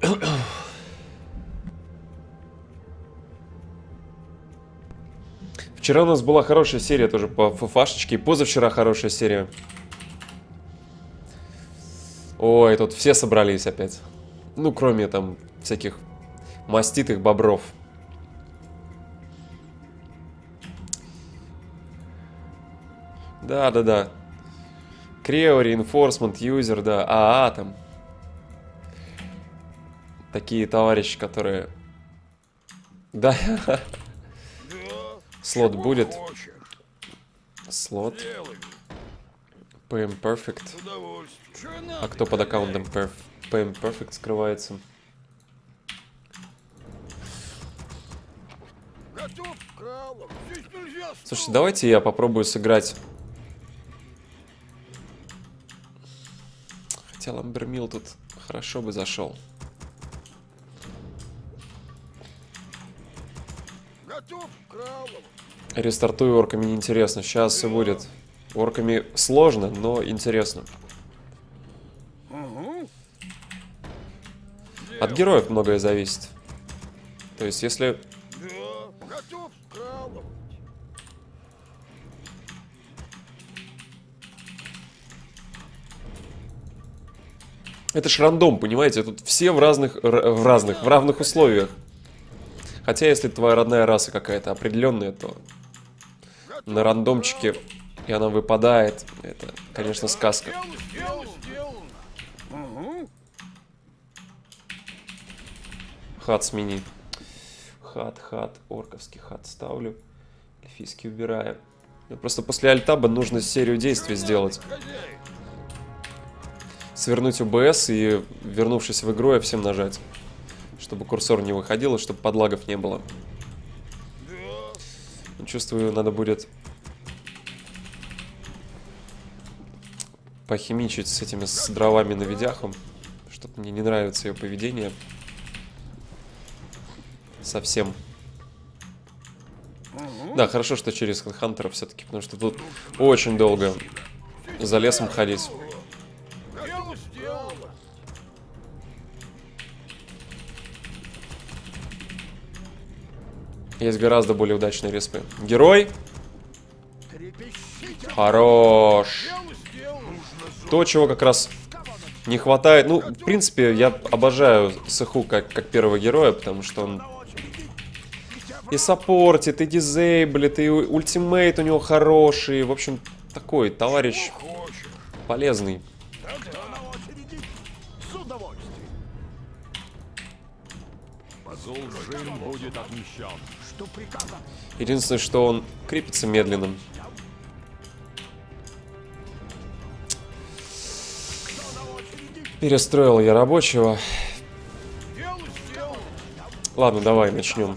Вчера у нас была хорошая серия тоже по ФФшечке, и позавчера хорошая серия. Ой, тут все собрались опять. Ну, кроме там всяких маститых бобров. Да. Крео, Reinforcement, User, да. АА там. Такие товарищи, которые... Да. Слот будет. Слот. PM Perfect. А кто под аккаунтом PM Perfect скрывается? Слушайте, давайте я попробую сыграть. Хотя Ламбермил тут хорошо бы зашел. Рестартую орками неинтересно. Сейчас все будет. Орками сложно, но интересно. От героев многое зависит. То есть, если... Это ж рандом, понимаете? Тут все в равных условиях. Хотя, если твоя родная раса какая-то определенная, то на рандомчике и она выпадает. Это, конечно, сказка. Хат смени. Хат. Орковский хат ставлю. Эльфийский убираю. Просто после альтаба нужно серию действий сделать. Свернуть ОБС и, вернувшись в игру, F7 нажать. Чтобы курсор не выходил и чтобы подлагов не было. Чувствую, надо будет похимичить с этими дровами на видяхом. Что-то мне не нравится ее поведение. Совсем. Да, хорошо, что через Хантера все-таки, потому что тут очень долго за лесом ходить. Есть гораздо более удачные респы. Герой. Хорош. То, чего как раз не хватает. Ну, в принципе, я обожаю Сэху как первого героя, потому что он и саппортит, и дизейблит, и ультимейт у него хороший. В общем, такой товарищ полезный. Единственное, что он крепится медленно. Перестроил я рабочего. Ладно, давай начнем.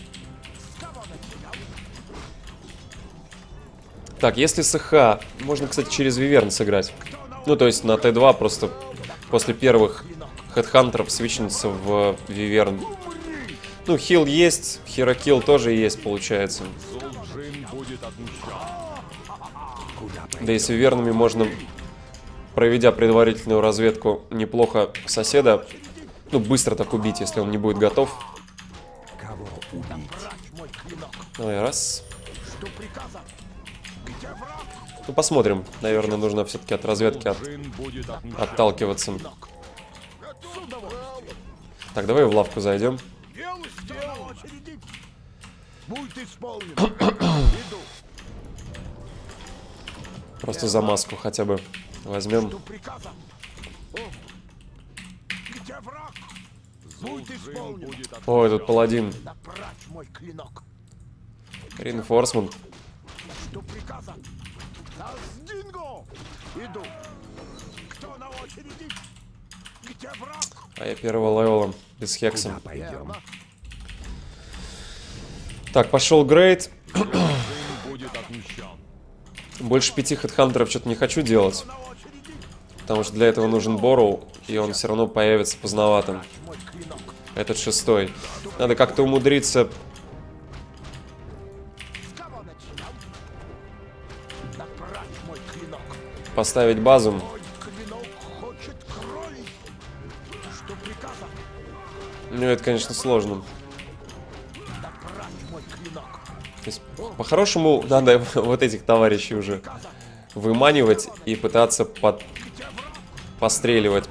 Так, если СХ, можно, кстати, через Виверн сыграть. Ну, то есть на Т2 просто после первых хедхантеров свичнуться в Виверн. Ну, хил есть, херокилл тоже есть, получается. Да и с Вивернами можно, проведя предварительную разведку, неплохо соседа, ну, быстро так убить, если он не будет готов. Давай, раз. Ну, посмотрим. Наверное, нужно все-таки от разведки отталкиваться. Так, давай в лавку зайдем. Просто за маску хотя бы возьмем. Ой, тут паладин. Reinforcement. А я первого левела без хекса. Так, пошел грейд. Больше 5 хедхантеров что-то не хочу делать. Потому что для этого нужен Борроу, и он все равно появится поздновато. Этот 6-й. Надо как-то умудриться... поставить базу. Ну, это, конечно, сложно. То есть, по-хорошему, надо вот этих товарищей уже выманивать и пытаться подстреливать.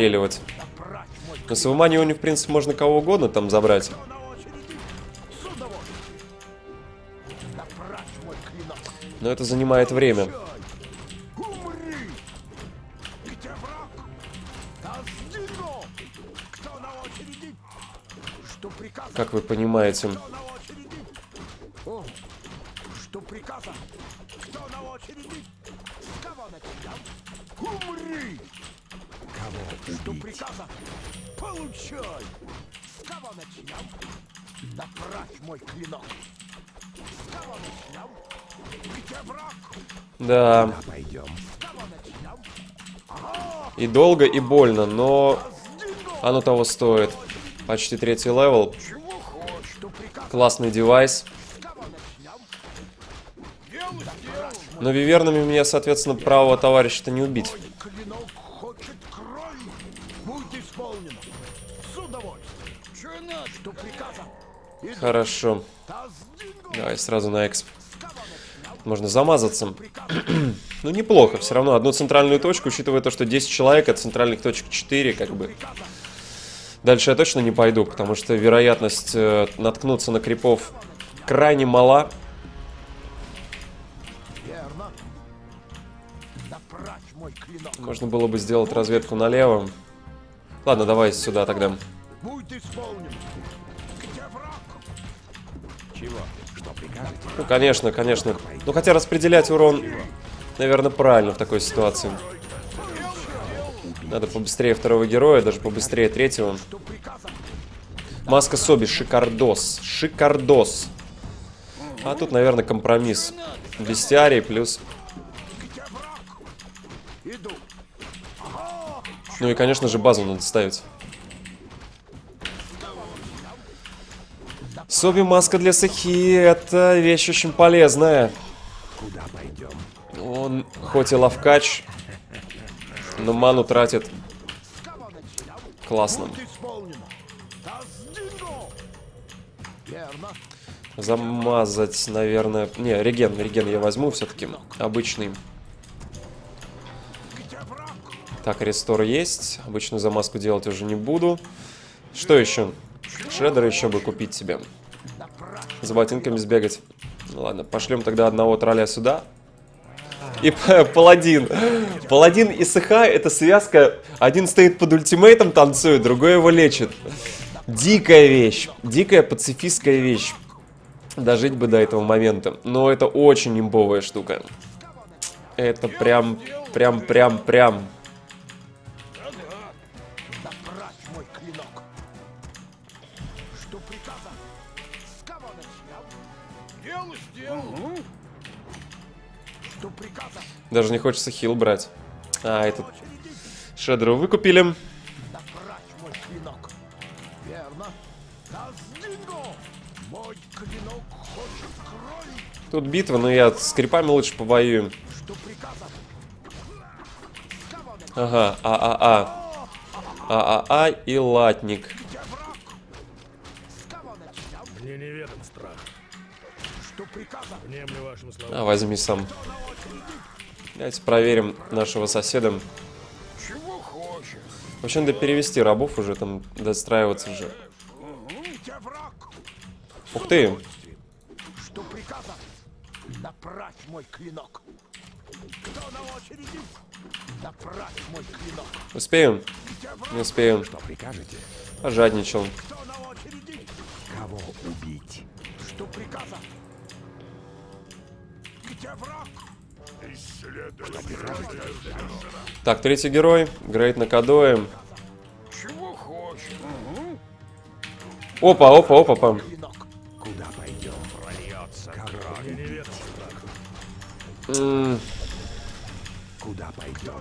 Но с выманиванием, в принципе, можно кого угодно там забрать. Но это занимает время. Как вы понимаете. Что приказано? Кто на очереди? С кого начнем? Умри! Кого? Что приказано? Получай! С кого начнем? Направь мой клинок! С кого начнем? Где враг? Да. Куда пойдем? С кого начнем? И долго, и больно, но оно того стоит. Почти 3-й левел. Классный девайс. Но вивернами меня, соответственно, правого товарища-то не убить. Клинок хочет крови! Будет исполнено! С удовольствием! Что приказано? Хорошо. Давай сразу на эксп. Можно замазаться. Ну, неплохо. Все равно одну центральную точку, учитывая то, что 10 человек, от центральных точек 4, как бы. Дальше я точно не пойду, потому что вероятность наткнуться на крипов крайне мала. Можно было бы сделать разведку налево. Ладно, давай сюда тогда. Ну, конечно, конечно. Ну, хотя распределять урон, наверное, правильно в такой ситуации. Надо побыстрее второго героя, даже побыстрее третьего. Маска Соби, шикардос. Шикардос. А тут, наверное, компромисс. Бестиарий плюс... Ну и, конечно же, базу надо ставить. Соби маска для Сахи — это вещь очень полезная. Он хоть и ловкач, но ману тратит классно. Замазать, наверное... Не, реген я возьму все-таки. Обычный. Так, рестор есть. Обычную замазку делать уже не буду. Что еще? Шреддер еще бы купить себе. За ботинками сбегать. Ну, ладно, пошлем тогда одного тролля сюда. И паладин. Паладин и СХ — это связка. Один стоит под ультимейтом, танцует, другой его лечит. Дикая вещь. Дикая пацифистская вещь. Дожить бы до этого момента. Но это очень имбовая штука. Это прям. Даже не хочется хил брать. А, этот Шреддера выкупили. Тут битва, но я с крипами лучше повоюем. Ага, ААА и латник. Мне неведом страх. Что приказано? Внемлю вашим словам. А, возьми сам. Давайте проверим нашего соседа. Чего хочешь? Вообще надо перевести рабов уже, там достраиваться уже. Ух ты! Что приказано? Направь мой клинок. Кто на очереди? Направь мой клинок. Успеем? Не успеем. Что прикажете? Пожадничал. Кто на очереди? Кого убить? Что приказано? Где враг? Так, третий герой. Грейт на Кадое. Чего хочешь? Опа. Куда пойдем? Прольется кровь. Куда пойдем?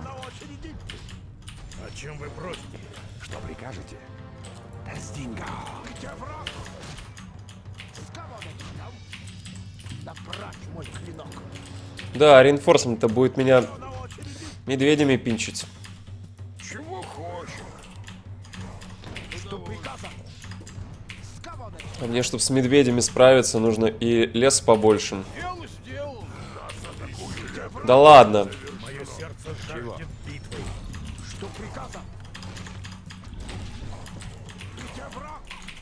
О чем вы просите? Что прикажете? Таздинга. Где враг? С кого начнем? Направь мой клинок. Да, реинфорсмент-то будет меня медведями пинчить. Чего хочешь? Что приказано? А мне, чтобы с медведями справиться, нужно и лес побольше. Да ладно. Мое сердце жаждет битвы. Что приказано? Где враг?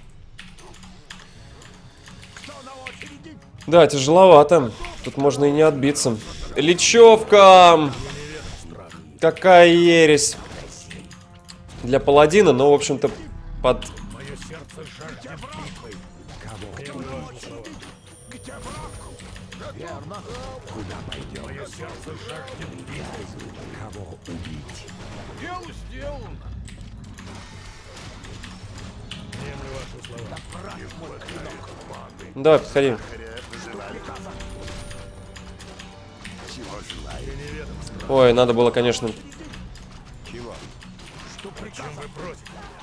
Кто на очереди? Да, тяжеловато. Тут можно и не отбиться. Лечевка! Какая ересь. Для паладина, но, в общем-то, под... Мое сердце жаждет битвы. Кого? Где враг? Верно. Куда пойдем? Мое сердце жаждет битвы. Кого убить? Дело сделано. Приемлю ваши слова. Давай, подходи. Ой, надо было, конечно... Чем вы против?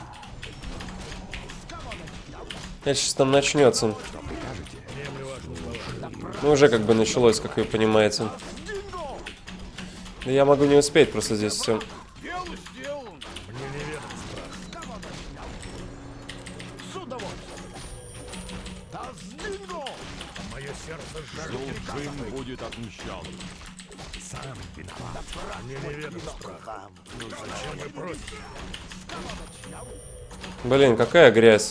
Это сейчас там начнется. Приемлю ваши слова. Ну, уже как бы началось, как вы понимаете. Да я могу не успеть просто здесь все. Дело сделано. Мне неведом страх. С удовольствием. Да сдвину! Мое сердце жаждет битвы. будет отмщен. Сам виноват. Мне неведом страх. Чем вы против? Блин, какая грязь.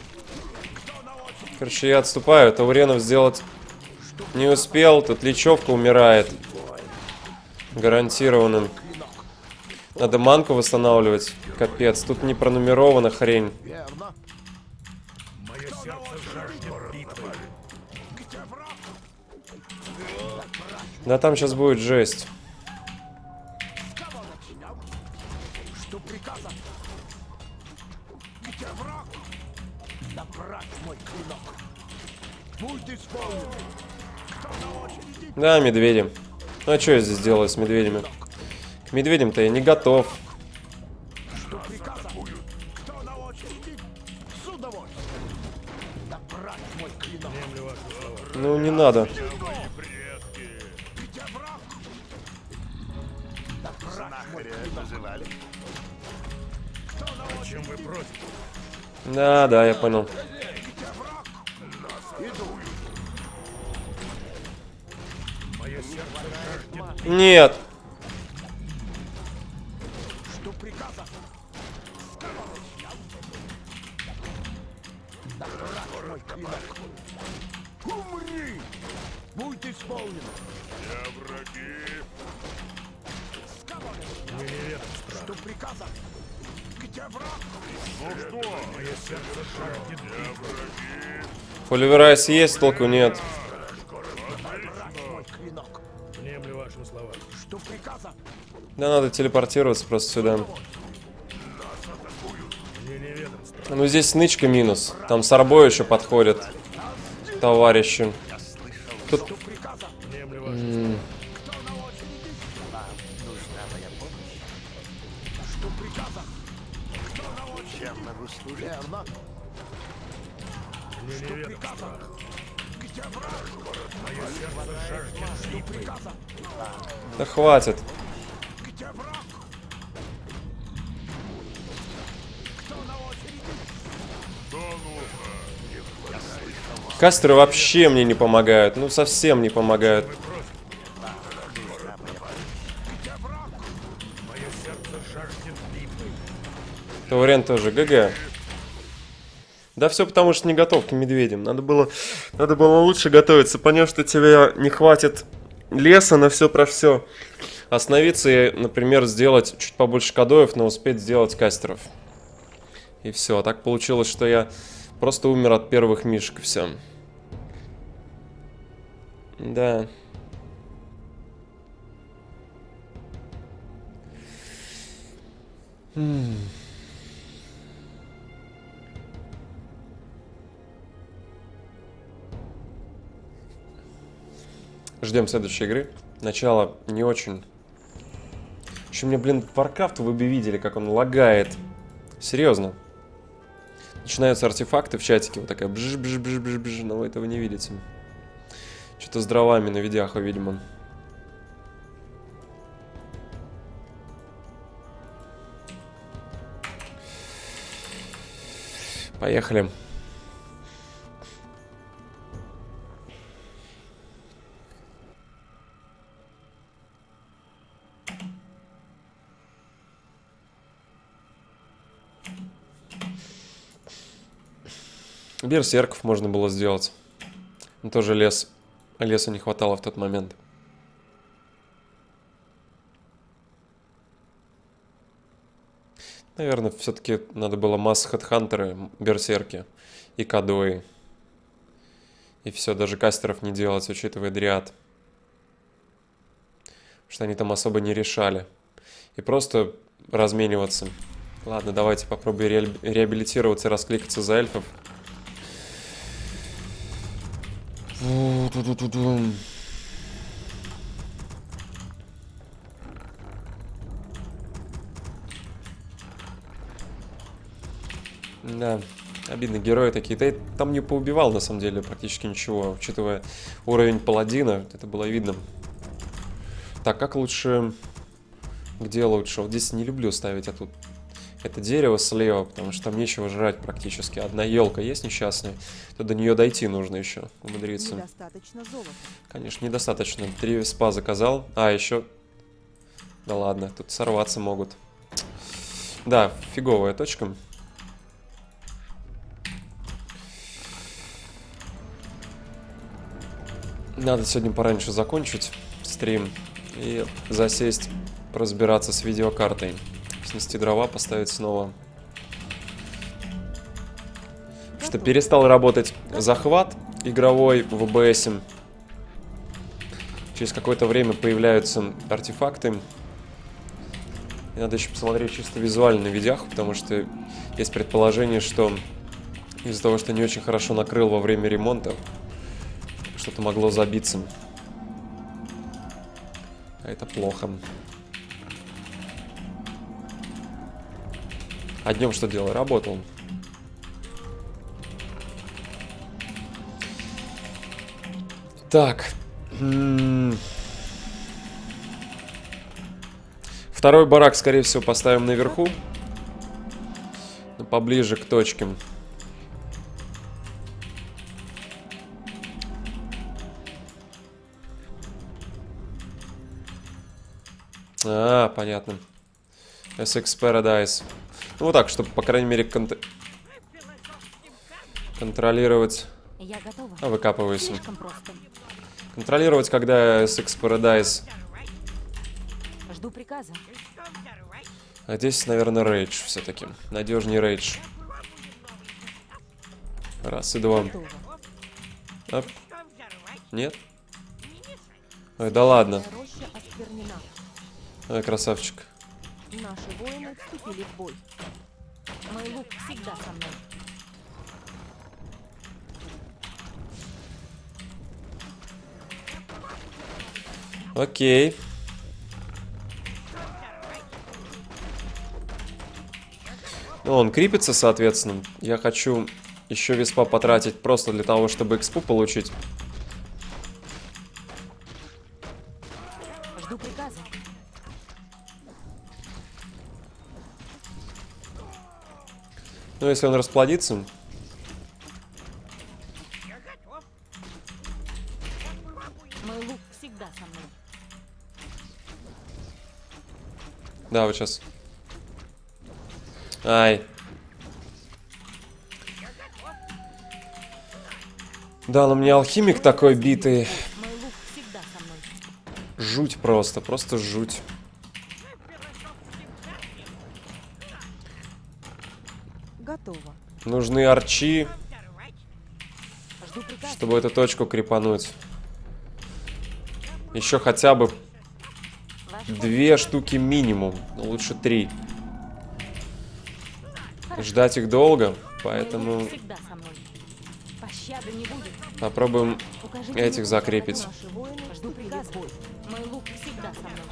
Короче, я отступаю. Тауренов сделать не успел. Тут лечевка умирает. Гарантированным. Надо манку восстанавливать. Капец. Тут не пронумерована хрень. Верно. Мое сердце жаждет битвы. Где враг? Да там сейчас будет жесть. Кого начнем? Что приказано? Где враг? Забрать мой клинок. Будь исполнен. Кто на очереди? Да, медведи. Ну а что я здесь делаю с медведями? К медведям-то я не готов. Что приказано? Кто на очереди? С удовольствием. Забрать мой клинок. Приемлю ваши слова. Ну не надо. Где враг? Забрать мой клинок. Чем вы против? Да, да, я понял. Мое сердце жаждет. Нет. Что приказано? Забрать мой клинок. Умри! Будь исполнен. Мне неведом страх. Что приказано? Где враг? Мое сердце жаждет битвы. Поливерайс есть, толку нет. Забрать мой клинок. Приемлю ваши слова. Что приказано? Да надо телепортироваться просто сюда. Мне неведом страх. Ну здесь нычка минус. Там с арбой еще подходят товарищи. Тут... Что приказано? Приемлю ваши слова. Кто на очереди? Вам нужна моя помощь. Что приказано? Кто на очереди? Чем могу служить? Верно. Мне неведом страх. Где враг? Мое сердце жаждет битвы. Приказано. Да хватит. Где враг? Кто на очереди? Кастеры вообще мне не помогают. Ну совсем не помогают. Где враг? Мое сердце жаждет битвы. Таурен тоже. ГГ. Да все потому, что не готов к медведям. Надо было лучше готовиться. Поняв, что тебе не хватит леса на все про все. Остановиться и, например, сделать чуть побольше кадоев, но успеть сделать кастеров. И все. А так получилось, что я просто умер от первых мишек. Все. Да. Ждем следующей игры. Начало не очень. Еще мне, блин, Warcraft вы бы видели, как он лагает. Серьезно. Начинаются артефакты в чатике. Вот такая бж-бж-бж-бж-бж. Но вы этого не видите. Что-то с дровами на видяху, видимо. Поехали. Берсерков можно было сделать. Но тоже леса не хватало в тот момент. Наверное, все-таки надо было масс хедхантеры, берсерки и кадои. И все, даже кастеров не делать, учитывая дриад. Потому что они там особо не решали. И просто размениваться. Ладно, давайте попробуем реабилитироваться и раскликаться за эльфов. Да, обидно, герои такие. Да, там не поубивал, на самом деле, практически ничего. Учитывая уровень паладина, это было видно. Так, как лучше... Где лучше? Вот здесь не люблю ставить это дерево слева, потому что там нечего жрать практически. Одна елка есть несчастная, то до нее дойти нужно еще, умудриться. Недостаточно золота. Конечно, недостаточно. 3 спа заказал. А, еще... Да ладно, тут сорваться могут. Да, фиговая точка. Надо сегодня пораньше закончить стрим и засесть, разбираться с видеокартой. Снести дрова, поставить снова. Что перестал работать захват игровой в ОБС. Через какое-то время появляются артефакты. И надо еще посмотреть чисто визуально на видеах, потому что есть предположение, что из-за того, что не очень хорошо накрыл во время ремонта, что-то могло забиться. А это плохо. А днем что делал? Работал. Так. Второй барак, скорее всего, поставим наверху. Но поближе к точке. А, понятно. SX Paradise. Ну вот так, чтобы, по крайней мере, контролировать... Я готова. А, выкапывайся. Слишком просто. Контролировать, когда SX Paradise. Жду приказа. А здесь, наверное, рейдж все-таки. Надежнее рейдж. Раз и два. Готово. Оп. Нет? Ой, да ладно. Роща осквернена. Ой, красавчик. Наши воины вступили в бой. Мой лук всегда со мной. Окей. Ну, он крипится, соответственно. Я хочу еще виспа потратить просто для того, чтобы экспу получить. Жду приказа. Ну, если он расплодится. Мой лук всегда со мной. Да, вот сейчас. Ай. Да, но у меня алхимик такой битый. Мой лук всегда со мной. Жуть просто, просто жуть. Готово. Нужны арчи, Жду приказа. чтобы эту точку крепануть. Еще хотя бы Ваш ход. 2 штуки минимум, но лучше 3. Ждать их долго, Мой поэтому лук всегда со мной. Пощады не будет. попробуем Укажите этих мне, закрепить. наши воины жду приказа. Мой лук всегда со мной.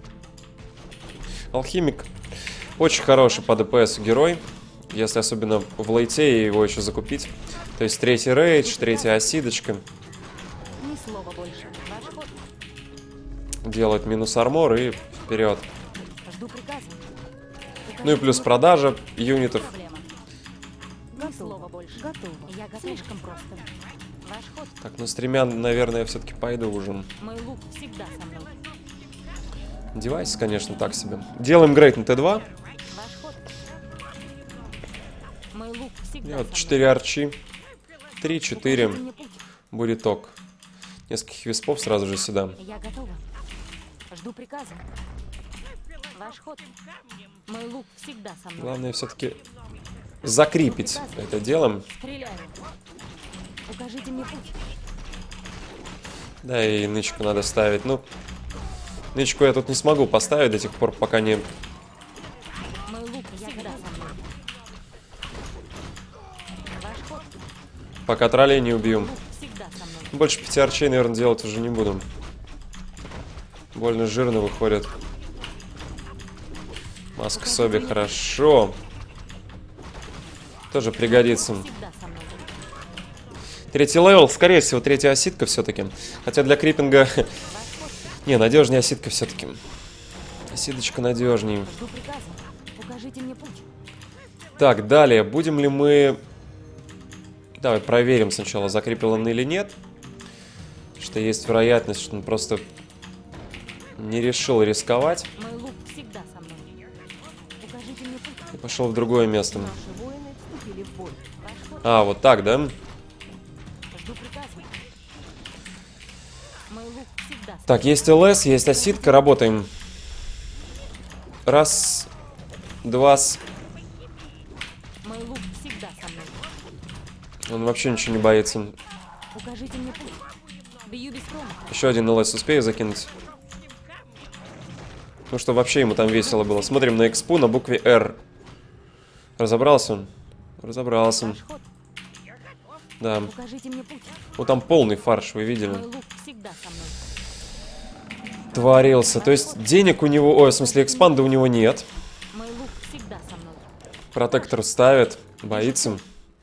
Алхимик очень хороший по ДПС герой, если особенно в лейте его еще закупить. То есть 3-й рейдж, 3-я осидочка. Ни слова больше. Ваш ход. Делает минус армор и вперед. Жду приказа. Ну и плюс продажа юнитов. Проблема. Ни слова больше. Готово. Я готов. Слишком просто. Ваш ход. Так, ну стремян, наверное, я все-таки пойду уже. Мой лук всегда со мной. Девайс, конечно, так себе. Делаем грейд на Т2. Ваш ход. Мой лук И всегда вот со 4 арчи. 3-4 Мне путь. будет ок. Нескольких виспов сразу же сюда. Я готова. Жду приказа. Ваш ход. Мой лук всегда со мной. Главное все-таки закрепить это дело. Стреляю. Укажите мне путь. Да, и нычку надо ставить. Ну, нычку я тут не смогу поставить до тех пор, пока не... Мой лук всегда со мной. Ваш ход. Пока троллей не убью. Лук всегда со мной. Больше 5 арчей, наверное, делать уже не буду. Больно жирно выходит. Маска Соби хорошо. Тоже пригодится. Всегда со мной. 3-й левел, скорее всего, 3-я осидка все-таки. Хотя для крипинга... Не, надежнее осидка все-таки. Осидочка надежнее. Жду приказа. Укажите мне путь. Так, далее. Будем ли мы... Давай проверим сначала, закрепил он или нет. Что есть вероятность, что он просто не решил рисковать. Мой лук всегда со мной. Укажите мне путь. И пошел в другое место. Наши воины вступили в бой. Ваш ход. А, вот так, да? Жду приказа. Мой лук всегда со Так, есть ЛС, есть осидка, работаем. Раз, два. мой лук всегда со мной. Он вообще ничего не боится. Укажите мне путь. Бью без промаха. Еще один ЛС успею закинуть. Ну, что вообще ему там весело было. Смотрим на экспу на букве R. Разобрался он? Разобрался. Ваш ход. Да. Укажите мне путь. Вот там полный фарш, вы видели? Мой лук всегда со мной. Творился. То есть денег у него... Ой, в смысле экспанда у него нет. Мой лук всегда со мной. Протектор ставит. Боится.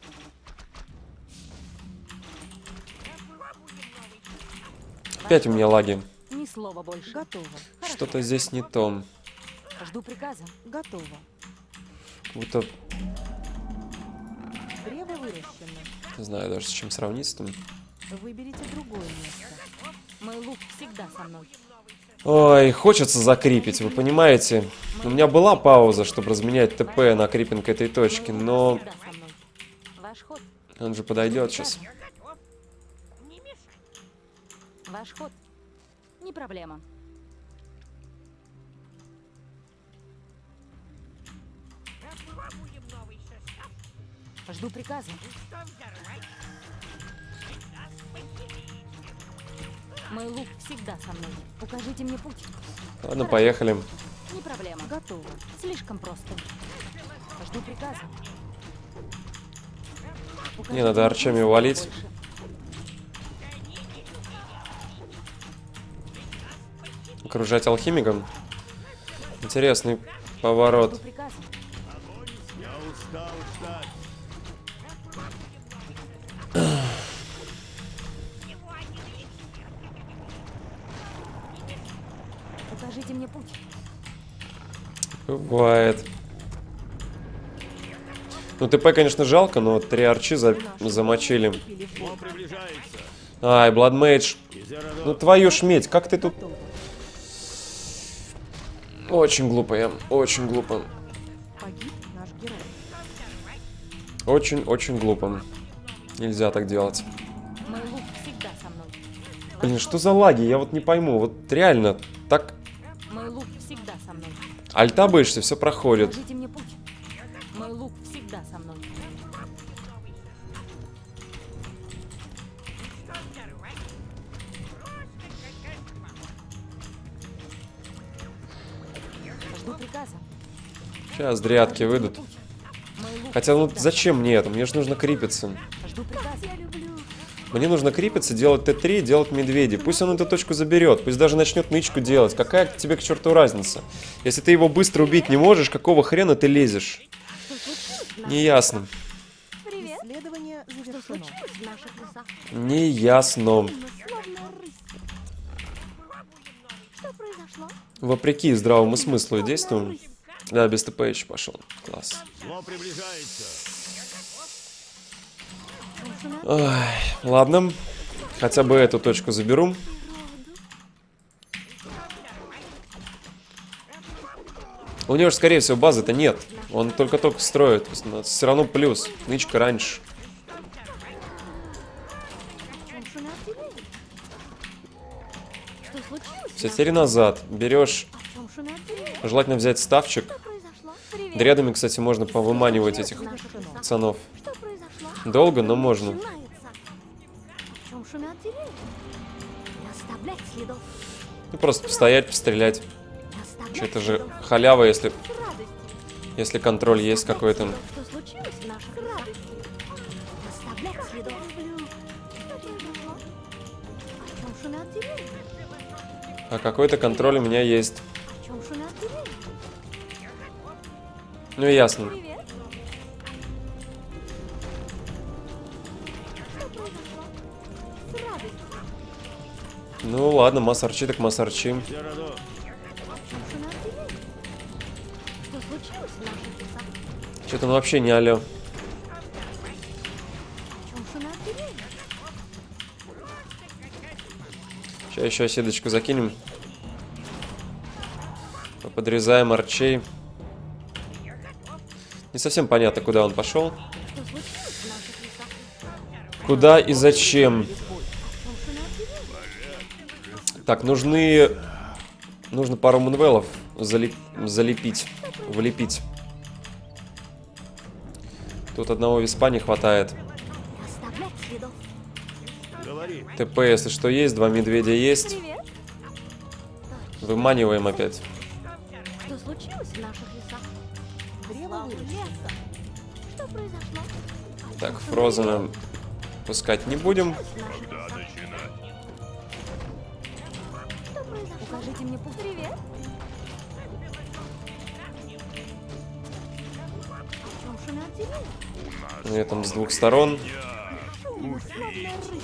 Опять у меня лаги. Ни слова больше. Готово. Что-то здесь не то. Жду приказа. Готово. Будто... Древо выращено. Не знаю даже с чем сравнить там. Выберите другое место. Мой лук всегда со мной. Ой, хочется закрепить, вы понимаете? У меня была пауза, чтобы разменять ТП на крипинг этой точки, но... Всегда со мной. Ваш ход. Он же подойдет сейчас. Ваш ход. Не проблема. Жду приказа. Мой лук всегда со мной. Укажите мне путь. Ладно, поехали. Не проблема. Готово. Слишком просто. Жду приказа. Не, надо арчами валить. Окружать алхимиком. Интересный поворот. Жду приказа. Я устал ждать. Укажите мне путь. Бывает. Ну, ТП, конечно, жалко, но 3 арчи замочили. Ай, Бладмейдж. Ну, твою ж медь, как ты тут... Очень глупо, я. Очень глупо. Погиб наш герой. Очень-очень глупо. Нельзя так делать. Мой лук всегда со мной. Блин, что за лаги? Я вот не пойму. Вот реально, так... Мой лук всегда со мной. Альта боишься, все проходит. Укажите мне путь. Мой лук всегда со мной. Жду приказа. Сейчас дрядки выйдут. Мой лук Хотя, ну всегда зачем мне это? Мне же нужно крипиться. со мной. Жду приказа. Я люблю. Мне нужно крипиться, делать Т3, делать медведи. Пусть он эту точку заберет, пусть даже начнет нычку делать. Какая тебе к черту разница? Если ты его быстро убить не можешь, какого хрена ты лезешь? Неясно. Привет. Исследование завершено. В наших лесах. Неясно. Словно рысь. Что произошло? Вопреки здравому смыслу действуем. Да, без ТП еще пошел. Класс. Зло приближается. Ой, ладно. Хотя бы эту точку заберу. У него же, скорее всего, базы-то нет. Он только-только строит. Все равно плюс. Нычка раньше. Все, теперь назад. Берешь, В чем шумят деревья? желательно взять ставчик. Что произошло? Привет. Дредами, кстати, можно повыманивать этих пацанов. Что произошло? Долго, но можно. Начинается. В чем шумят деревья? Не оставлять следов. Ну, просто постоять, пострелять. Не оставлять Что это же следов. халява, если Радость. контроль есть какой-то. Что случилось в наших радость? Не оставлять следов. Что произошло? В чем шумят деревья? А какой-то контроль у меня есть. В чем шумят деревья? Ну, ясно. Привет. Что произошло? С радостью. Ну, ладно, массарчи так массарчи. В чем шумят деревья? Что случилось в наших лесах? Что-то он вообще не алё. В чем шумят деревья? Сейчас еще оседочку закинем. Подрезаем арчей. Не совсем понятно, куда он пошел. Что случилось в наших лесах? Куда и зачем? В чем шумят деревья? Так, нужно пару мунвелов залепить, влепить. Тут одного виспа не хватает. Не оставлять следов. ТП, если что, есть. 2 медведя есть. Привет. Выманиваем опять. Что случилось в наших лесах? Слава леса. Что произошло? Так, Фрозена пускать не будем. В наших лесах. Что произошло? Укажите мне путь. Привет. В чем шумят деревья? Я там с двух сторон. Шумно, словно рысь.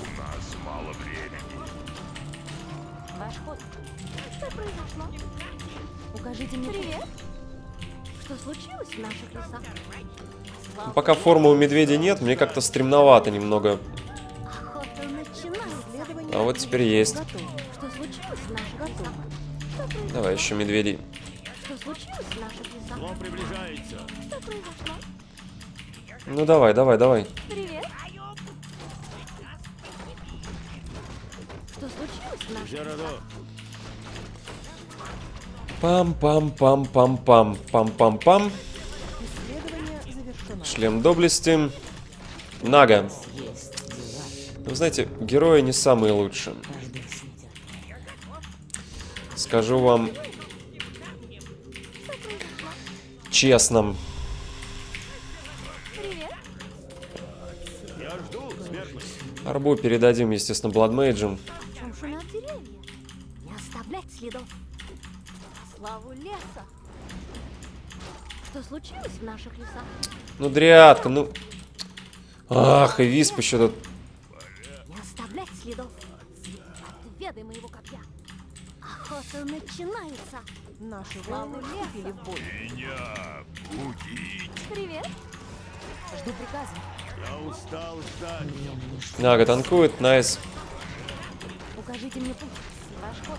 Ваш ход. Что произошло? Укажите мне привет. Что случилось в наших лесах? Слава Пока формы у медведя нет, мне как-то стремновато немного. охота начинается. А вот теперь есть. Готов. Что случилось в наших лесах? Что произошло? Давай еще медведей. Что случилось в наших лесах? Он приближается. Что произошло? Ну давай, давай, давай. Привет. Что случилось в наших лесах? Жерадо. Пам-пам-пам-пам-пам. Пам-пам-пам. Шлем доблести. Нага. Вы знаете, герои не самые лучшие. Скажу вам честно. Привет. Я жду, смертный. Арбу передадим, естественно, Бладмейджем. В чем шумят деревья? Не оставлять следов. Славу леса. Что случилось в наших лесах? Ну, дрядка, ну... Ах, и висп еще тут. Не оставлять следов. Отведай моего копья. Охота начинается. Наши воины вступили в бой. Привет. Жду приказа. Я устал ждать. Нага танкует, найс. Укажите мне путь. Ваш ход.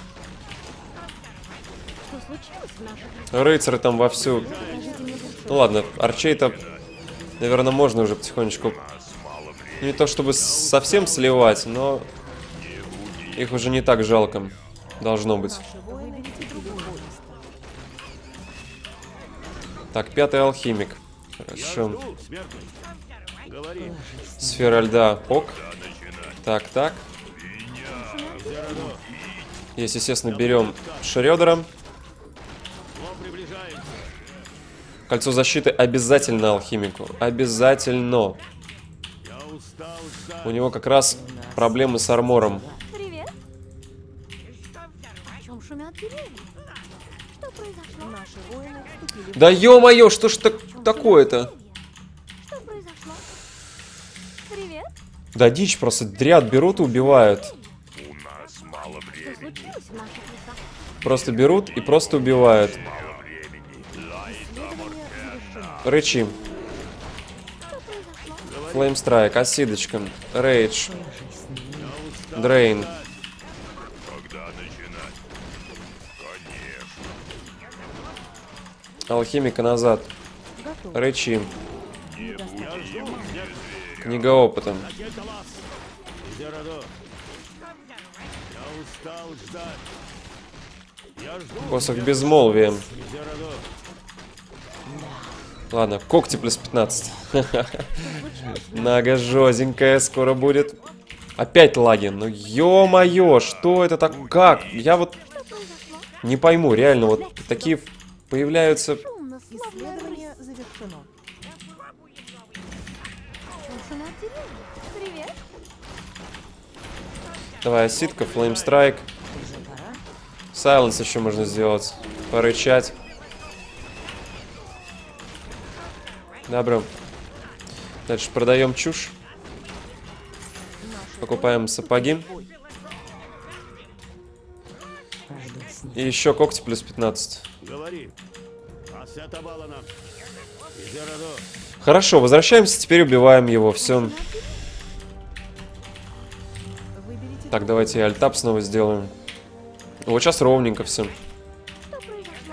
Что случилось в наших лесах? Рыцарь там вовсю. Укажите мне путь. Ну ладно, арчей-то, наверное, можно уже потихонечку. Не то чтобы совсем сливать, но их уже не так жалко. Должно быть. Выберите другой бой. Так, 5-й алхимик. Хорошо. Жду, смертный. Говори. Сфера льда. Ок. Так, так. Есть, естественно, берем Шрёдера. Он приближается. Кольцо защиты обязательно алхимику. Обязательно. Я устал ждать. У него как раз проблемы с армором. Привет. В чем шумят деревья? Что произошло? Наши воины вступили в Да ё-моё, что ж такое-то? Что произошло? Привет. Да дичь просто, дряд берут и убивают. Что случилось в наших лесах? Просто берут и просто убивают. Рычи. Что произошло? Флеймстрайк, осидочка, рейдж, дрейн. Алхимика назад. Готов. Рычи. Книга опыта. Жерадо. Я устал ждать. Посох безмолвия. Ладно, когти плюс 15. Нага жёстенькая скоро будет. Опять лаги. Ну ё-моё, что это так? Как? Я вот не пойму, реально, вот такие появляются... Шумно, славная рысь. Исследование завершено. Шумшина деревья. Привет. Давай, осидка, флеймстрайк. Сайленс еще можно сделать. Порычать. Добро. Дальше продаем чушь. Покупаем сапоги. И еще когти плюс 15. Говори. Хорошо, возвращаемся, теперь убиваем его. Все. Выберите Так, давайте альтап снова сделаем. Вот сейчас ровненько все. Что произошло?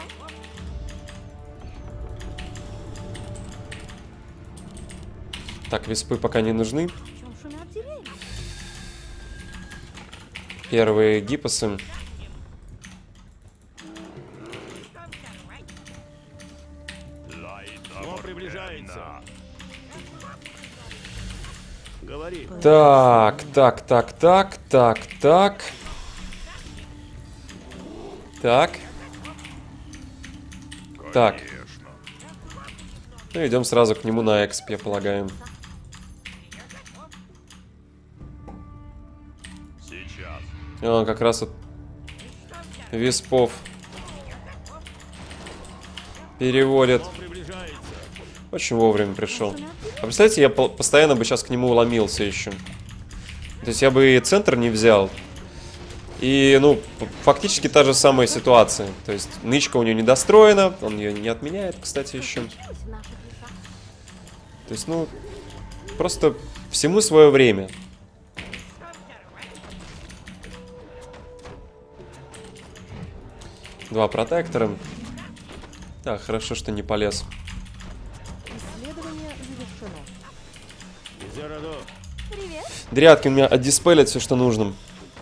Так, виспы пока не нужны. Шумшина деревья. Первые гипосы. Зло приближается. Говори. Так. Так. Ну, идем сразу к нему на эксп, я полагаю. Сейчас. Он как раз вот виспов переводит. Приближается. Очень вовремя пришел. А представляете, я постоянно бы сейчас к нему уломился еще. То есть я бы и центр не взял. И, ну, фактически та же самая ситуация. То есть нычка у нее недостроена, он ее не отменяет, кстати, еще. Случилось в наших лесах. То есть, ну, просто всему свое время. Два протектора. Так, хорошо, что не полез. исследование завершено. Изерадо. Привет. Дрядки у меня отдиспелят все, что нужно.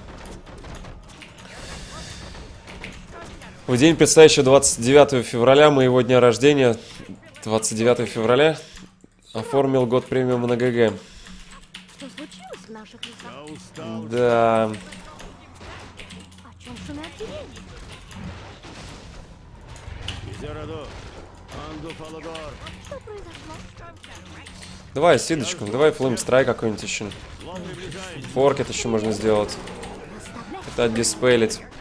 В день предстоящего 29 февраля, моего дня рождения, 29 февраля, оформил год премиум на ГГ. Что случилось в наших лесах? Я устал. Да, О чем шумят деревья? Изерадо. Анду Фаладор. Что произошло? давай сидочку, давай флеймстрайк какой-нибудь еще. Зло приближается. Форкет еще можно сделать. Оставляй. Это отдиспелить. Священная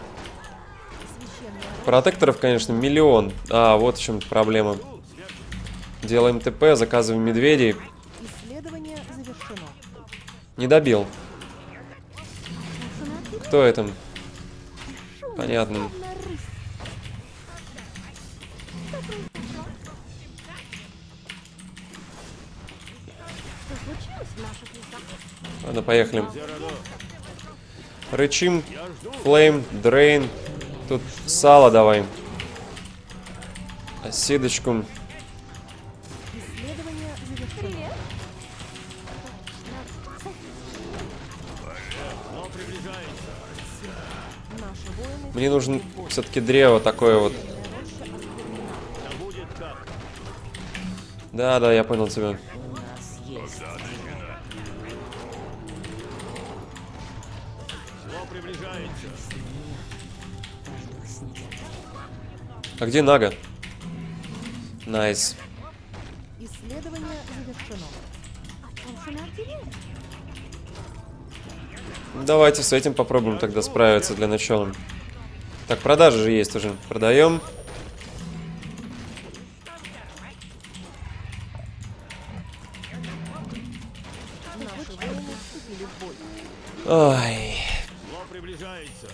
Протекторов, конечно, миллион. А, вот в чем проблема. Делаем ТП, заказываем медведей. исследование завершено. Не добил. Шумшина деревья. Кто это? Шумно, Понятно. славная рысь. Что случилось в наших лесах? Ладно, поехали. Изерадо. Рычим. Флейм, дрейн. Тут сало давай. Осидочку. Исследование завершено. Привет. Зло приближается. Наши воины Мне нужен все-таки древо такое вот. роща осквернена. Да будет как. Да, я понял тебя. Зло приближается. А где Нага? Найс. Исследование завершено. О чем шумят деревья? Давайте с этим попробуем тогда справиться для начала. Так, продажи же есть уже. Продаем. Наши воины вступили в бой. Ай. Зло приближается.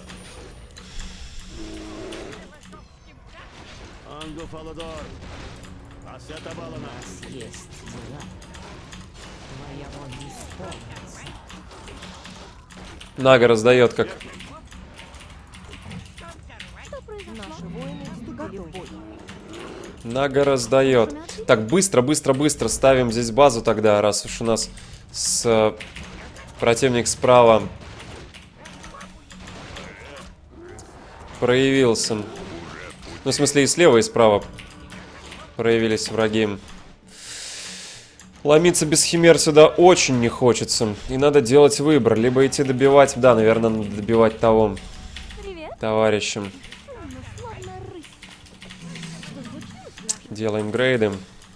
Анду Фаладор. Асета Балана. Нага раздает как. Что произошло? Наши воины вступили в бой. Нага раздает. Так, быстро ставим здесь базу тогда, раз уж у нас противник справа проявился. Ну, в смысле, и слева, и справа проявились враги. Ломиться без химер сюда очень не хочется. И надо делать выбор. Либо идти добивать... Да, наверное, надо добивать того Привет. товарища. Ну, словно рысь. Что случилось, наш? Делаем грейды.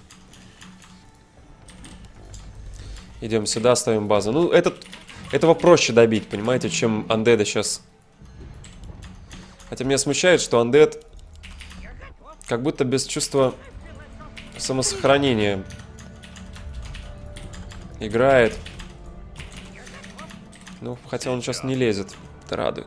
Идем сюда, ставим базу. Ну, этого проще добить, понимаете, чем андеда сейчас. Хотя меня смущает, что андед как будто без чувства самосохранения играет. Ну, хотя он сейчас не лезет. Это радует.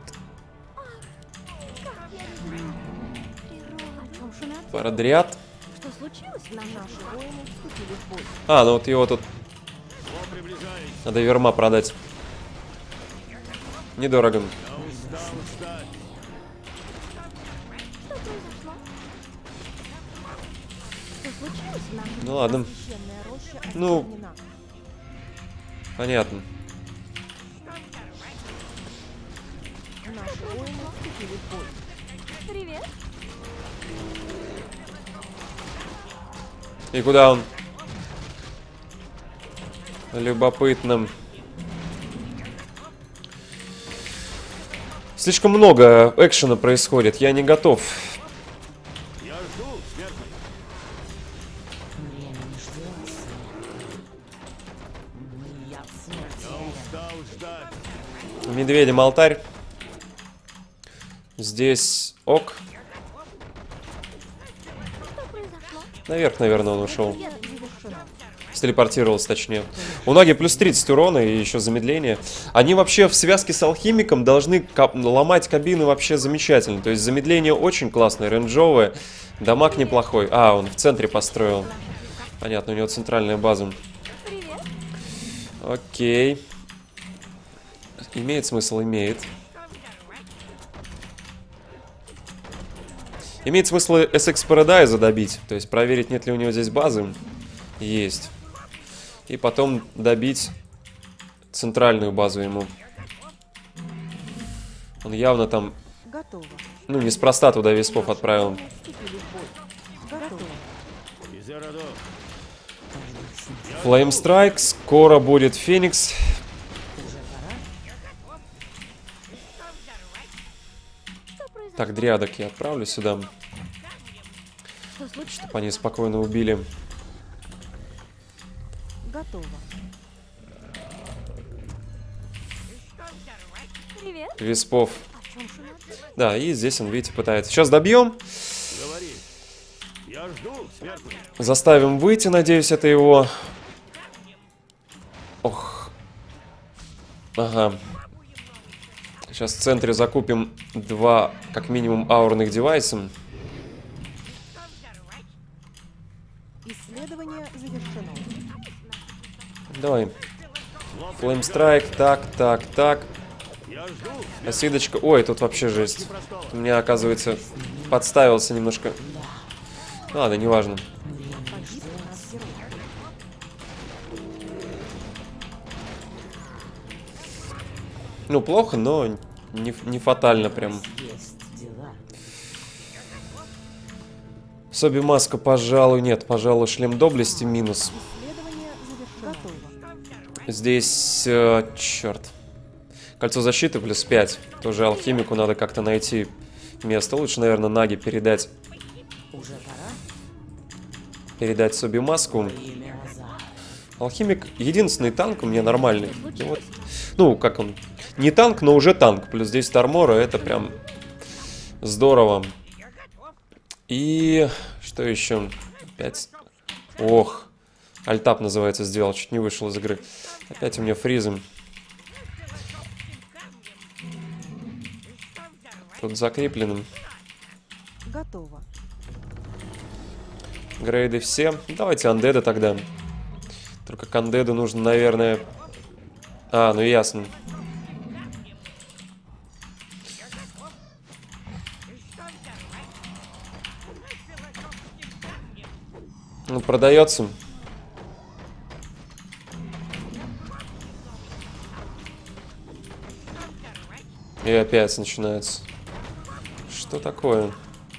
О чем шумят? Подряд. Что случилось, Наши воины вступили в бой. А, ну вот его тут надо верма продать. Недорого. Что случилось, наш? Ну ладно, Священная роща Ну. осквернена. понятно. Наши воины вступили в бой. Привет. И куда он? Любопытно. Слишком много экшена происходит. Я не готов. Я жду, смертный. Я устал ждать. Медведем алтарь. Здесь ок. Что произошло? Наверх, наверное, он ушел. Завершено. Стелепортировался, точнее. У Наги плюс 30 урона и еще замедление. Они вообще в связке с алхимиком должны ломать кабины вообще замечательно. То есть замедление очень классное, рейнджовое. Дамаг неплохой. А, он в центре построил. Понятно, у него центральная база. Привет. Окей. Имеет смысл? Имеет. Имеет смысл SX Paradise добить. То есть проверить, нет ли у него здесь базы. Есть. И потом добить центральную базу ему. Он явно там, Готово. ну, неспроста туда виспов отправил. Вступили в бой. Готово. Из родов. Flame Strike, скоро будет Феникс. Так, дриадок я отправлю сюда, Что случилось? чтобы они спокойно убили. Готово. Привет. Виспов. О чем шумят? Да, и здесь он, видите, пытается. Сейчас добьем. Говори. Я жду, смертный. Заставим выйти, надеюсь, это его. Ох. Ага. Сейчас в центре закупим 2, как минимум, аурных девайса. Исследование завершено. Давай. Flame Strike. Так, так, так. Я жду. Осидочка. Ой, тут вообще жесть. У меня, оказывается, подставился немножко. Ладно, неважно. Погиб наш герой. Ну, плохо, но не фатально прям. Соби маска, пожалуй, нет. Пожалуй, шлем доблести минус. Исследование завершено. Готово. Здесь, черт. Кольцо защиты плюс 5. Тоже алхимику надо как-то найти место. Лучше, наверное, Наги передать. Передать Соби маску. Алхимик единственный танк у меня нормальный. И вот, ну, как он? Не танк, но уже танк. Плюс 10 армора. Это прям здорово. И что еще? Опять. Ох. Альтап называется сделал. Чуть не вышел из игры. Опять у меня фризы. Тут закрепленным. Готово. Грейды все. Давайте андеда тогда. Только к андеду нужно, наверное... А, ну ясно. Ну, продается. И опять начинается. Что такое?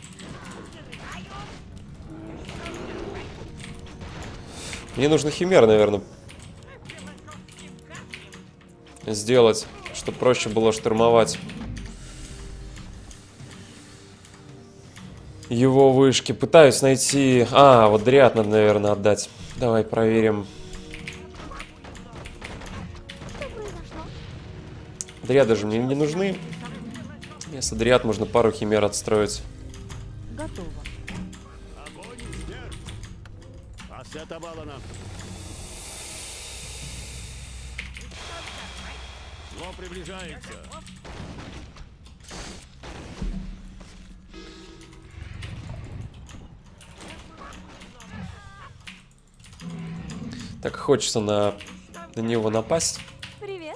Мне нужно химер, наверное, сделать, чтобы проще было штурмовать его вышки. Пытаюсь найти... А, вот дриад надо, наверное, отдать. Давай проверим. Дриады же мне не нужны. Вместо дриад можно пару химер отстроить. Готово. Зло приближается. Так хочется на него напасть. Привет.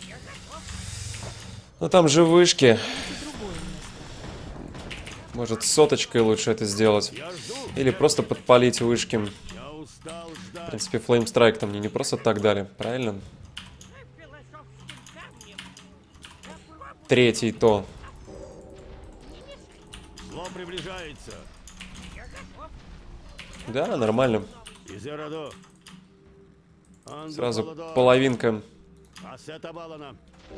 Но там же вышки. Может, соточкой лучше это сделать. Или просто подпалить вышки. Я устал ждать. В принципе, Flame Strike там мне не просто так дали, правильно? Третий то. Зло приближается. Да, нормально. Изерадо. Сразу половинка. Асетабалана.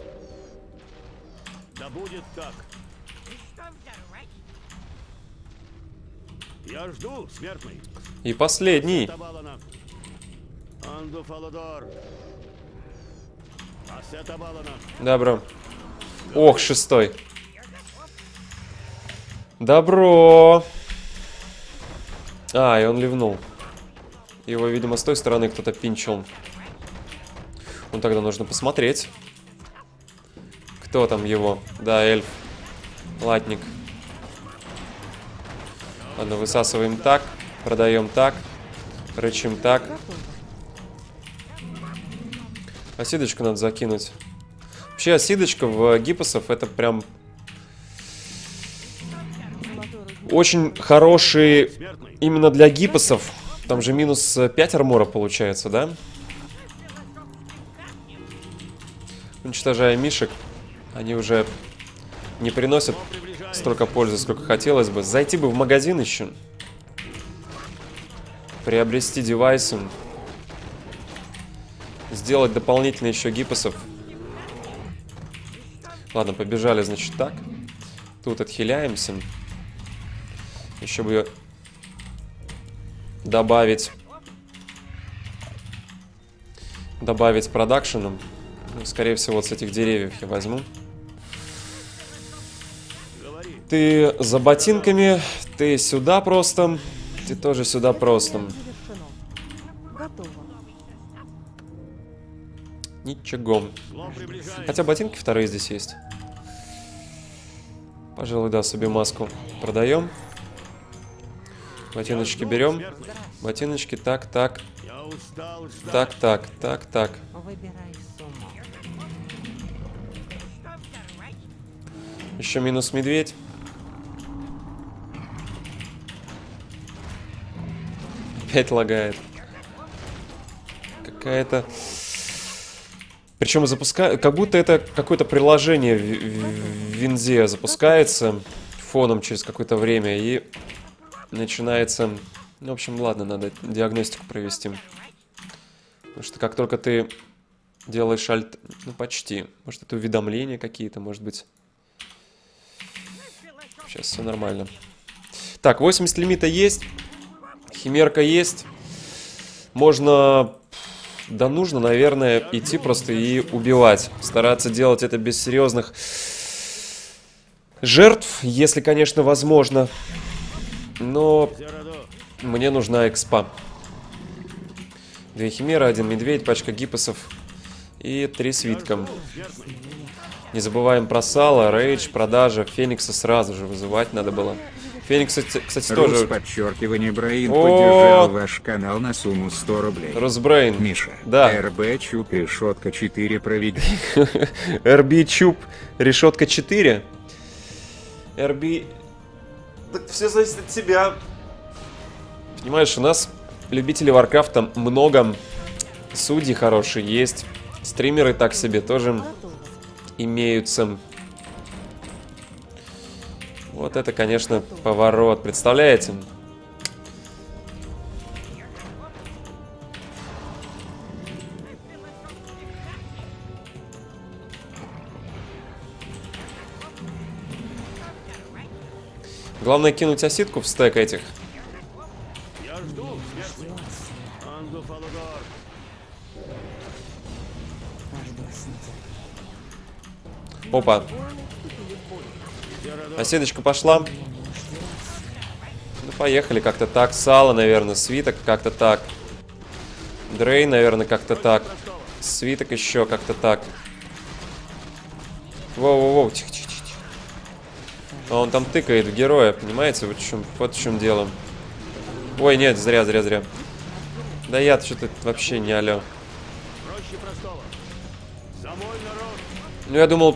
Да будет так. Я жду, смертный. И последний. Асетабалана. Анду Фаладор. Асетабалана. Добро. Ох, шестой. Добро. А, и он ливнул. Его, видимо, с той стороны кто-то пинчил. Ну, тогда нужно посмотреть. Кто там его? Да, эльф. Латник. Ладно, высасываем так. Продаем так. Рычим так. Осидочку надо закинуть. Вообще, осидочка в гиппосов это прям... Очень хороший именно для гиппосов. Там же минус 5 армора получается, да? Уничтожая мишек, они уже не приносят столько пользы, сколько хотелось бы. Зайти бы в магазин еще. Приобрести девайсы. Сделать дополнительно еще гиппосов. Ладно, побежали, значит, так. Тут отхиляемся. Еще бы добавить продакшеном. Ну, скорее всего, вот с этих деревьев я возьму. Ты за ботинками, ты сюда просто, ты тоже сюда просто. Завершено. Готово. Ничего. Хотя ботинки вторые здесь есть. Пожалуй, да, себе маску продаем. Ботиночки берем. Ботиночки, так, так. Я устал ждать. Так, так, так, так. Выбирай сумму. Еще минус медведь. Опять лагает. Какая-то... Причем запускает... Как будто это какое-то приложение в винде запускается фоном через какое-то время и начинается... Ну, в общем, ладно, надо диагностику провести. Потому что как только ты делаешь альт... Ну, почти. Может, это уведомления какие-то, может быть. Сейчас все нормально. Так, 80 лимита есть. Химерка есть. Можно... Да нужно, наверное, идти просто и убивать. Стараться делать это без серьезных жертв, если, конечно, возможно. Но мне нужна экспа. 2 химеры, 1 медведь, пачка гиппосов и 3 свитка. Не забываем про сало, рейдж, продажа. Феникса сразу же вызывать надо было. Феникс, кстати, тоже... Подчеркивание Брейн О! поддержал ваш канал на сумму 100 рублей. Росбрейн. Миша, Да. РБ Чуп, решетка 4 проведи. РБ Чуп, решетка 4. РБ... Так все зависит от тебя. Понимаешь, у нас любителей Варкрафта много. Судьи хорошие есть. Стримеры так себе тоже имеются. Вот это, конечно, поворот. Представляете? Главное кинуть осидку в стек этих. Я жду, смертный. Ангел Фалагар. Опа. Осидочка пошла. Ну, поехали как-то так. Сало, наверное, свиток как-то так. Дрейн, наверное, как-то так. Свиток еще как-то так. Воу-воу-воу, тихо-тихо-тихо. А он там тыкает в героя, понимаете? Вот в чем дело. Ой, нет, зря. Да я-то что-то вообще не алё. Проще простого. За мой народ. Ну, я думал...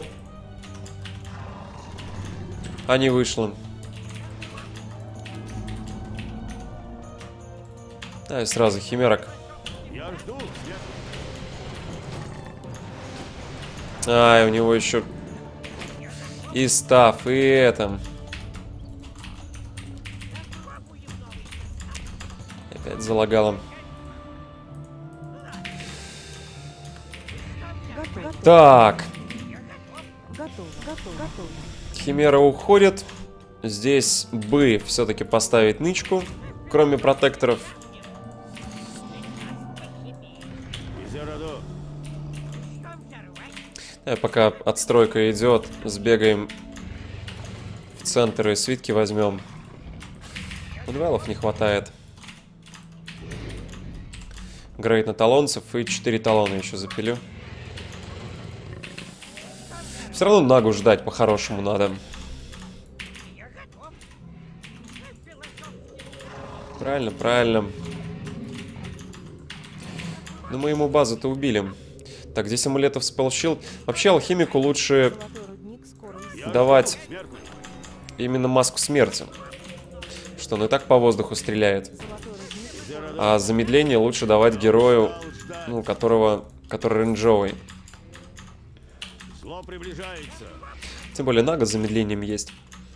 А не вышло. Да, и сразу химерок. Я жду, смертный. Ай, у него еще... И став, и это. Опять залагало. Так. Готово. Химера уходит. Здесь бы все-таки поставить нычку, кроме протекторов. Изерадо. Пока отстройка идет, сбегаем в центр и свитки возьмем. Дуэлов не хватает. Грейд на талонцев и 4 талона еще запилю. Все равно Нагу ждать по-хорошему надо. Правильно. Но мы ему базу-то убили. Так, здесь амулетов спеллшилд. Вообще алхимику лучше давать именно маску смерти. Что он и так по воздуху стреляет. А замедление лучше давать герою, ну, который рейнджовый. Зло приближается. Тем более Нага с замедлением есть.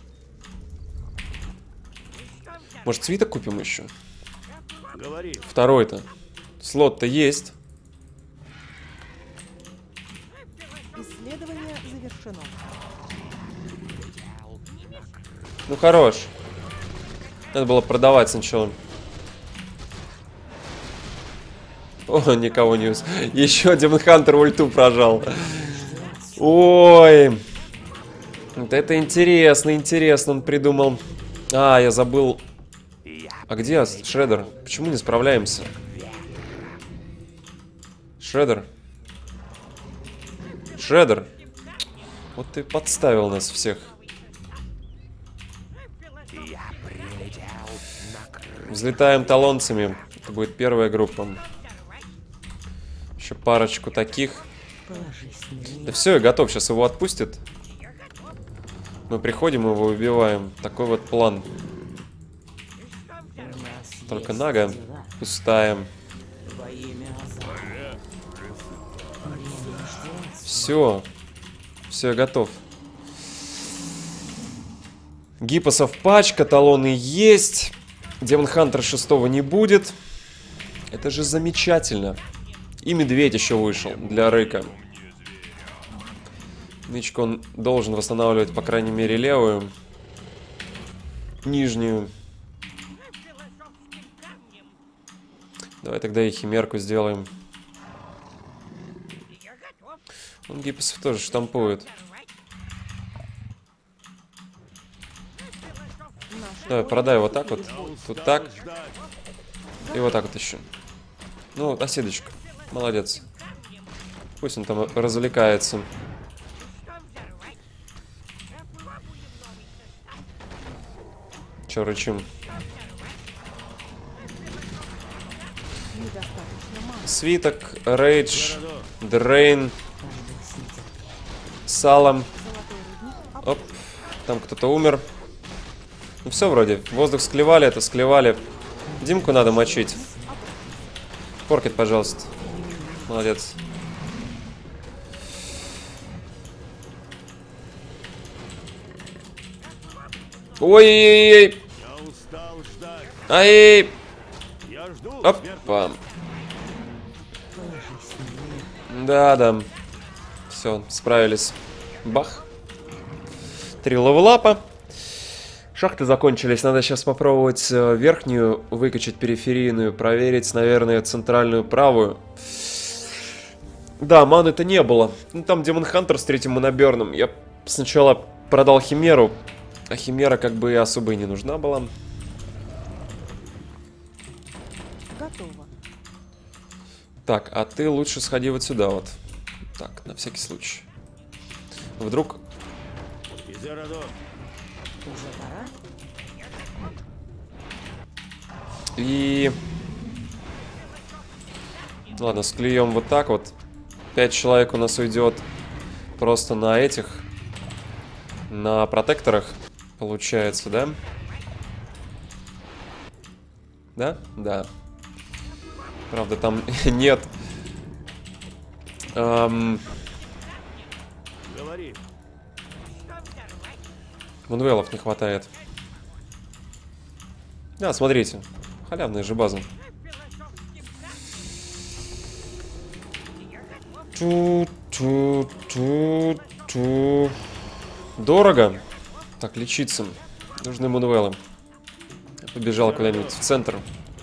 Может, свиток купим еще? Говори. Второй-то. Слот-то есть. Исследование завершено. Ну, хорош. Надо было продавать сначала. О, никого не ус... Еще Демон Хантер ульту прожал. Ой. Вот это интересно он придумал. А, я забыл. А где Шреддер? Почему не справляемся? Шреддер. Вот ты подставил нас всех. Взлетаем талонцами. Это будет первая группа. Еще парочку таких. Да все, я готов. Сейчас его отпустит. Мы приходим, его убиваем. Такой вот план. Только Нага пустая. Все, я готов. Гиппосов пачка, талоны есть. Демон Хантер 6-го не будет. Это же замечательно. И медведь еще вышел для Рыка. Нычку он должен восстанавливать, по крайней мере, левую. Нижнюю. Давай тогда и химерку сделаем. Он гиппосов тоже штампует. Давай, продай вот так вот. Тут так. И вот так вот еще. Ну, вот, оседочка. Молодец. Пусть он там развлекается. Че рычим? Свиток, рейдж, дрейн, салом. Оп, там кто-то умер. Ну все вроде. Воздух склевали, это склевали. Димку надо мочить. Поркет, пожалуйста. Молодец. Ой-ой-ой. Я устал ждать. Ай. Я жду. Опа. Да. Все, справились. Бах. 3 левелапа. Шахты закончились. Надо сейчас попробовать верхнюю выкачать, периферийную, проверить, наверное, центральную правую. Да, маны-то не было. Ну, там Демон Хантер с 3-м моноберном. Я сначала продал Химеру, а Химера как бы особо и не нужна была. Готово. Так, а ты лучше сходи вот сюда вот. Так, на всякий случай. Вдруг... Изерадор. Уже пора. И... Ладно, склеем вот так вот. 5 человек у нас уйдет просто на этих. На протекторах. Получается, да? Да? Да. Правда, там нет. Говори. Мунвелов не хватает. Да, смотрите. Халявная же база. Ту-ту-ту-ту. Дорого. Так, лечиться. Нужны мунвелы. Я побежал куда-нибудь в центр.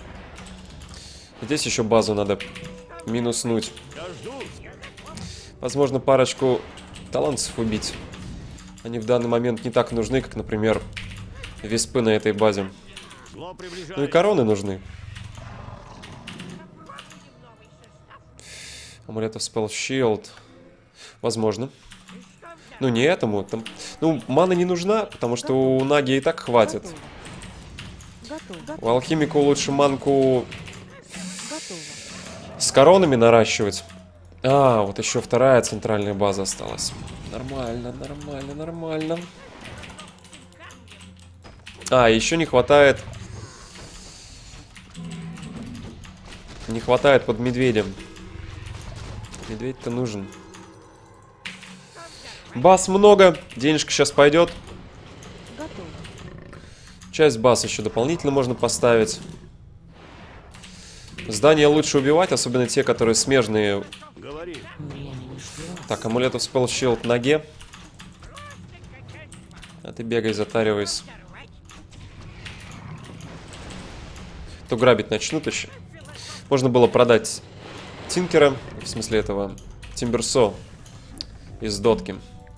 Здесь еще базу надо минуснуть. Я жду. Возможно, парочку талантцев убить. Они в данный момент не так нужны, как, например, виспы на этой базе. Зло приближается. Ну и короны нужны. Амулетов Spell Shield. Возможно. Ну не этому. Там... Ну, мана не нужна, потому что у Наги и так хватит. Готово. У алхимика лучше манку Готово. с коронами наращивать. А, вот еще вторая центральная база осталась. Нормально, нормально, нормально. А, еще не хватает... Не хватает под медведем. Медведь-то нужен. Баз много. Денежка сейчас пойдет. Готово. Часть баз еще дополнительно можно поставить. Здания лучше убивать, особенно те, которые смежные. Говори. Так, амулетов Spell Shield в ноге. А ты бегай, затаривайся. То грабить начнут еще. Можно было продать Тинкера, в смысле этого Тимберсо из Дотки.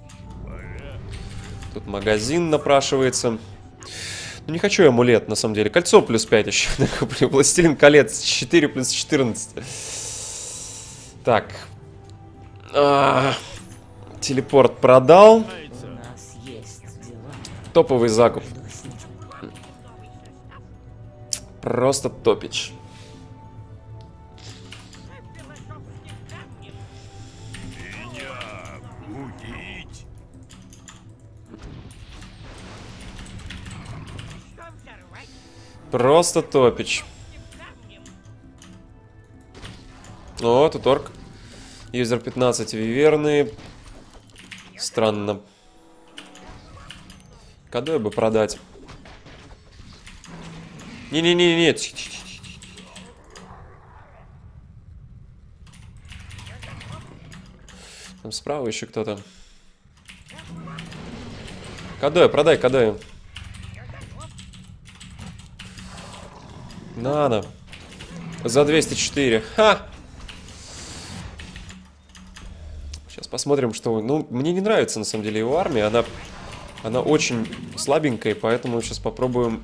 Тут магазин напрашивается. Ну не хочу я амулет, на самом деле. Кольцо плюс 5 еще накоплю. Властелин колец 4 плюс 14. Так. Телепорт продал. У нас есть дела. Топовый закуп. Просто топич. Убить. Просто топич. О, тут орк. Юзер 15 виверны. Странно. Кадой бы продать. Не-не-не-не. Там справа еще кто-то. Кадой, продай Кадою. Надо. За 204. Ха! Сейчас посмотрим, что... Ну, мне не нравится, на самом деле, его армия. Она очень слабенькая, поэтому сейчас попробуем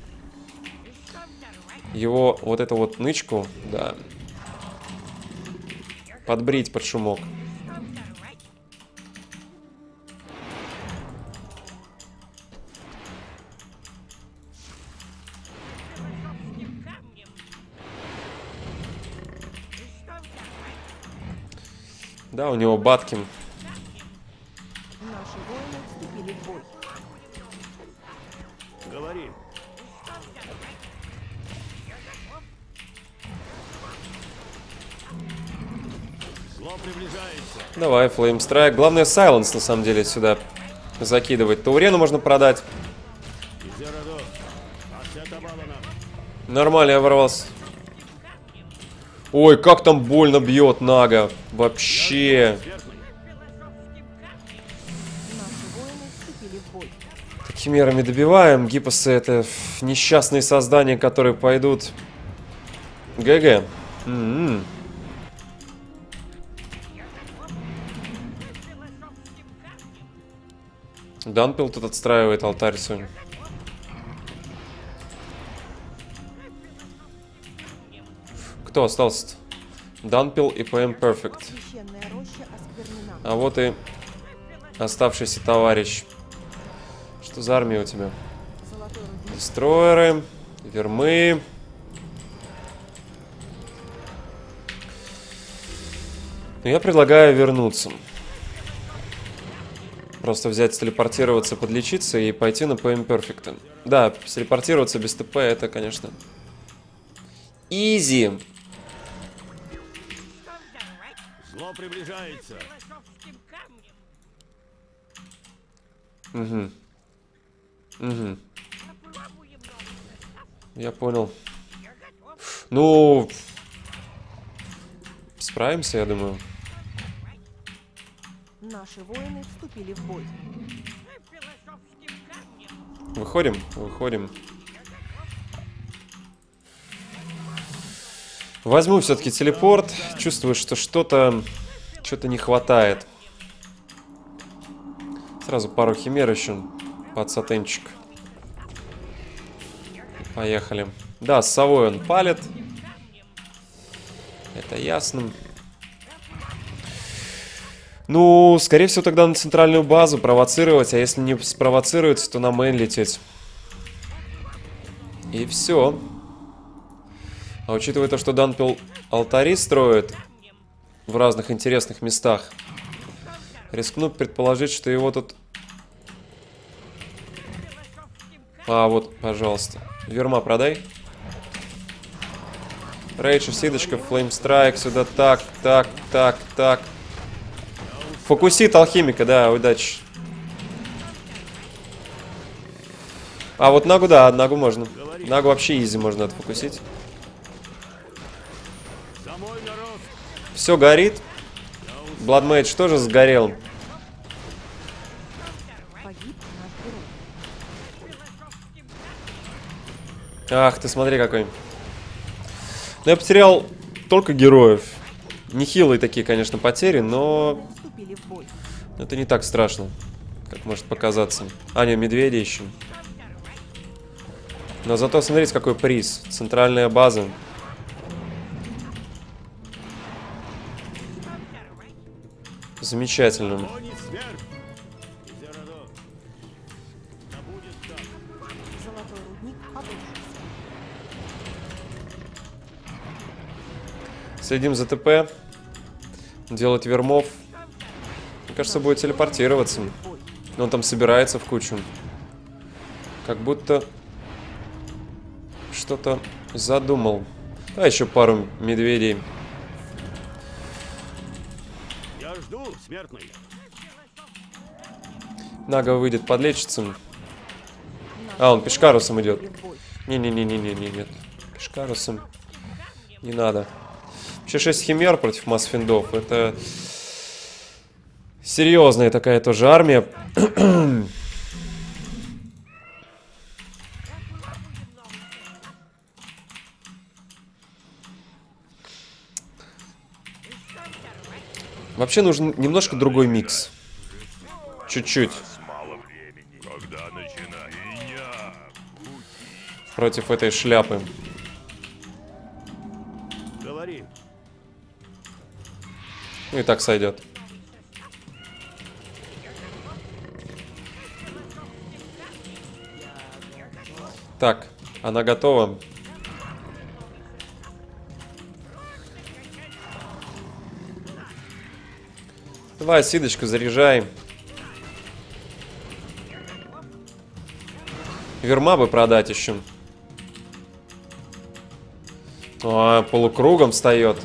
его вот эту вот нычку, да, подбрить под шумок. Да, у него Баткин. Наши воины вступили в бой. Говори. Зло приближается. Давай, Flame Strike. Главное, Silence, на самом деле, сюда закидывать. Таурену можно продать. Нормально, я ворвался. Ой, как там больно бьет Нага. Вообще. Наши воины вступили в бой. Химерами добиваем. Гипосы — это несчастные создания, которые пойдут. ГГ. Данпил тут отстраивает алтарь свой. Кто остался-то? Данпил и ПМ Перфект. Священная роща осквернена. А вот и оставшийся товарищ. Что за армия у тебя? Золотой рудник. Дестройеры, вермы. Но я предлагаю вернуться. Просто взять, телепортироваться, подлечиться и пойти на ПМ Перфекта. Да, телепортироваться без ТП — это, конечно, изи. Зло приближается. Угу. Угу. Я понял. Ну, справимся, я думаю. Наши воины вступили в бой. Выходим? Выходим. Возьму все-таки телепорт. Чувствую, что что-то не хватает. Сразу пару химер еще под сатенчик. Поехали. Да, с совой он палит. Это ясно. Ну, скорее всего, тогда на центральную базу провоцировать. А если не спровоцируется, то на мейн лететь. И все. А учитывая то, что Данпил алтари строит в разных интересных местах, рискну предположить, что его тут... А, вот, пожалуйста. Верма продай. Рейдж, сидочка, флеймстрайк. Сюда так, так, так, так. Фокусит алхимика, да, удачи. А вот Нагу, да, Нагу можно. Нагу вообще изи можно отфокусить. Все горит. Бладмейдж тоже сгорел. Погиб наш герой. Ах, ты смотри какой. Ну, я потерял только героев. Нехилые такие, конечно, потери, но Вступили в бой. это не так страшно, как может показаться. А, не, медведи еще. Но зато смотрите, какой приз. Центральная база. Замечательно. Золотой рудник обрушился. Следим за ТП. Делать вермов. Мне кажется, будет телепортироваться. Но он там собирается в кучу. Как будто что-то задумал. А еще пару медведей. Я жду, смертный. Нага выйдет, подлечится. А, он пешкарусом идет. Вступили в бой. Не-не-не-не-не, нет. Пешкарусом не надо. Вообще 6 химер против масс-финдов. Это серьезная такая тоже армия. Вообще нужен немножко другой микс. Чуть-чуть. Когда начинаю? Против этой шляпы. Говори. Ну и так сойдет. Так, она готова. Давай, сидочку заряжай. Верма бы продать еще. А, полукругом встает.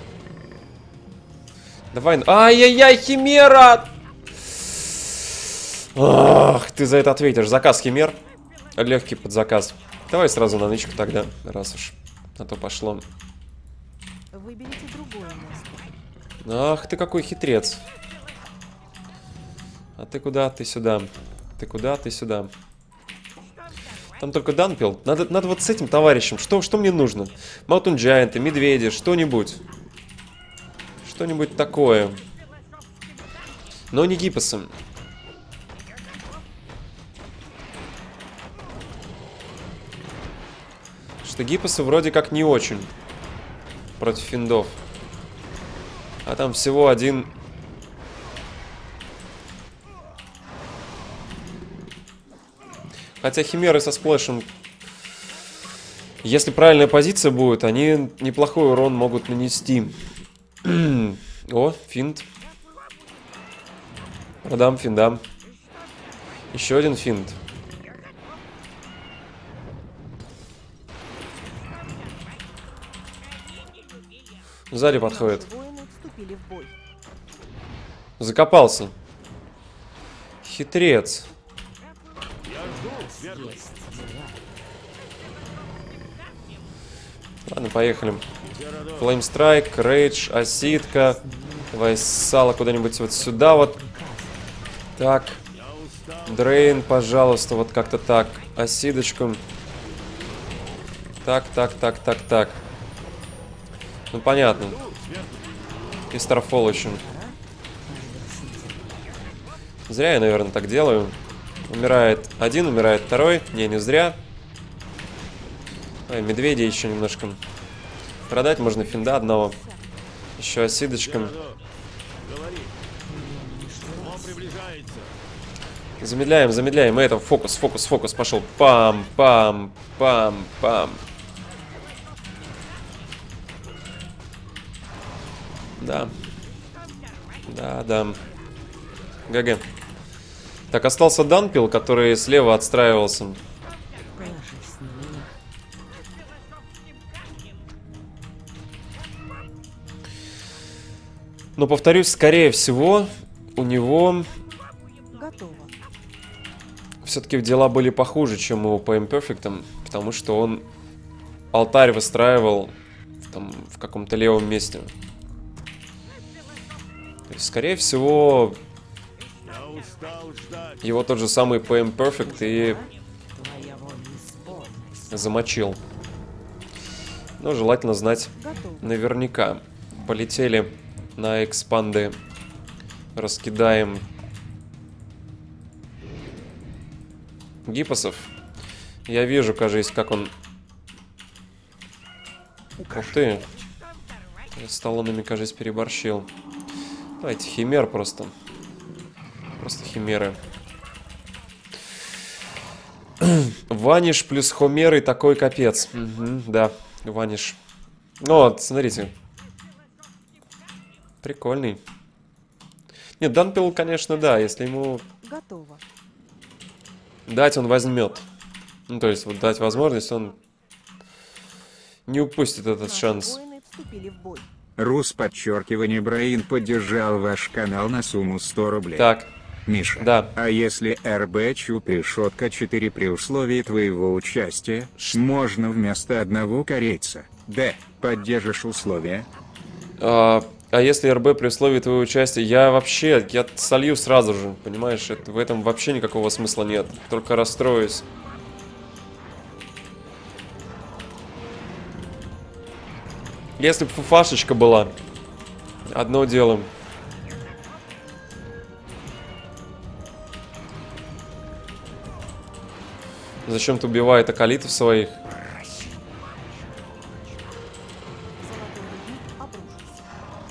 Давай. Ай-яй-яй, химера! Ах, ты за это ответишь. Заказ химер. легкий подзаказ. Давай сразу на нычку тогда, раз уж на то пошло. Выберите другое место. Ах, ты какой хитрец. А ты куда? Ты сюда. Ты куда? Ты сюда. Там только Данпил. Надо вот с этим товарищем. Что мне нужно? Mountain Giant, медведи, что-нибудь. Что-нибудь такое. Но не гиппосом. Что гиппосы вроде как не очень против финдов. А там всего один... Хотя химеры со сплэшем, если правильная позиция будет, они неплохой урон могут нанести. О, финт. Продам финдам. Еще один финт. Сзади подходит. Наши воины вступили в бой. Закопался. Хитрец. Ладно, поехали. Flame Strike, Rage, Осидка. Вассала куда-нибудь вот сюда вот. Так. Дрейн, пожалуйста, вот как-то так. Осидочку. Так. Ну, понятно. И Starfall еще. Зря я, наверное, так делаю. Умирает один, умирает второй. Не зря. Ой, медведя еще немножко. Продать можно финда одного. Еще осидочком. Замедляем. И это фокус. Пошел. Пам. Да. ГГ. Так, остался Данпил, который слева отстраивался. Но, повторюсь, скорее всего, у него... Готово. Все-таки дела были похуже, чем у PM Perfect, потому что он алтарь выстраивал там, в каком-то левом месте. То есть, скорее всего, его тот же самый PM Perfect и замочил. Но желательно знать наверняка. Полетели на экспанды. Раскидаем гиппосов. Я вижу, кажется, как он... Ух ты. С талонами, кажется, переборщил. Давайте химер просто. Просто химеры. Ваниш плюс хомеры такой капец. Угу, да, ваниш. Ну вот, смотрите. Прикольный. Нет, Данпил, конечно, да, если ему... Готово. Дать, он возьмет. Ну, то есть, вот дать возможность, он не упустит этот Наши шанс. воины вступили в бой. Брайан поддержал ваш канал на сумму 100 рублей. Так, Миша, да. а если РБ Чуп решетка 4 при условии твоего участия, можно вместо одного корейца? Д. Поддержишь условия? А если РБ при условии твоего участия, я солью сразу же, понимаешь? В этом вообще никакого смысла нет. Только расстроюсь. Если бы фуфашечка была, одно дело. Зачем-то убивает акалитов своих. Золотой рубин обрушился.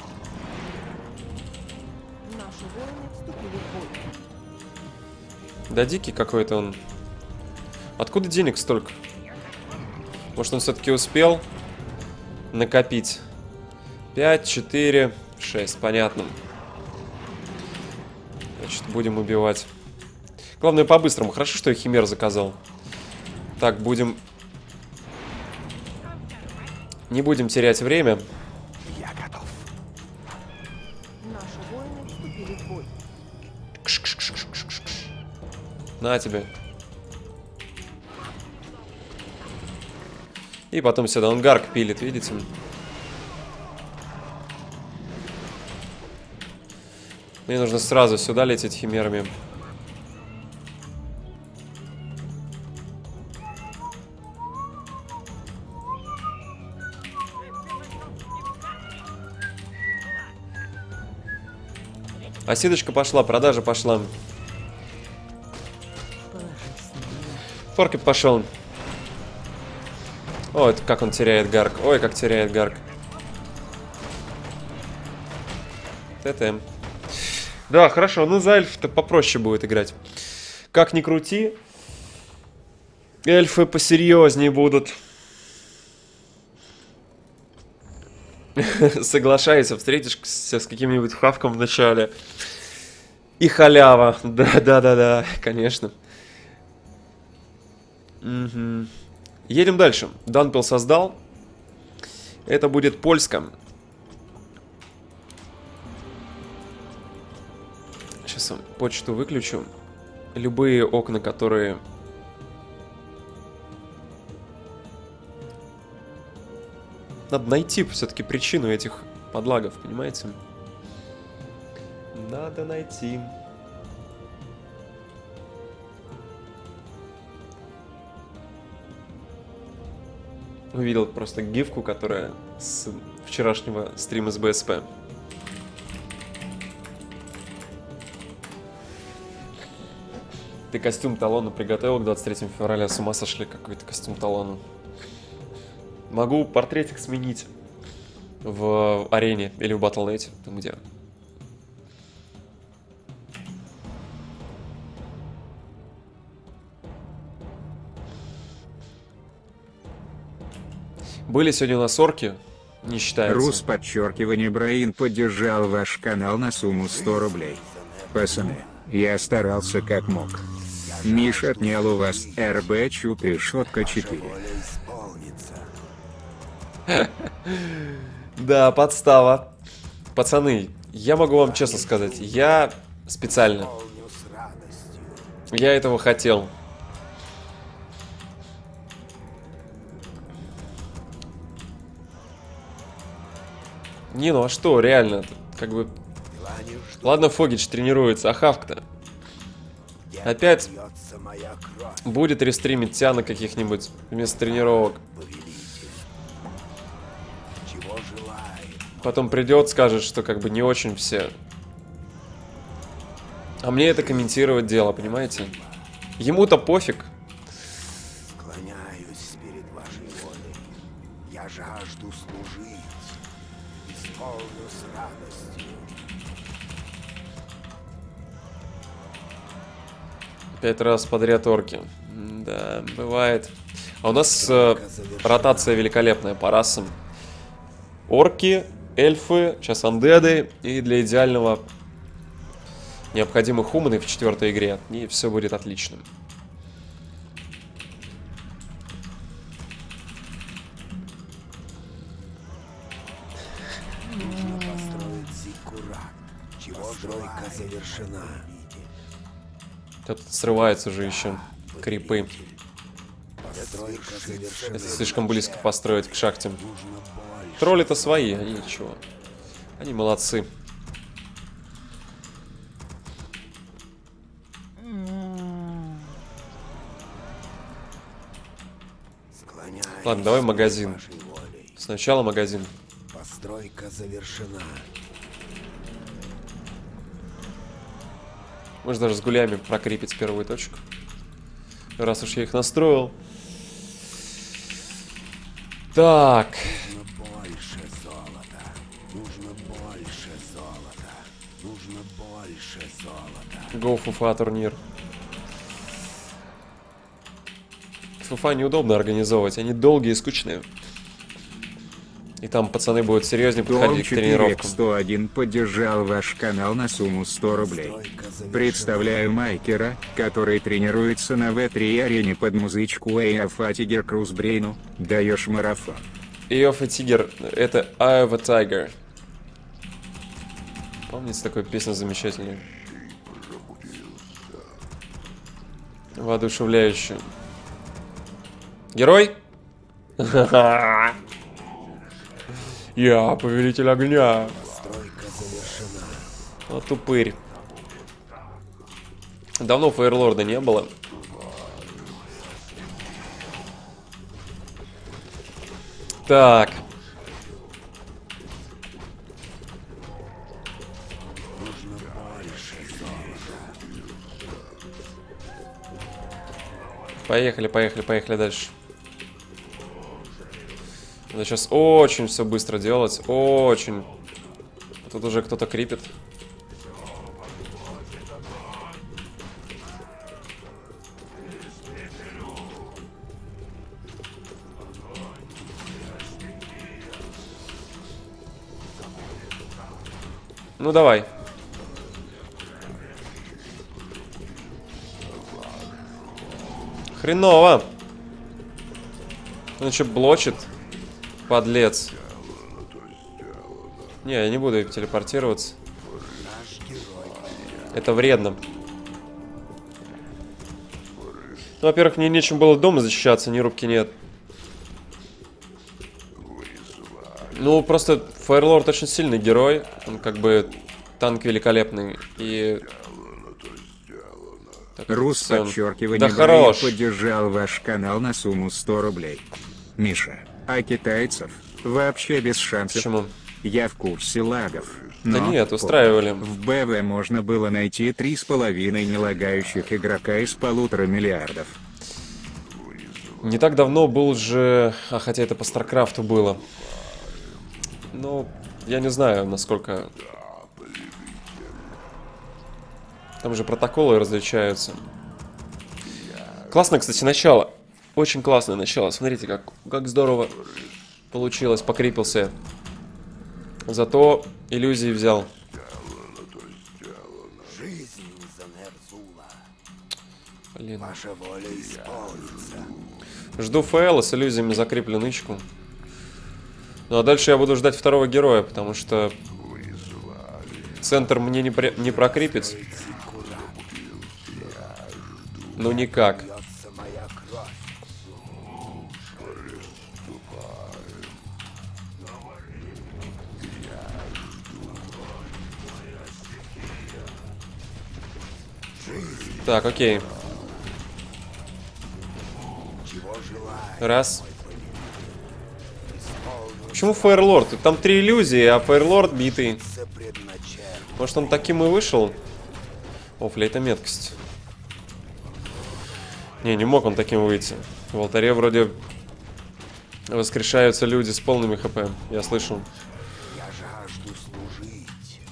Наши воины вступили в бой. Да дикий какой-то он. Откуда денег столько? Может, он все-таки успел накопить? 5, 4, 6. Понятно. Значит, будем убивать. Главное, по-быстрому. Хорошо, что я химер заказал. Так, будем... Не будем терять время. Я готов. Наши воины вступили в бой. На тебе. И потом сюда он гарк пилит, видите? Мне нужно сразу сюда лететь химерами. Осидочка пошла, продажа пошла. Форкет пошел. Ой, как он теряет гарк. Ой, как теряет гарк. ТТ. Да, хорошо. Ну, за эльф-то попроще будет играть. Как ни крути, эльфы посерьезнее будут. Соглашайся, встретишься с каким-нибудь хавком в начале. И халява. Да, конечно. Угу. Едем дальше. Данпил создал. Это будет Польска. Сейчас почту выключу. Любые окна, которые... Надо найти все-таки причину этих подлагов, понимаете? Надо найти. Увидел просто гифку, которая с вчерашнего стрима с БСП. Ты костюм талона приготовил к 23 февраля? С ума сошли, какой-то костюм талона. Могу портретик сменить в арене или в Battle.net, там где. Были сегодня у нас орки, не считается. Рус подчеркивание Браин поддержал ваш канал на сумму 100 рублей. Пацаны, я старался как мог. Миша отнял у вас РБ Чуп решетка 4. Да, подстава. Пацаны, я могу вам честно сказать, я специально. Я этого хотел. Не, ну а что, реально, как бы... Ладно, Фогич тренируется, а Хавк-то? Опять будет рестримить Тиана каких-нибудь вместо тренировок. Потом придет, скажет, что как бы не очень все. А мне это комментировать дело, понимаете? Ему-то пофиг. Склоняюсь перед вашей волей. Я жажду служить. Исполню с радостью. 5 раз подряд орки. Да, бывает. А у нас ротация великолепная по расам. Орки, эльфы, сейчас андеды. И для идеального необходимы хуманы в 4-й игре. И все будет отлично. Нужно построить зиккурат. Постройка завершена. Тут срываются же еще крипы. Постройка завершена. Это слишком близко построить к шахте. Тролли-то свои, они ничего. Они молодцы. Ладно, давай магазин. Сначала магазин. Постройка завершена. Можно даже с гулями прокрепить первую точку. Раз уж я их настроил. Так. Нужно больше золота. Нужно больше золота. Нужно больше золота. Go Фуфа турнир. Фуфа неудобно организовывать, они долгие и скучные. И там пацаны будут серьезнее подходить к тренировкам. 101 поддержал ваш канал на сумму 100 рублей. Представляю Майкера, который тренируется на В3 арене под музычку Eye of a Tiger Крузбрейну. Даешь марафон. Eye of a Tiger, это Eye of a Tiger. Помните такую песню замечательную? Воодушевляющую. Герой? Я повелитель огня. Постройка завершена. Вот тупырь. Давно Фейерлорда не было. Так. Нужно больше золота. Поехали, поехали, поехали дальше. Надо сейчас очень все быстро делать. Очень. Тут уже кто-то крипит. Ну давай. Хреново. Он еще блочит. Подлец. Не, я не буду телепортироваться. Это вредно. Ну, во-первых, мне нечем было дома защищаться, ни рубки нет. Ну, просто Фейерлорд очень сильный герой. Он как бы танк великолепный. И... Так, Рус, всё. подчеркивание, Да Брейн хорош. поддержал ваш канал на сумму 100 рублей. Миша, а китайцев вообще без шансов. Почему? Я в курсе лагов. Да Но нет, устраивали. в БВ можно было найти 3,5 нелагающих игрока из 1,5 миллиардов. Не так давно был же... А, хотя это по Старкрафту было. Ну, я не знаю, насколько... Там же протоколы различаются. Классное, кстати, начало. Очень классное начало. Смотрите, как здорово получилось. Покрепился. Зато иллюзии взял. Жизнь за Нерзула. Блин. Ваша воля исполнится. Жду ФЛ с иллюзиями закреплю нычку. Ну а дальше я буду ждать второго героя, потому что центр мне не прокрепится. Ну никак. Льется моя кровь. Так, окей. Чего желаю? Раз. Почему Фейерлорд? Там 3 иллюзии, а Фейерлорд битый. Предначертано. Может, он таким и вышел? О, флейта меткость. Не мог он таким выйти. В алтаре вроде воскрешаются люди с полными хп. Я слышал. Я жажду служить.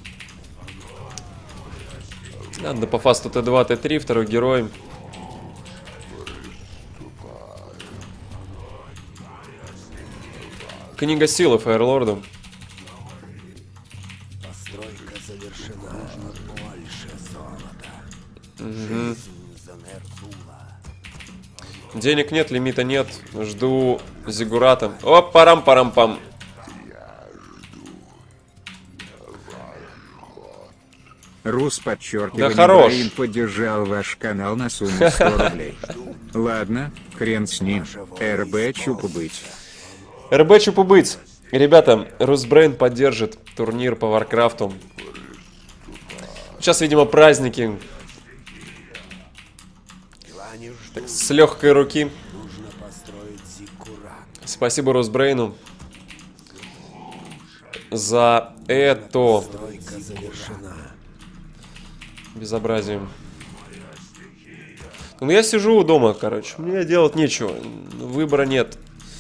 Надо по фасту Т2, Т3, второй герой. Книга силы Фейерлорду. Постройка завершена. Нужно больше золота. Жизнь за Нерзула. Денег нет, лимита нет. Жду зиггурата. О, парам-парам-пам. Рус, подчеркивание, Да хорош. Брейн поддержал ваш канал на сумму 100 рублей. Ладно, хрен с ним. РБ чупу быть. РБ чупу быть. Ребята, Русбрейн поддержит турнир по Варкрафту. Сейчас, видимо, праздники. Так, с легкой руки. Нужно построить зиккурат. Спасибо Русбрейну за это Постройка завершена. безобразие. Ну, я сижу дома, короче. Мне делать нечего. Выбора нет.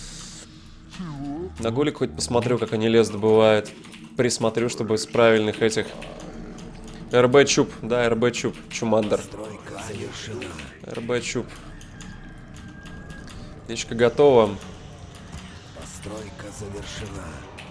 На гулик хоть посмотрю, как они лес добывают. Присмотрю, чтобы с правильных этих... РБ Чуп. Да, РБ Чуп. Чумандер. Постройка завершена. РБ Чуп. Печка готова. Постройка завершена.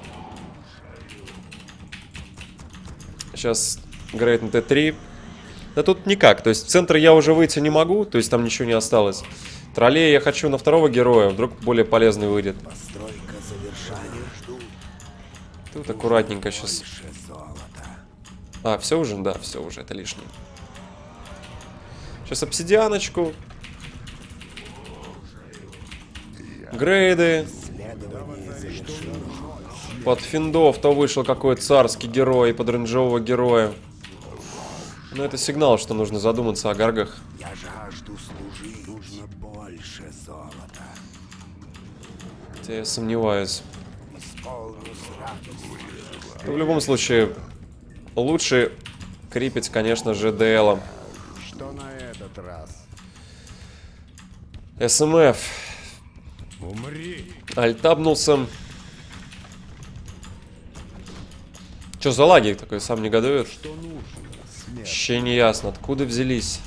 Сейчас Грейт на Т3. Да тут никак. То есть в центр я уже выйти не могу. То есть там ничего не осталось. Троллей я хочу на второго героя. Вдруг более полезный выйдет. Постройка завершена. Жду Тут аккуратненько сейчас. больше золота. А, все уже? Да, все уже. Это лишнее. Сейчас обсидианочку. Грейды. Под финдов то вышел какой царский герой, под рейнджового героя. Но это сигнал, что нужно задуматься о гаргах. Я жажду служить. Нужно больше золота. Хотя я сомневаюсь. Исполню с радостью. Но в любом случае, лучше крипить, конечно же, ДЛом. Что на этот раз? СМФ. Умри! Альтабнулся. Чё за лаги такой, сам негодует? Вообще не ясно, откуда взялись.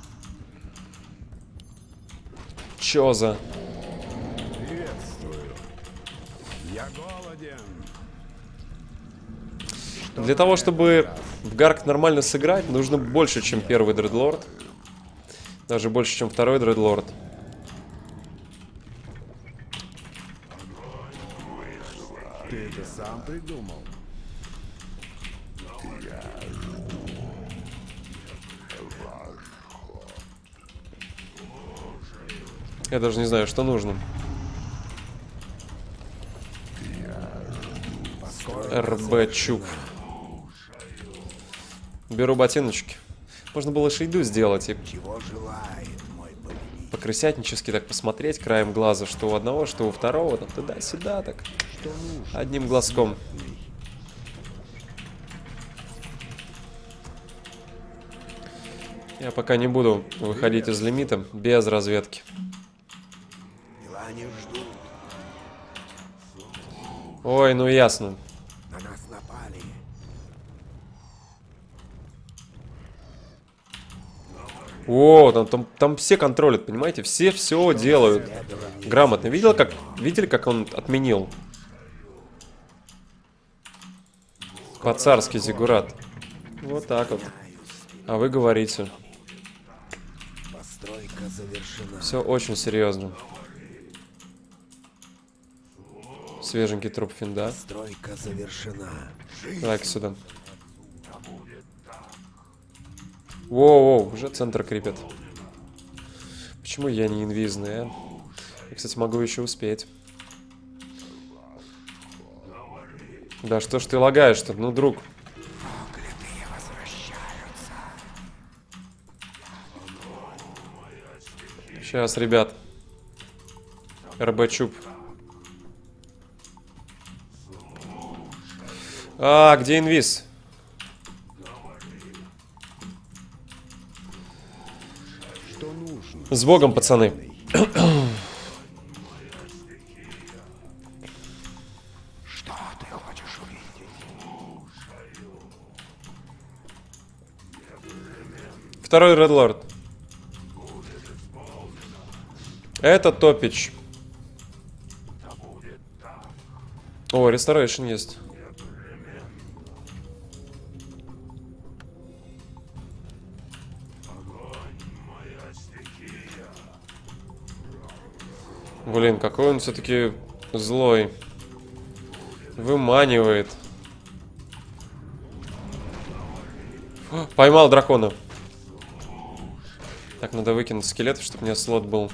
Чё за... Приветствую. Я голоден. Для того, чтобы в Гарк нормально сыграть, нужно больше, чем первый Дредлорд. Даже больше, чем второй Дредлорд. Ты это сам придумал? Я даже не знаю, что нужно. РБ Чуб. Беру ботиночки. Можно было шейду сделать и Чего желает мой повелитель? по-крысятнически так посмотреть краем глаза, что у одного, что у второго, там туда-сюда, так одним глазком. Я пока не буду выходить из лимита без разведки. Дела не ждут. Ой, ну ясно. На нас напали. О, там все контролят, понимаете? Все делают грамотно. Видели, как он отменил? По-царски зиггурат. Вот так вот. А вы говорите. Постройка завершена. Все очень серьезно. Свеженький труп финда. Постройка завершена. Давай-ка сюда. Воу, уже центр крепит. Почему я не инвизный, а? Я, кстати, могу еще успеть. Да что ж ты лагаешь-то, ну, друг. Сейчас, ребят. РБ Чуб. А, где инвиз? Что нужно? С Богом, пацаны. Что ты хочешь увидеть? Второй Редлорд. Это топич. О, ресторейшн есть. Блин, какой он все-таки злой. Выманивает. О, поймал дракона. Так, надо выкинуть скелетов, чтобы у меня слот был.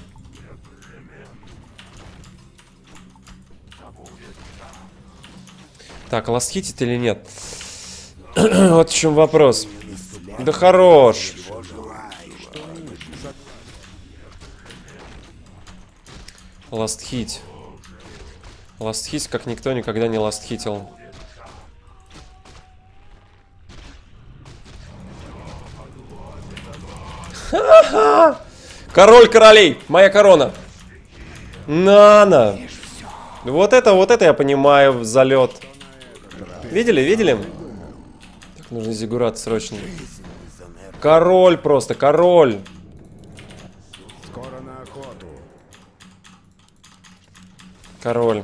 Так, ластхитит или нет? Вот в чем вопрос. Да хорош. Ластхит. Ластхит, как никто никогда не ластхитил. Ха-ха! Король королей! Моя корона! На! Вот это я понимаю, залет. Видели? Так, нужно зиггурат срочно. Король просто, король. Скоро на охоту. Король.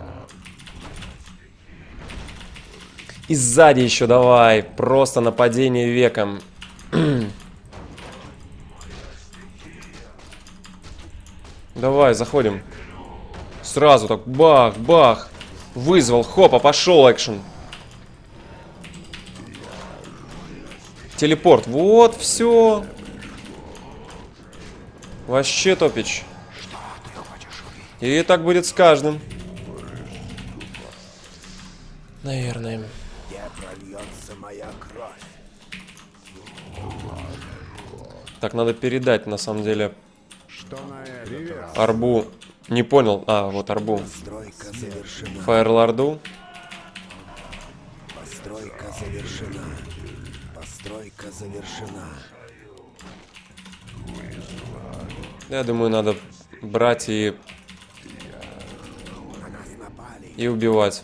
И сзади еще давай. Просто нападение веком. Давай, заходим. Сразу так бах. Вызвал, хопа, пошел экшен. Телепорт. Вот, все. Вообще топич. И так будет с каждым. Наверное. Где прольется моя кровь? Так, надо передать, на самом деле, Что на этот раз? арбу. Не понял. А, вот арбу. Постройка завершена. Фаерлорду. Постройка завершена. Постройка завершена. Я думаю, надо брать и На нас напали. убивать.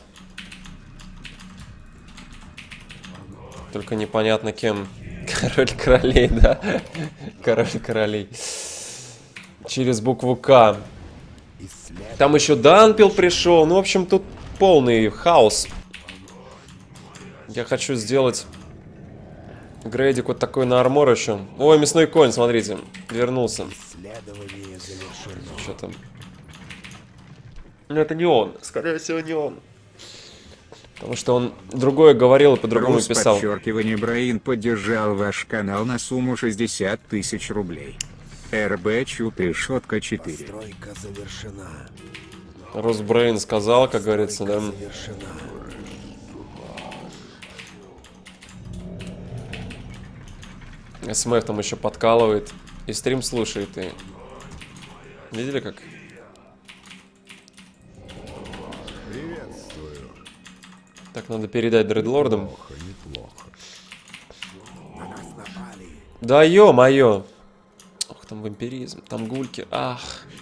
Только непонятно кем. Король королей, да? Король королей. Через букву К. Исследование. Там еще Данпил пришел. Ну, в общем, тут полный хаос. Я хочу сделать грейдик вот такой на армор еще. Ой, мясной конь, смотрите. Вернулся. Исследование завершено. Что там? Ну, это не он. Скорее всего, не он. Потому что он другое говорил и по-другому Рус, писал. подчеркивание, Браин поддержал ваш канал на сумму 60 тысяч рублей. РБ Чуп решетка 4. Постройка завершена. Росбрейн сказал, как говорится, да. Завершена. СМФ там еще подкалывает. И стрим слушает. И... Видели как? Приветствую. Так, надо передать дредлордам. Неплохо, неплохо. На нас напали. Да ё-моё. Ох, там вампиризм, там гульки. Ах.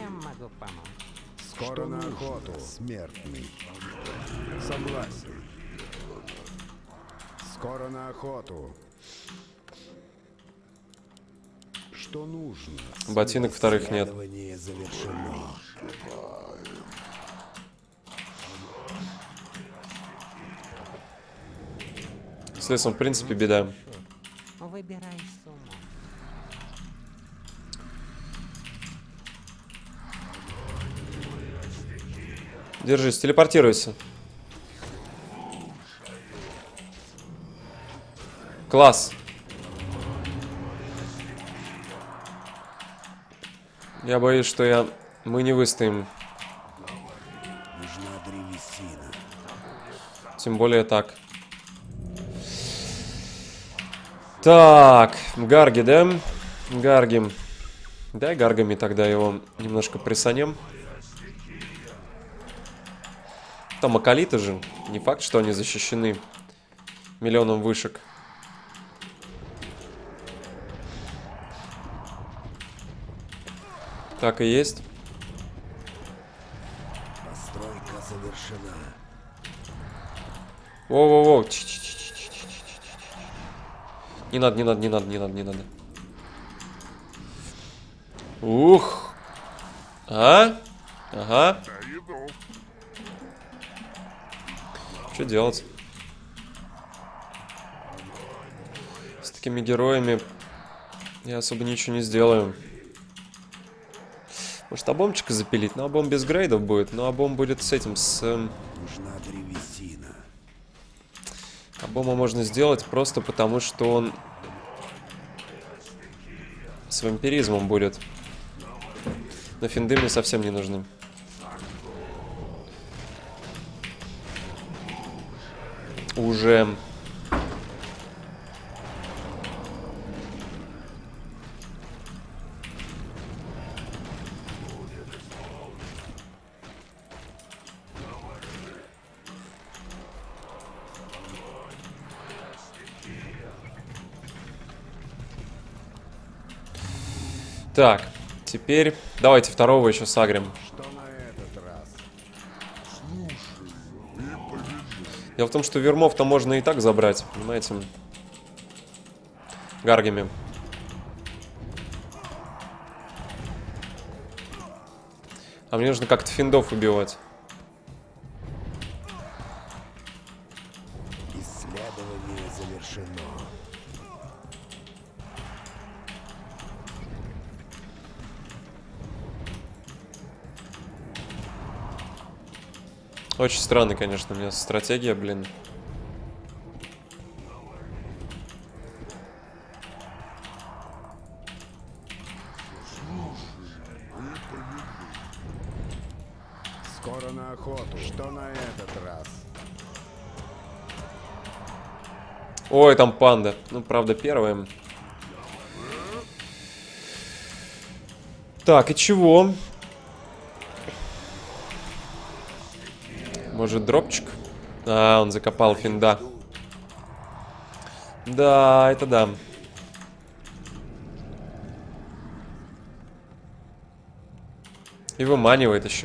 Скоро на охоту, смертный. Согласен. Скоро на охоту. Что нужно? Ботинок вторых нет. Исследование завершено. С лесом, в принципе, беда. Выбирай сумму. Держись, телепортируйся. Класс. Я боюсь, что мы не выстоим. Нужна древесина. Тем более так. Так, Гарги, да? Гарги. Дай Гаргами тогда его немножко присанем. Там акалиты же. Не факт, что они защищены миллионом вышек. Так и есть. Постройка завершена. Воу-воу-воу. Не надо, не надо, не надо, не надо, не надо. Ух. А? Ага. Что делать? С такими героями я особо ничего не сделаю. Может, обомчика запилить? Но обом без грейдов будет. Но обом будет с этим, с... Нужна древесина. Обома можно сделать просто потому, что он с вампиризмом будет. Но финды мне совсем не нужны. Уже. Так, теперь давайте второго еще сагрим. Что на этот раз? Дело в том, что вермов-то можно и так забрать, понимаете? Гаргами. А мне нужно как-то финдов убивать. Исследование завершено. Очень странно, конечно, у меня стратегия, блин. Скоро на охоту. Что на этот раз? Ой, там панда. Ну, правда, первая. Так, и чего? Может, дропчик? А, он закопал финда. Да, это да. И выманивает еще.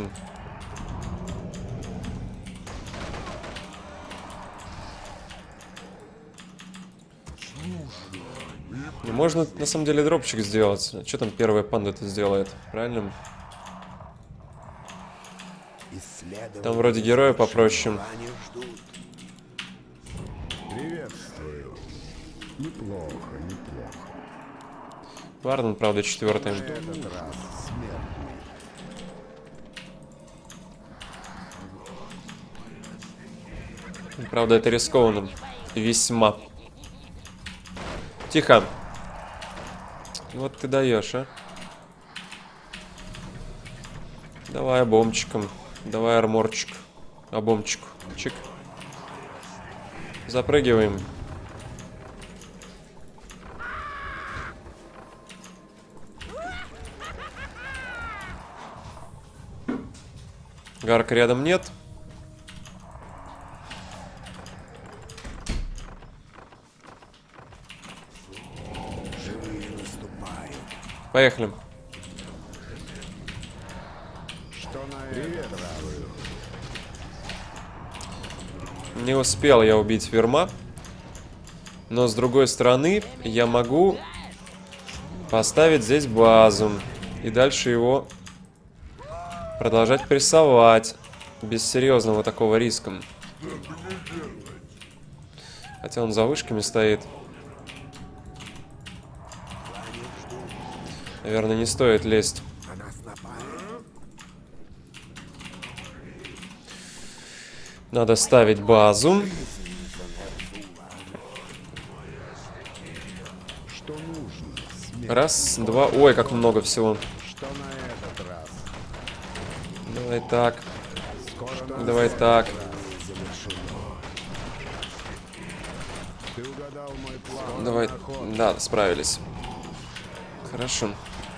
И можно, на самом деле, дропчик сделать. Что там первая панда-то сделает? Правильно? Там вроде героя попроще. Приветствую. Неплохо, неплохо. Варнан, правда, четвертый. На этот раз смертный. Правда, это рискованно. Весьма. Тихо. Вот ты даешь, а. Давай бомбчиком. Давай арморчик. Бомбчик. Чик. Запрыгиваем. Гарка рядом нет. Поехали. Что на этот раз? Не успел я убить Верма. Но с другой стороны, я могу поставить здесь базу. И дальше его продолжать прессовать. Без серьезного такого риска. Хотя он за вышками стоит. Наверное, не стоит лезть. Надо ставить базу. Что нужно? Раз, два. Ой, как много всего. Что на этот раз? Давай так. Скоро Давай так. ты угадал мой план. Давай. Да, справились. Хорошо.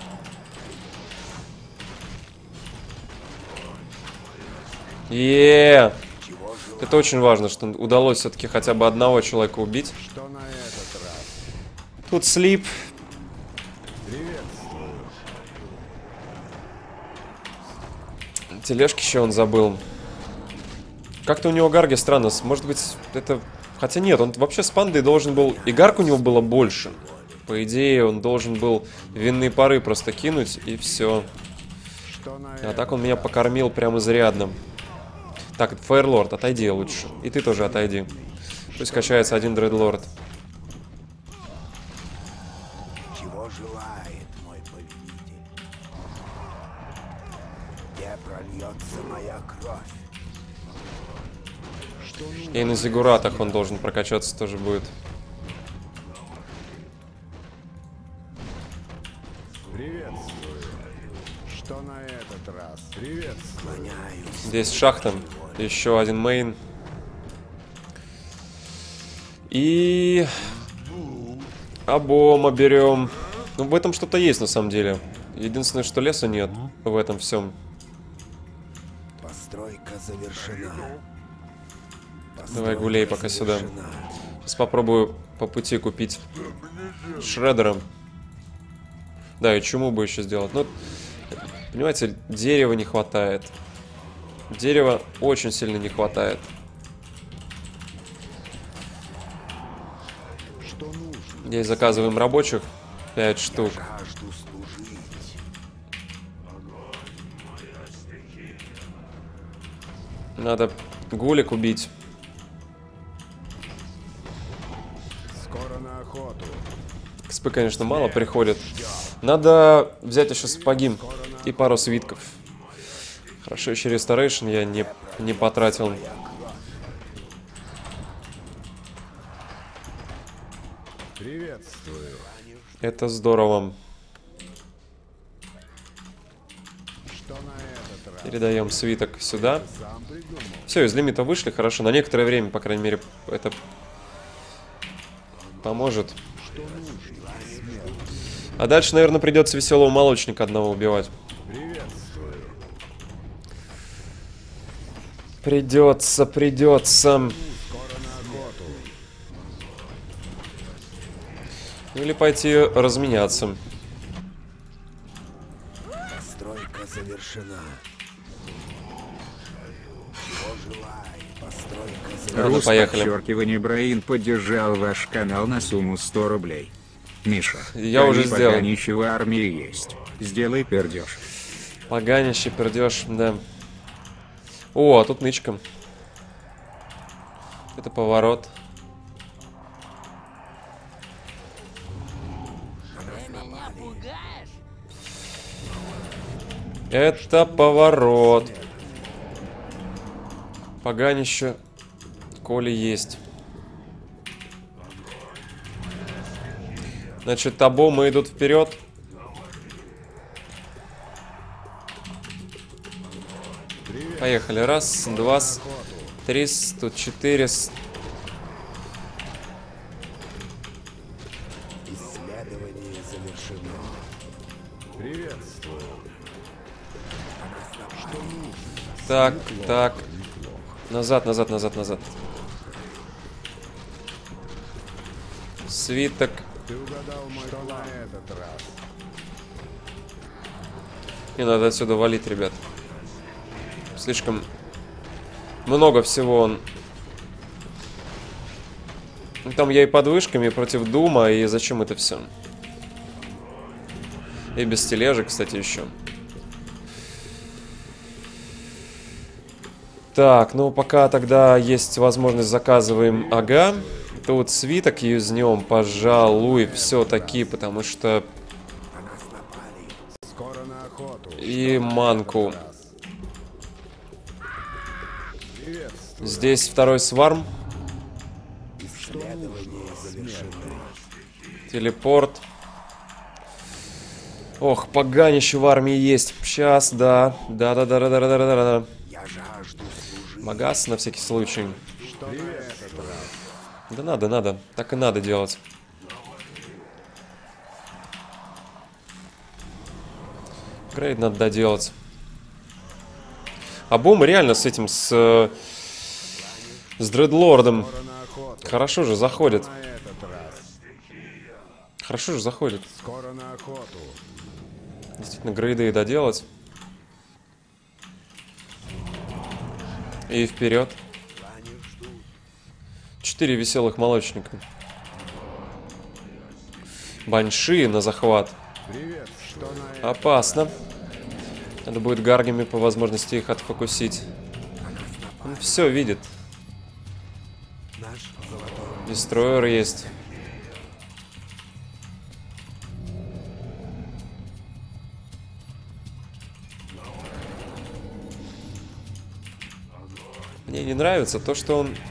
Это очень важно, что удалось все-таки хотя бы одного человека убить. Что на этот раз? Тут слип. Приветствую. Тележки еще он забыл. Как-то у него гарги странно. Может быть, это... Хотя нет, он вообще с пандой должен был... И гарк у него было больше. По идее, он должен был винные пары просто кинуть, и все. Что на А так он меня покормил прям изрядно. Так, Фейерлорд, отойди лучше. И ты тоже отойди. Пусть качается один Дредлорд. Чего желает мой повелитель? Где прольется моя кровь? И на зигуратах он должен прокачаться тоже будет. Приветствую. Что на этот раз? Приветствую. Здесь шахта. Еще один мейн. И... Обома берем. Ну, в этом что-то есть на самом деле. Единственное, что леса нет в этом всем. Постройка завершена. Давай гуляй пока сюда. Сейчас попробую по пути купить шредера. Да, и чуму бы еще сделать. Но, понимаете, дерева не хватает. Дерева очень сильно не хватает. Что нужно? Здесь заказываем рабочих. 5 штук. Жажду служить. Надо гулик убить. Скоро на охоту. КСП, конечно, мало приходит. Надо взять еще сапоги и пару свитков. Хорошо, еще ресторейшн я не потратил. Приветствую. Это здорово. Что на этот раз? Передаем свиток сюда. Сам придумал. Все, из лимита вышли, хорошо. На некоторое время, по крайней мере, это Поможет. А дальше, наверное, придется веселого молочника одного убивать. Придется. Или пойти разменяться. Постройка завершена. Чего желай? Постройка завершена. Ладно, поехали. Подчеркивание Браин поддержал ваш канал на сумму 100 рублей. Миша, Я уже сделал. пока ничего, армии есть. Сделай пердеж. Поганище, пердеж, да. О, а тут нычка. Это поворот. Это поворот. Поганище, коли есть. Значит, табомы идут вперед. Поехали. Раз, два, три, тут 4. Исследование завершено. Так. Назад. Свиток. Не надо отсюда валить, ребят. Слишком много всего он. Там я и под вышками против Дума, и зачем это все? И без тележек, кстати, еще. Так, ну пока тогда есть возможность, заказываем. Ага. Тут свиток юзнем, пожалуй, все-таки, потому что... И манку. Здесь второй сварм. Телепорт. Ох, поганище в армии есть. Сейчас, да. Да. Магас на всякий случай. Да надо. Так и надо делать. Грейд надо доделать. А бомбы реально с этим, с Дредлордом. Хорошо же заходит. Действительно, грейды доделать. И вперед. 4 веселых молочника. Банши на захват. Опасно. Надо будет гаргами по возможности их отфокусить. Он все видит. Дестройер есть. Мне не нравится то, что он...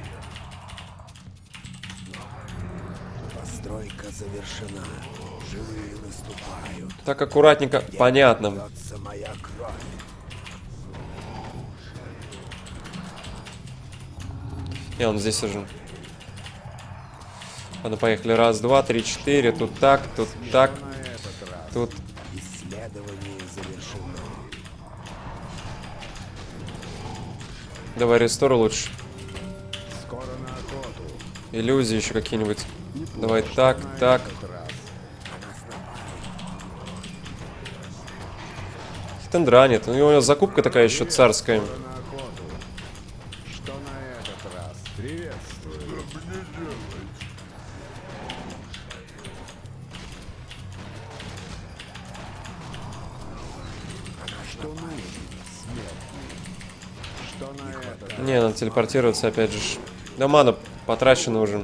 Постройка завершена. Живые наступают. Так аккуратненько. Понятно. Льется моя кровь. И он здесь уже. Ладно, поехали. Раз, два, три, 4. Тут так, тут так. Тут. Исследование завершено. Давай рестор лучше. Скоро на охоту. Иллюзии еще какие-нибудь. Давай так. Хитендранит. У него закупка такая еще царская. Что на этот раз? Приветствую. Что нужно? Что на этот раз? Не, надо телепортироваться опять же. Да мана потрачена уже.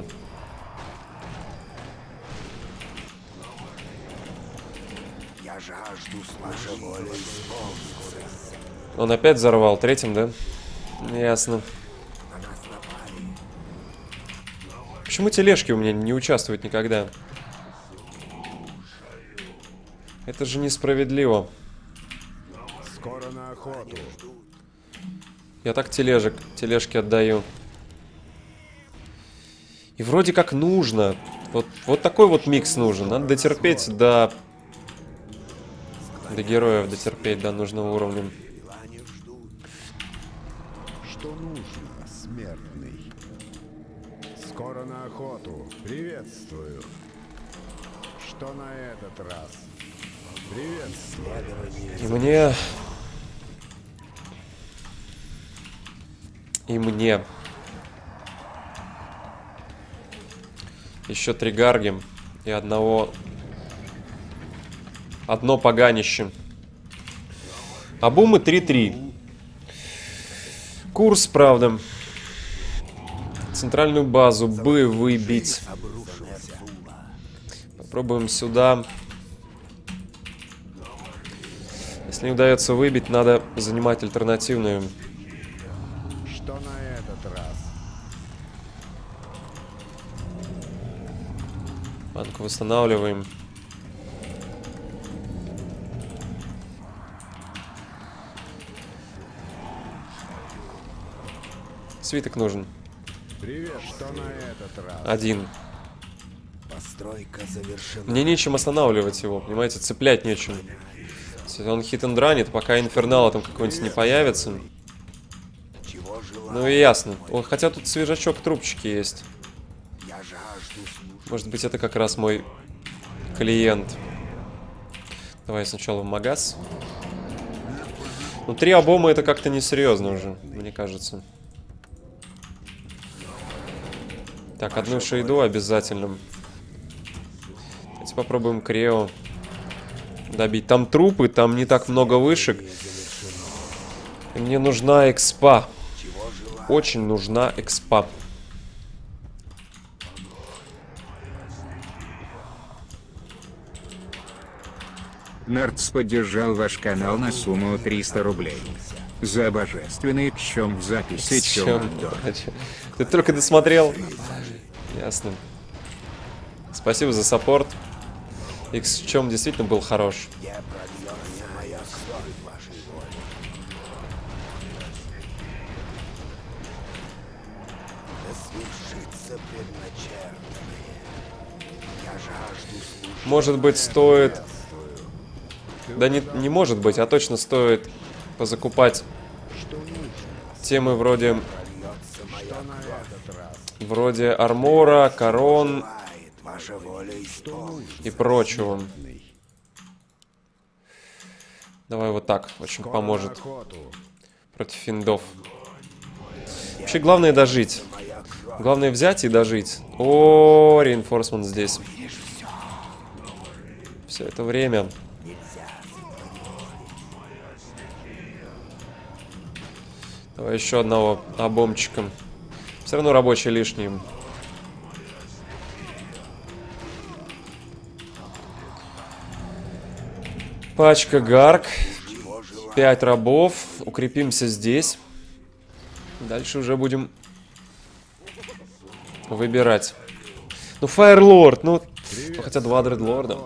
Я жажду ваша воля исполнится. Он опять взорвал. Третьим, да? Ясно. Почему тележки у меня не участвуют никогда? Это же несправедливо. Скоро на охоту. Я так тележки отдаю. И вроде как нужно. Вот такой вот микс нужен. Надо дотерпеть до героев, дотерпеть до нужного уровня. Что нужно, смертный? Скоро на охоту. Приветствую. Что на этот раз? Приветствую. И мне. Еще 3 гарги и одно поганище. Абумы 3-3. Курс, правда. Центральную базу бы выбить. Попробуем сюда. Если не удается выбить, надо занимать альтернативную. Что на этот раз? Банку восстанавливаем. Свиток нужен. Привет, что на этот раз? 1. Постройка завершена. Мне нечем останавливать его, понимаете? Цеплять нечем. Если он хит-энд-ранит, пока инфернала там какой-нибудь не появится. Чего желаю? Ну и ясно. О, хотя тут свежачок трубчики есть. Я жажду службы. Может быть, это как раз мой клиент. Давай сначала в магаз. Ну, 3 обома это как-то несерьезно уже, мне кажется. Так, одну шейду обязательно. Давайте попробуем Крео добить. Там трупы, там не так много вышек. И мне нужна экспа. Очень нужна экспа. Нардс поддержал ваш канал на сумму 300 рублей. За божественный чём в записи чём. Ты только досмотрел? Ясно. Спасибо за саппорт. Икс чем действительно был хорош. Я прольется моя кровь вашей воли. Да свершится предначертанное. Я жажду службы. Может быть, стоит... Да не может быть, а точно стоит позакупать темы вроде армора, корон Ваша воля исполнится. и прочего. Давай вот так, очень поможет против финдов. Вообще главное дожить. Главное взять и дожить. О, реинфорсмент здесь. Все это время. Давай еще одного обомчика. Все равно рабочие лишние. Пачка гарк. 5 рабов. Укрепимся здесь. Дальше уже будем выбирать. Ну, Файрлорд, ну хотя 2 Дредлорда.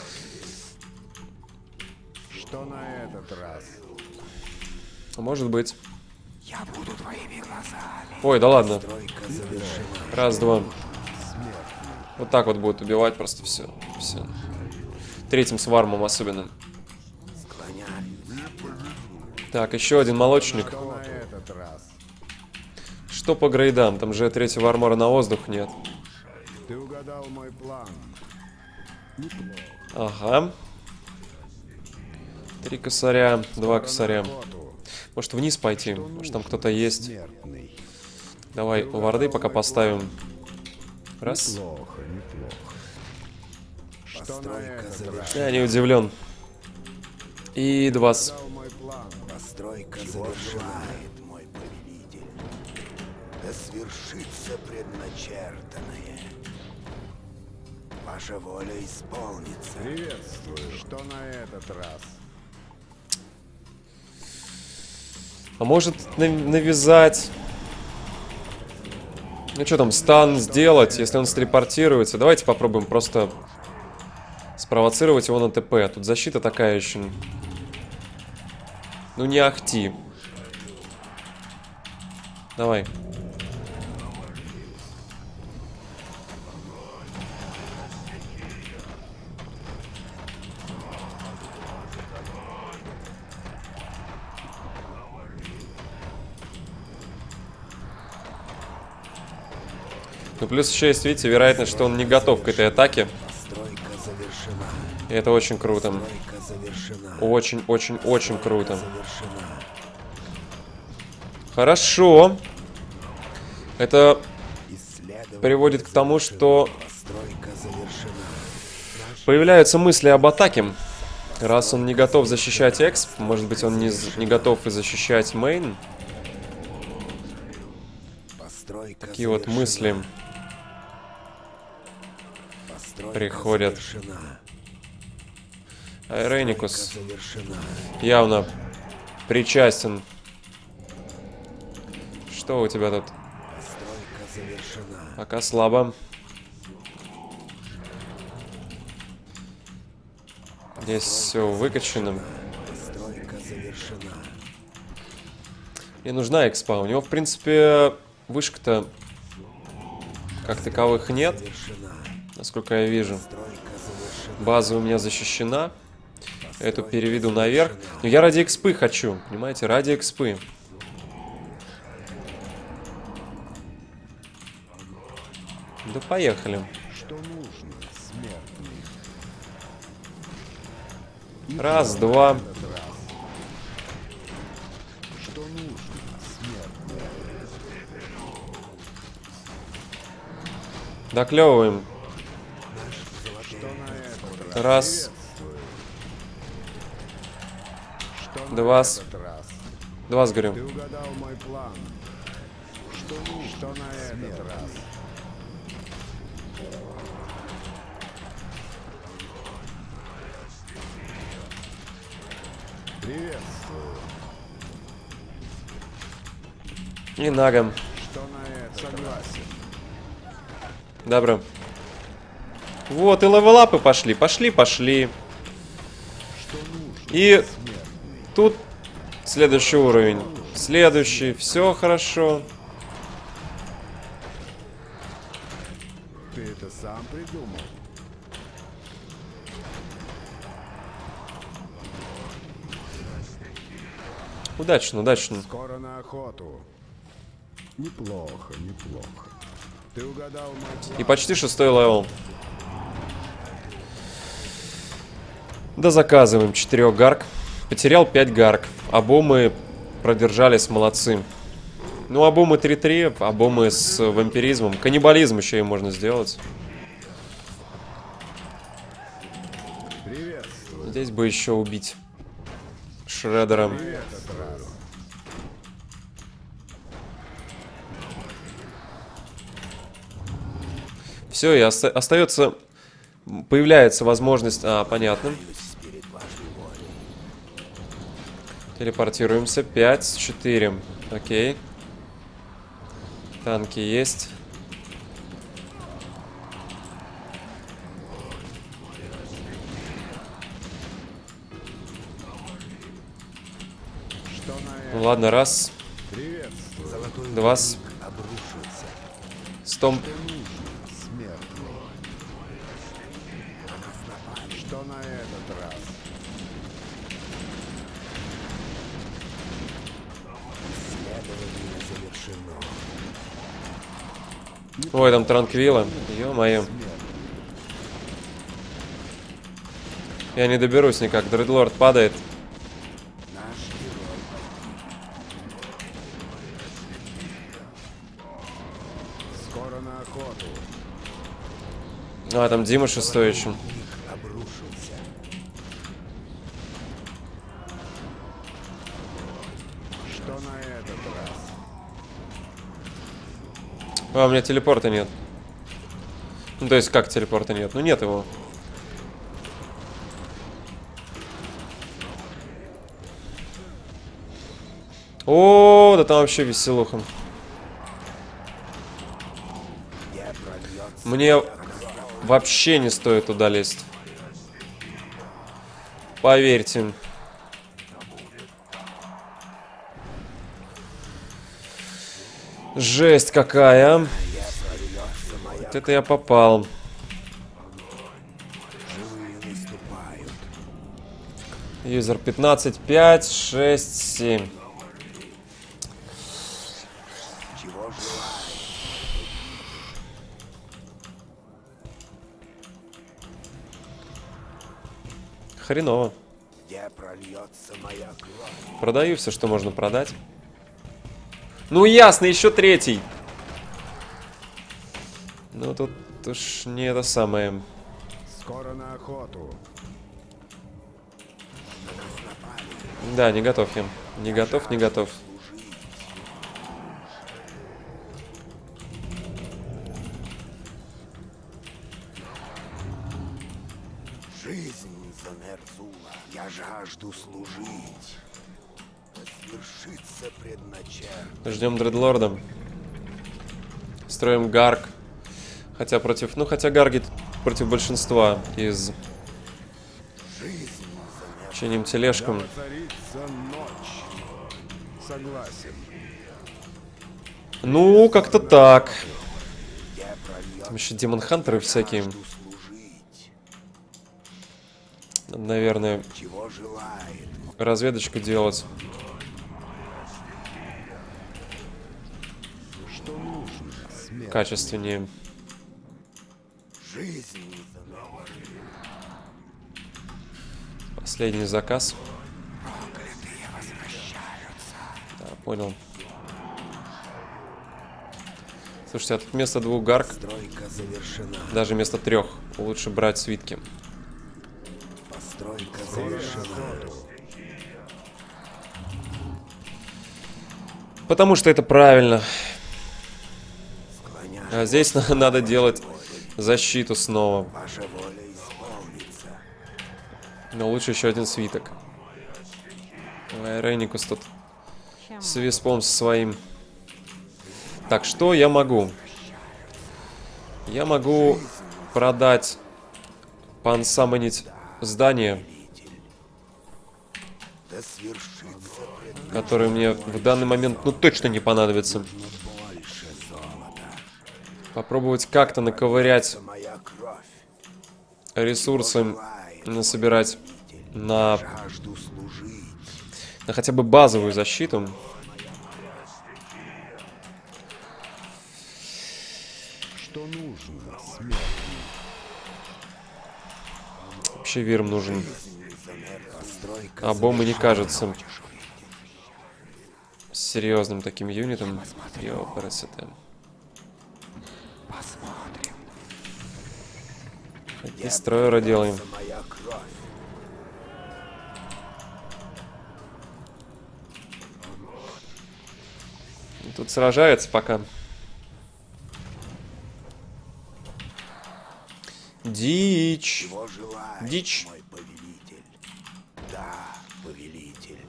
Что на этот раз? Может быть. Я буду твоими глазами. Ой, да ладно. Постройка завершена. Раз, два. Вот так вот будет убивать просто все. Все. Третьим свармом особенно. Так, еще один молочник. Что на этот раз? Что по грейдам? Там же 3-го армора на воздух нет. Ты угадал мой план. Ага. 3 косаря, 2 косаря. Может вниз пойти? Может там кто-то есть? Смертный. Давай у варды пока поставим. Раз. Плохо, неплохо. Что на этот раз? Я не удивлен. И 2. Угадал мой план. Постройка завершает, мой повелитель. Да свершится предначертанное. Ваша воля исполнится. Приветствую. Что на этот раз? А может навязать... Ну что там, стан сделать, если он стелепортируется? Давайте попробуем просто спровоцировать его на ТП. Тут защита такая еще. Ну не ахти. Давай. Ну, плюс еще есть, видите, вероятность, что он не готов к этой атаке. Постройка завершена. И это очень круто. Постройка завершена. Очень круто. Завершена. Хорошо. Это Исследование приводит к тому, что Постройка завершена. появляются мысли об атаке. Раз он не готов защищать эксп, может быть, он не готов и защищать мейн. Постройка Такие вот завершена. мысли Постройка приходят. завершена. Айреникус Завершена. явно причастен. Что у тебя тут? Постройка завершена. Пока слабо. Здесь все выкачано. Постройка завершена. Не нужна экспа. У него, в принципе, вышек-то как таковых нет, Завершена. насколько я вижу. Постройка завершена. База у меня защищена. Эту переведу наверх. Но я ради экспы хочу, понимаете? Ради экспы. Да поехали. Что нужно, смертный? Раз, два. Что нужно, смертный? Доклевываем. Что на этот раз? Раз, Что на два, этот раз? два, говорю. Ты угадал мой план. Что на этот раз? Приветствую. И нагом. Что на это? Согласен. Добро. Вот, и левелапы пошли. Пошли. И тут следующий уровень. Следующий. Все хорошо. Ты это сам придумал? Удачно. Скоро на охоту. Неплохо. Ты угадал мой план. И почти 6-й левел. Да заказываем 4 гарк. Потерял 5 гарк. Обомы продержались, молодцы. Ну, обомы 3-3, обомы с вампиризмом. Каннибализм еще и можно сделать. Приветствую. Здесь бы еще убить Шреддера. Все, и остается... Появляется возможность... понятно. Телепортируемся. 5, 4. Окей. Танки есть. Что на это? Ну ладно, раз, Приветствую. два, Обрушился. стомп. Смертный. Что на этот раз? Исследование завершено. Ой, там Транквилла. Ё-моё. Я не доберусь никак. Дредлорд падает. Наш герой Скоро на охоту. Там Дима 6-й еще. обрушился. Что на этот раз? У меня телепорта нет. Ну, то есть, как телепорта нет? Ну, нет его. О, да там вообще веселуха. Мне вообще не стоит туда лезть. Поверьте. Жесть какая. Вот это я попал. Юзер 15, 5, 6, 7. Хреново. Где прольется моя кровь? Продаю все, что можно продать. Ну ясно, еще третий. Ну тут уж не это самое. Скоро на охоту. Да, не готов я. Не готов, не готов. Жизнь замерзла. Я жажду служить. Свершится предначертано. Ждем дредлорда. Строим гарг. Хотя против... Ну, хотя гарги против большинства из... Чиним тележку. Воцарится ночь. Согласен. Ну, как-то так. Там еще демон-хантеры всякие. Надо, наверное, Чего желает? разведочку делать. Что нужно? Смерть. Качественнее. Жизнь замерзла. Последний заказ. Да, понял. Слушайте, а тут вместо 2 гарк, Постройка завершена. даже вместо 3, лучше брать свитки. Постройка завершена. Потому что это правильно. Склоняюсь. А здесь надо делать защиту снова. Ваша воля исполнится. Но лучше еще один свиток. Давай, Рейникус тут с виспом со своим. Так, что я могу? Я могу продать, поансамонить здание, Да свершится предначертано. которое мне в данный момент, ну, точно не понадобится. Больше золота. Попробовать как-то наковырять Моя кровь. ресурсы, насобирать на Жажду служить. хотя бы базовую защиту. Что нужно? Смерть. Вообще Вирм нужен. Постройка А бомбы не кажется серьезным таким юнитом. Ёпарасоте. Какие строера делаем. моя кровь. Тут сражается пока. Дичь. Чего желает Дичь. мой повелитель? Да, повелитель.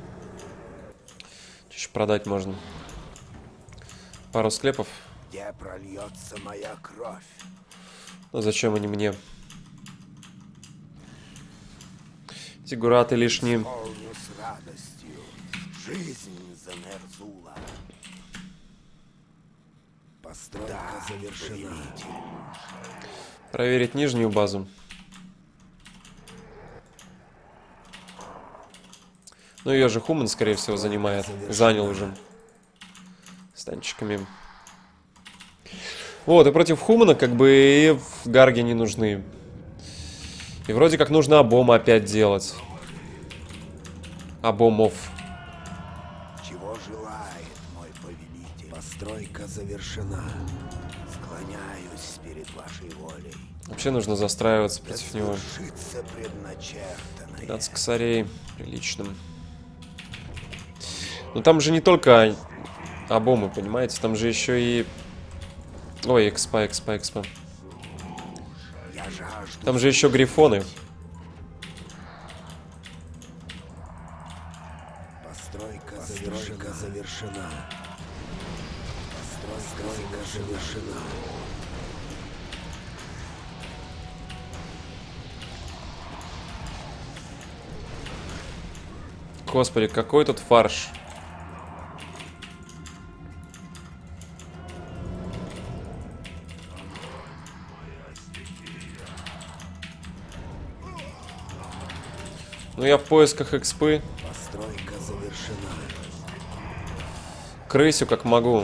Еще продать можно. Пару склепов. Где прольется моя кровь? Но зачем они мне? Сигураты лишние. Полню с радостью. Жизнь замерзла. Постройка завершена. Проверить нижнюю базу. Ну ее же Хуман, скорее всего, занимает. Занял уже. С танчиками. Вот, и против Хумана как бы и в гарге не нужны. И вроде как нужно обома опять делать. Обомов. Чего желает мой повелитель? Постройка завершена. Склоняюсь перед вашей волей. Вообще нужно застраиваться против него. Свершится предначертанное. 15 косарей. Приличным. Но там же не только обомы, понимаете? Там же еще и... Ой, экспа. Я жажду. Там же еще грифоны. Постройка завершена. Постройка завершена. Господи, какой тут фарш. Ну я в поисках экспы. Постройка завершена. Крысю как могу.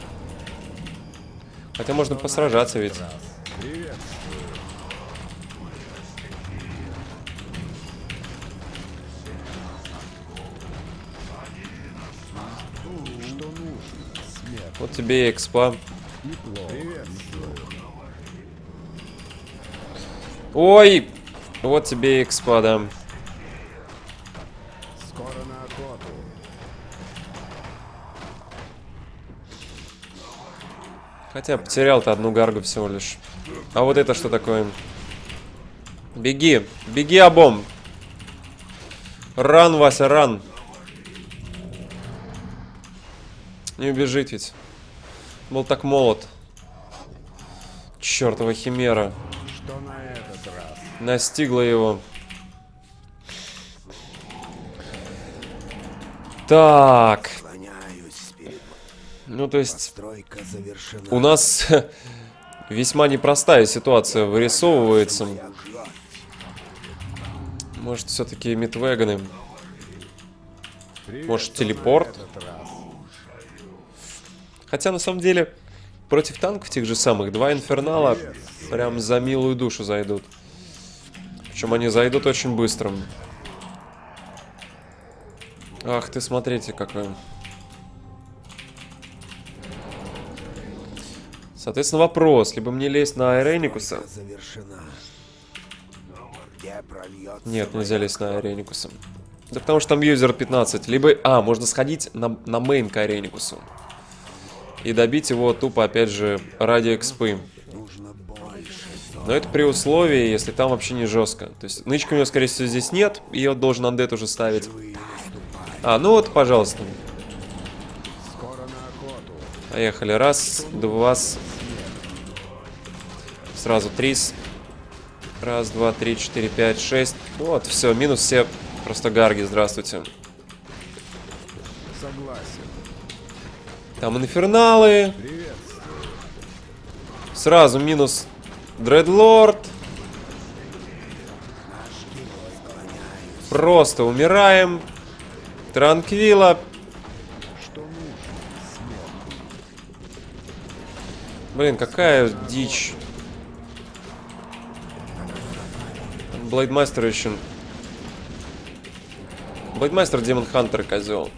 Хотя можно посражаться ведь. Вот тебе и экспа. Ой! Вот тебе и экспа, да. Скоро на охоту. Хотя потерял-то одну гаргу всего лишь. А вот это что такое? Беги! Беги, обом! Ран, Вася, ран! Не убежит ведь. Был так молод. Чёртова химера. Что на этот раз? Настигла его. Так. Склоняюсь перед... Ну, то есть, Стройка завершена. у нас весьма непростая ситуация вырисовывается. Моя кровь. Может, все-таки мидвеганы. Может, телепорт? Хотя, на самом деле, против танков тех же самых, два инфернала прям за милую душу зайдут. Причем они зайдут очень быстро. Ах ты, смотрите, какой. Соответственно, вопрос. Либо мне лезть на Айреникуса. Завершена. Где прольется Нет, моя нельзя лезть на Айреникуса. Да потому что там юзер 15. Либо... А, можно сходить на мейн к Айреникусу. И добить его тупо, опять же, ради экспы. нужно больше. Но это при условии, если там вообще не жестко. То есть нычка у него, скорее всего, здесь нет. И он должен андет уже ставить. А, ну вот, пожалуйста. Скоро на охоту. Поехали. Раз, два. Сразу 3. Раз, два, три, 4, 5, 6. Вот, все, минус все. Просто гарги, здравствуйте. Согласен. Там инферналы. Приветствую. Сразу минус Дредлорд. Просто умираем. Транквила. Что нужно? Блин, какая дичь. Блейдмастер еще. Блейдмастер, Демон Хантер, козел.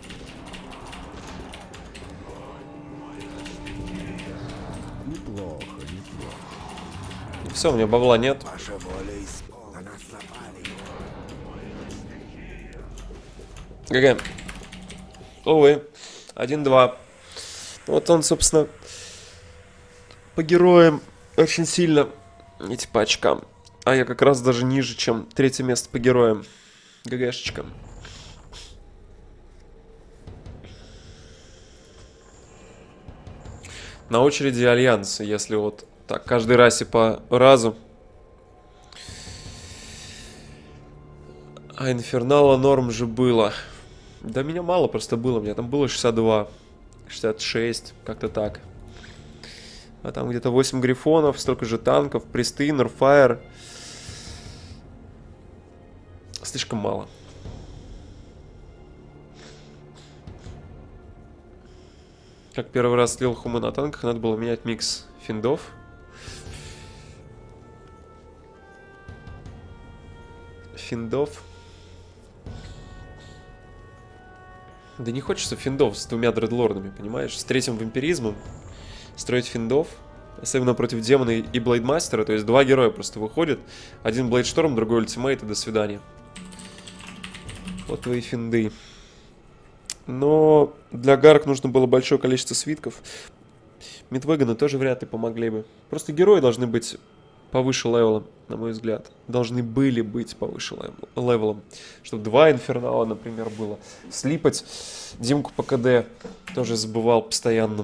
Неплохо, неплохо. Все, у меня бабла нет. Ваша воля исполнена. На нас напали. ГГ. Увы. 1-2. Вот он, собственно, по героям очень сильно. Не типа очкам. А я как раз даже ниже, чем третье место по героям. ГГшечка. На очереди Альянс, если вот так, каждый раз и по разу. А Инфернала норм же было. Да меня мало просто было, у меня там было 62, 66, как-то так. А там где-то 8 грифонов, столько же танков, присты, норфайр. Слишком мало. Как первый раз слил хумы на танках, надо было менять микс финдов. Да не хочется финдов с двумя дредлордами, понимаешь? С третьим вампиризмом строить финдов, особенно против демона и блейдмастера. То есть два героя просто выходят. Один блейдшторм, другой ультимейт, и до свидания. Вот твои финды. Но для гарк нужно было большое количество свитков. Мидвеганы тоже вряд ли помогли бы. Просто герои должны быть повыше левелом, на мой взгляд. Должны были быть повыше левелом. Чтобы два инфернала, например, было. Слипать Димку по КД тоже забывал постоянно.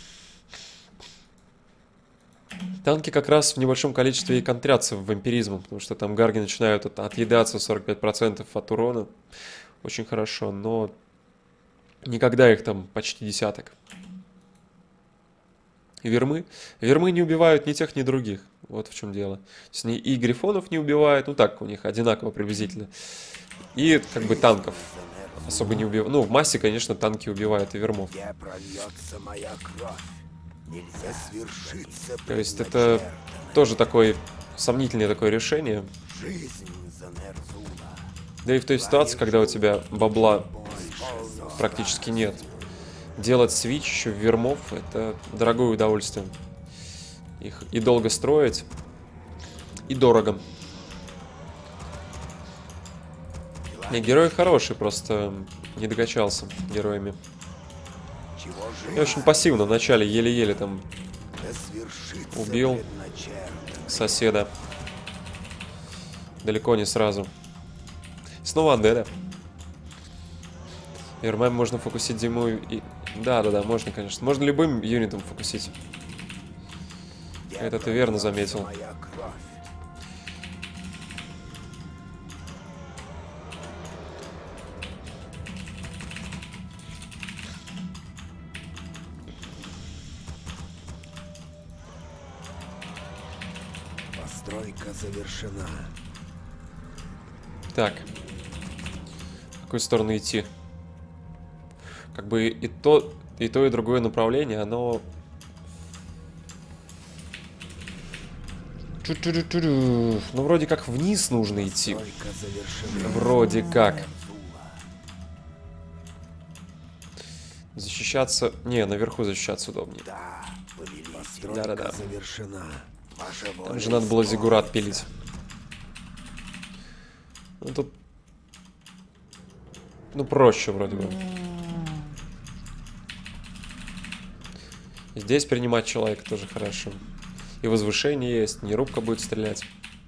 Танки как раз в небольшом количестве и контрятся в вампиризмом, потому что там гарги начинают отъедаться 45% от урона. Очень хорошо, но никогда их там почти десяток. Вермы не убивают ни тех, ни других. Вот в чем дело. То есть они и грифонов не убивают, ну так, у них одинаково приблизительно. И как бы танков особо не убивают. Ну, в массе, конечно, танки убивают и вермов. Где прольется моя кровь? Нельзя свершиться. То есть это тоже такое сомнительное такое решение. Жизнь за Нерзуна. Да и в той ситуации, когда у тебя бабла практически нет. делать свич еще в вермов — это дорогое удовольствие. Их и долго строить, и дорого. Не, герои хорошие, просто не докачался героями. Я очень пассивно вначале еле-еле там убил соседа. Далеко не сразу. Снова андеда. Вермами можно фокусить Диму и... Да-да-да, можно, конечно. Можно любым юнитом фокусить. Это ты верно заметил. Постройка завершена. Так. В какую сторону идти? Как бы и то, и другое направление, оно... Ну, вроде как вниз нужно идти. Вроде как. Защищаться... Не, наверху защищаться удобнее. Да-да-да. Там же надо было зиггурат пилить. Ну, тут... Ну, проще вроде бы. Здесь принимать человека тоже хорошо. И возвышение есть, не рубка будет стрелять.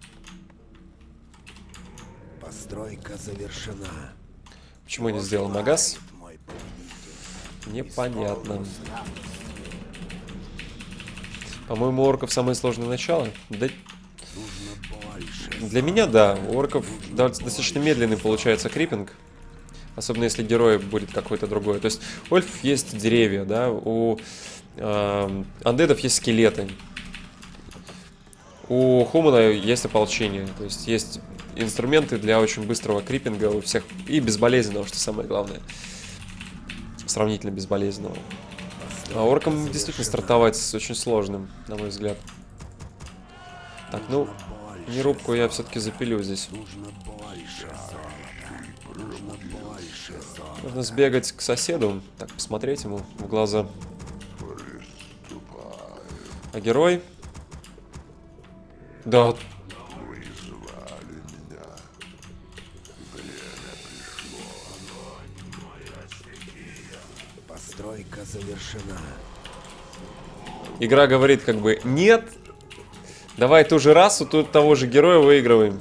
Постройка завершена. Почему я не сделал магаз? Непонятно. По-моему, у орков самое сложное начало. Да... Для меня, да. У орков достаточно медленный получается крипинг. Особенно если герой будет какой-то другой. То есть у эльфов есть деревья, да. У андедов есть скелеты. У хумана есть ополчение. То есть есть инструменты для очень быстрого крипинга у всех. И безболезненного, что самое главное. Сравнительно безболезненного. А оркам действительно стартовать с очень сложным, на мой взгляд. Так, ну, не рубку я все-таки запилю здесь. Нужно сбегать к соседу, так, посмотреть ему в глаза. А герой? Да. Постройка завершена. Игра говорит как бы: нет, давай ту же расу, того же героя выигрываем.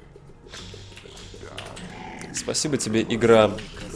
Спасибо тебе, игра.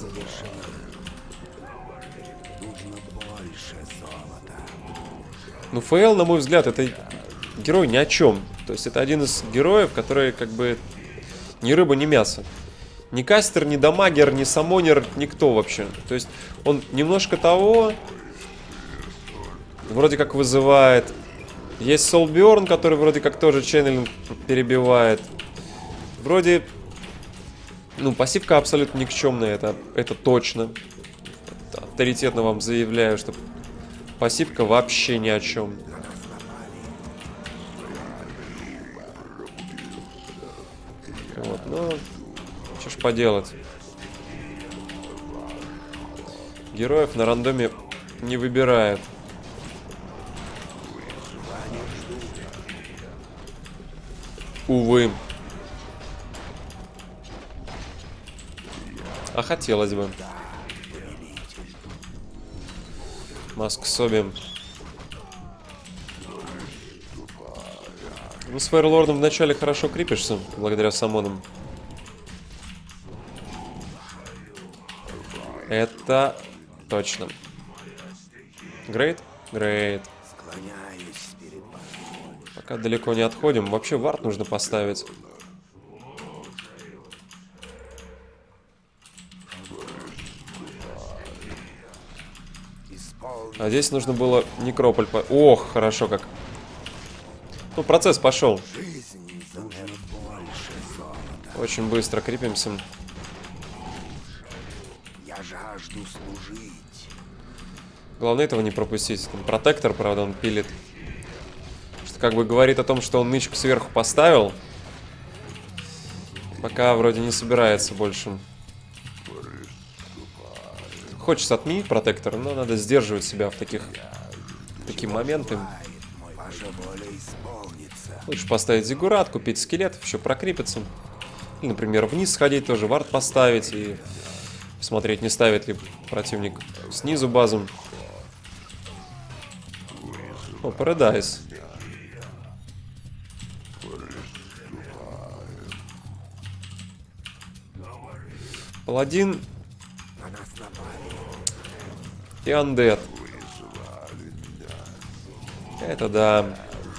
Ну, ФЛ, на мой взгляд, это герой ни о чем. То есть это один из героев, которые как бы ни рыба, ни мясо. Ни кастер, ни дамагер, ни самонер, никто вообще. То есть он немножко того, вроде как вызывает. Есть Солберн, который вроде как тоже ченнелинг перебивает. Вроде, ну, пассивка абсолютно никчемная, это точно. Авторитетно вам заявляю, что пассивка вообще ни о чем. Вот, ну, что ж поделать. Героев на рандоме не выбирает. Увы. А хотелось бы. Маск Соби. Ну, с Фейерлордом вначале хорошо крипишься, благодаря самонам. Это точно. Грейт? Грейт. Пока далеко не отходим. Вообще вард нужно поставить. А здесь нужно было некрополь... Ох, хорошо как. Ну, процесс пошел. Очень быстро крепимся. Я жажду служить. Главное этого не пропустить. Там протектор, правда, он пилит. Что как бы говорит о том, что он нычку сверху поставил. Пока вроде не собирается больше Хочется отменить протектор, но надо сдерживать себя в такие моменты. Ваша воля исполнится. Лучше поставить зиггурат, купить скелетов, еще прокрепиться. Или, например, вниз сходить тоже, вард поставить и посмотреть, не ставит ли противник снизу базу. О, Paradise. Паладин и Undead. Это да.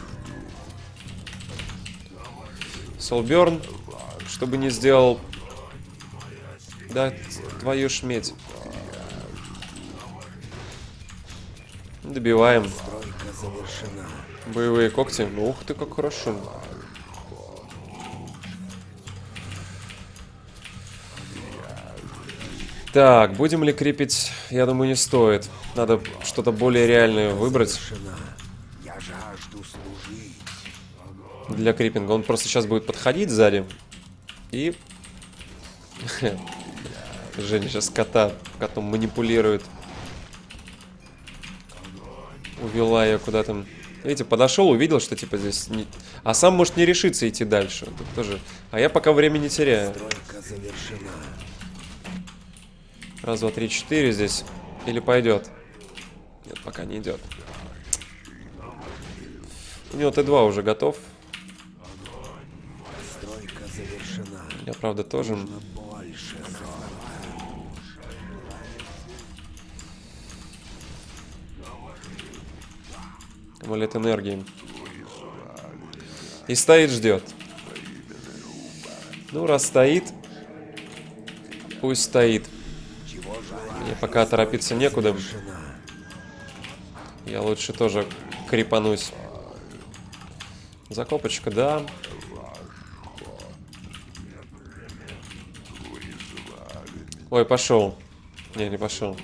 Солберн, чтобы не сделал. Да, твою шметь. Добиваем. Боевые когти. Ну, ух ты, как хорошо. Так, будем ли крепить? Я думаю, не стоит. Надо что-то более реальное выбрать. Я жажду служить. Для крипинга. Он просто сейчас будет подходить сзади. И... Женя сейчас котом манипулирует. Увела ее куда-то. Видите, подошел, увидел, что типа здесь... Не... А сам может не решиться идти дальше. Тут тоже... А я пока времени теряю. Раз, два, три, четыре здесь. Или пойдет? Нет, пока не идет. У него Т2 уже готов. Я, правда, тоже. Амулет энергии. И стоит, ждет. Ну, раз стоит, пусть стоит. Мне пока торопиться некуда. Я лучше тоже крепанусь. Закопочка, да. Ой, пошел. Не пошел.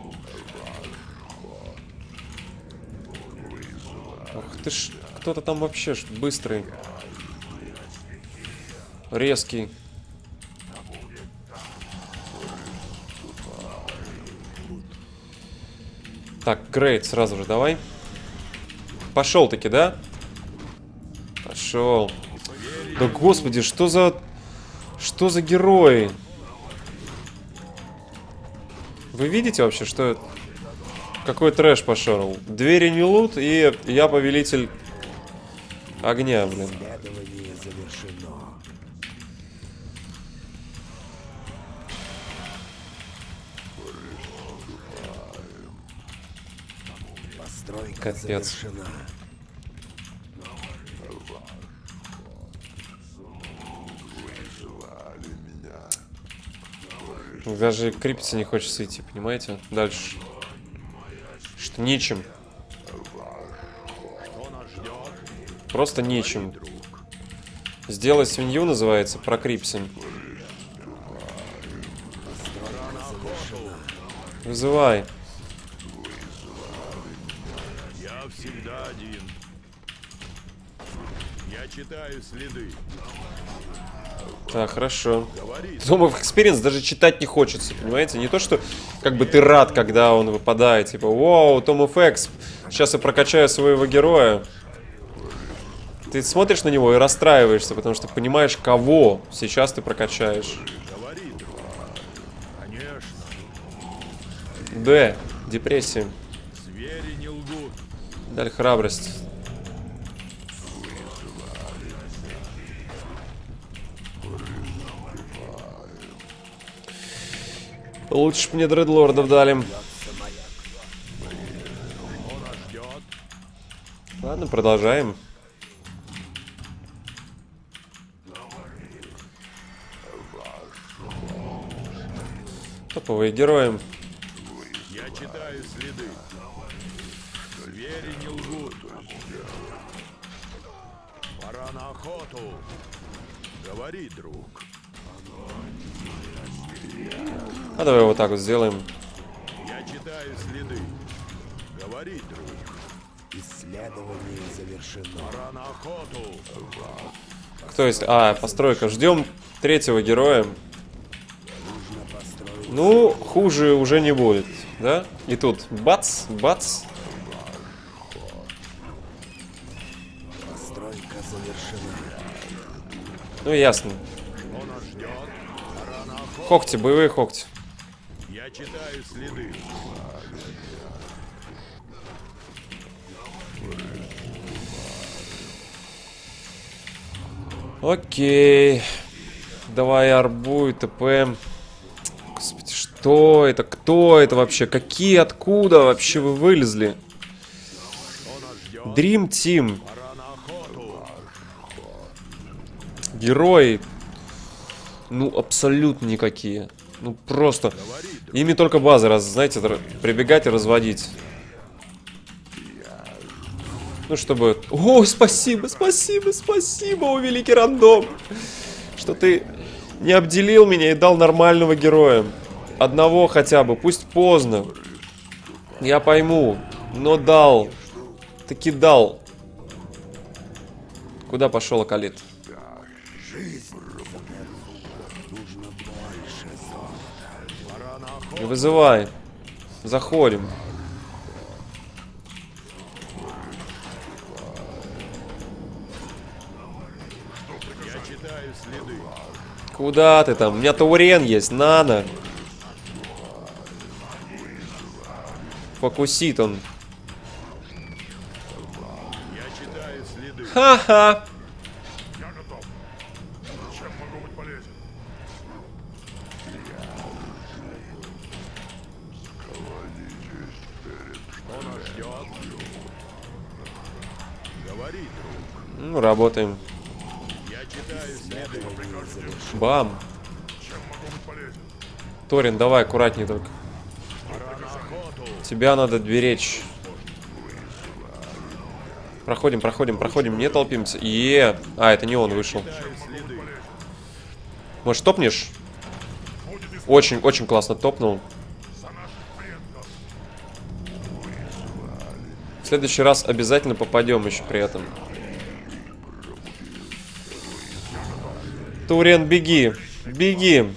Ух ты ж, кто-то там вообще быстрый. Резкий. Так, грейд сразу же давай. Пошел таки, да? Пошел. Да господи, что за герои? Вы видите вообще, что это? Какой трэш пошел? Двери не лут, и я повелитель огня, блин. Капец. Даже крепиться не хочется идти, понимаете? Дальше. Что нечем. Просто нечем. Сделай свинью называется, прокрипся. Вызывай. Я всегда один. Я читаю следы. Так, хорошо. Tom of Experience даже читать не хочется, понимаете? Не то, что как бы ты рад, когда он выпадает. Типа, вау, Tom of X. Сейчас я прокачаю своего героя. Ты смотришь на него и расстраиваешься, потому что понимаешь, кого сейчас ты прокачаешь. Д. Депрессия. Даль храбрость. Лучше бы мне дредлордов дали. Ладно, продолжаем. Топовые герои. Я читаю следы. Звери не лгут. Пора на охоту. Говори, друг. А давай вот так вот сделаем. Я читаю следы. Говори, друг. Исследование завершено. Пора на охоту. Кто есть? А, постройка. Ждем третьего героя. Ну, хуже уже не будет, да? И тут бац, бац. Постройка завершена. Ну, ясно. Когти, боевые когти. Я читаю следы. Окей. Давай арбу и ТП. Господи, что это? Кто это вообще? Какие, откуда вообще вы вылезли? Dream Team. Герои. Ну, абсолютно никакие. Ну, просто. Ими только базы, знаете, прибегать и разводить. Ну, чтобы... О, спасибо, спасибо, спасибо, о, великий рандом. Что ты не обделил меня и дал нормального героя. Одного хотя бы, пусть поздно. Я пойму, но дал. Таки дал. Куда пошел Акалит? Вызывай. Заходим. Куда ты там? У меня Таурен есть, Нана. Фокусит он. Ха-ха. Я готов. Чем могу быть полезен? Что нас ждет? Говори, друг. Ну, работаем. Я читаю следы. Бам. Чем могу быть полезен? Торин, давай, аккуратней только. Пора на охоту. Тебя надо беречь. Проходим, проходим, проходим. Не толпимся. А, это не он вышел. Может, топнешь? Очень, очень классно топнул. В следующий раз обязательно попадем еще при этом. Таурен, беги. Беги.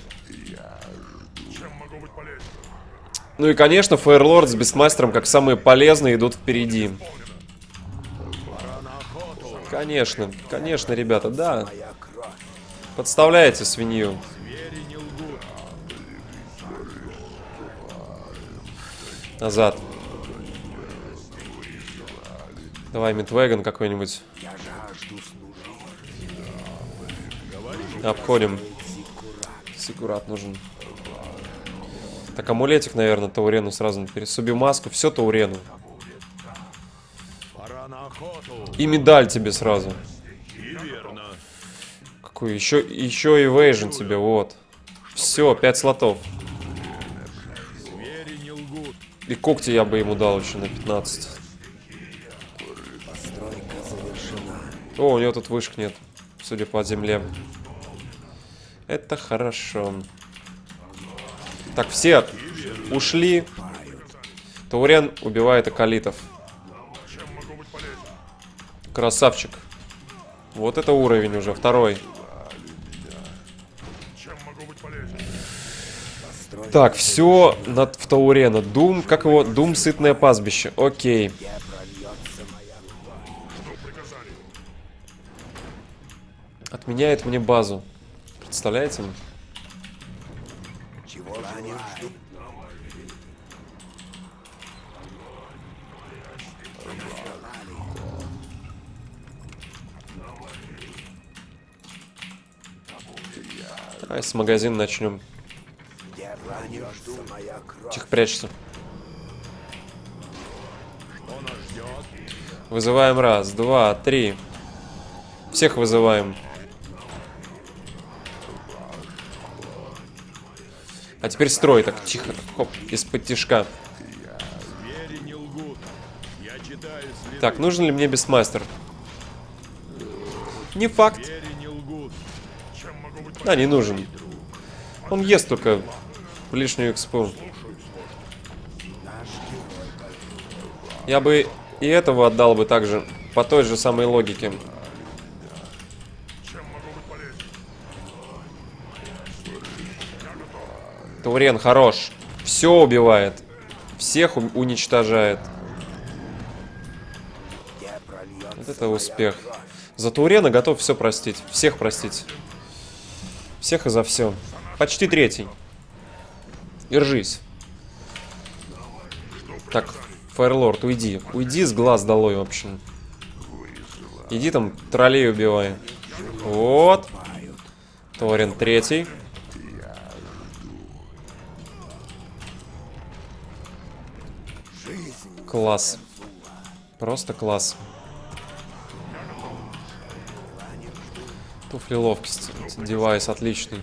Ну и, конечно, Фейерлорд с Бестмастером, как самые полезные, идут впереди. Конечно, конечно, ребята, да. Подставляете свинью. Назад. Давай, Мидвейган какой-нибудь. Обходим. Сикурат нужен. Так, амулетик, наверное, Таурену сразу наперед. Субимаску, все Таурену. И медаль тебе сразу. Какой еще эвейжн тебе, вот. Все, 5 слотов. И когти я бы ему дал еще на 15. О, у него тут вышек нет, судя по земле. Это хорошо. Так, все ушли. Таурен убивает акалитов. Красавчик. Вот это уровень уже, второй. Так, все в Таурена. Дум, как его? Дум, сытное пастбище. Окей. Отменяет мне базу. Представляете? Давай с магазина начнем. Тихо, прячься. Вызываем раз, два, три. Всех вызываем. А теперь строй, так, тихо, хоп, из-под тишка. Так, нужен ли мне Бестмастер? Не факт. Да, не нужен. Он ест только лишнюю экспу. Я бы и этого отдал бы также, по той же самой логике. Таурен хорош. Все убивает. Всех уничтожает. Вот это успех. За Таурена готов все простить. Всех простить. Всех и за все. Почти третий. Держись. Так, Фаерлорд, уйди. Уйди с глаз долой, в общем. Иди там, троллей убивай. Вот. Таурен третий. Класс. Просто класс. Туфли ловкости. Девайс отличный.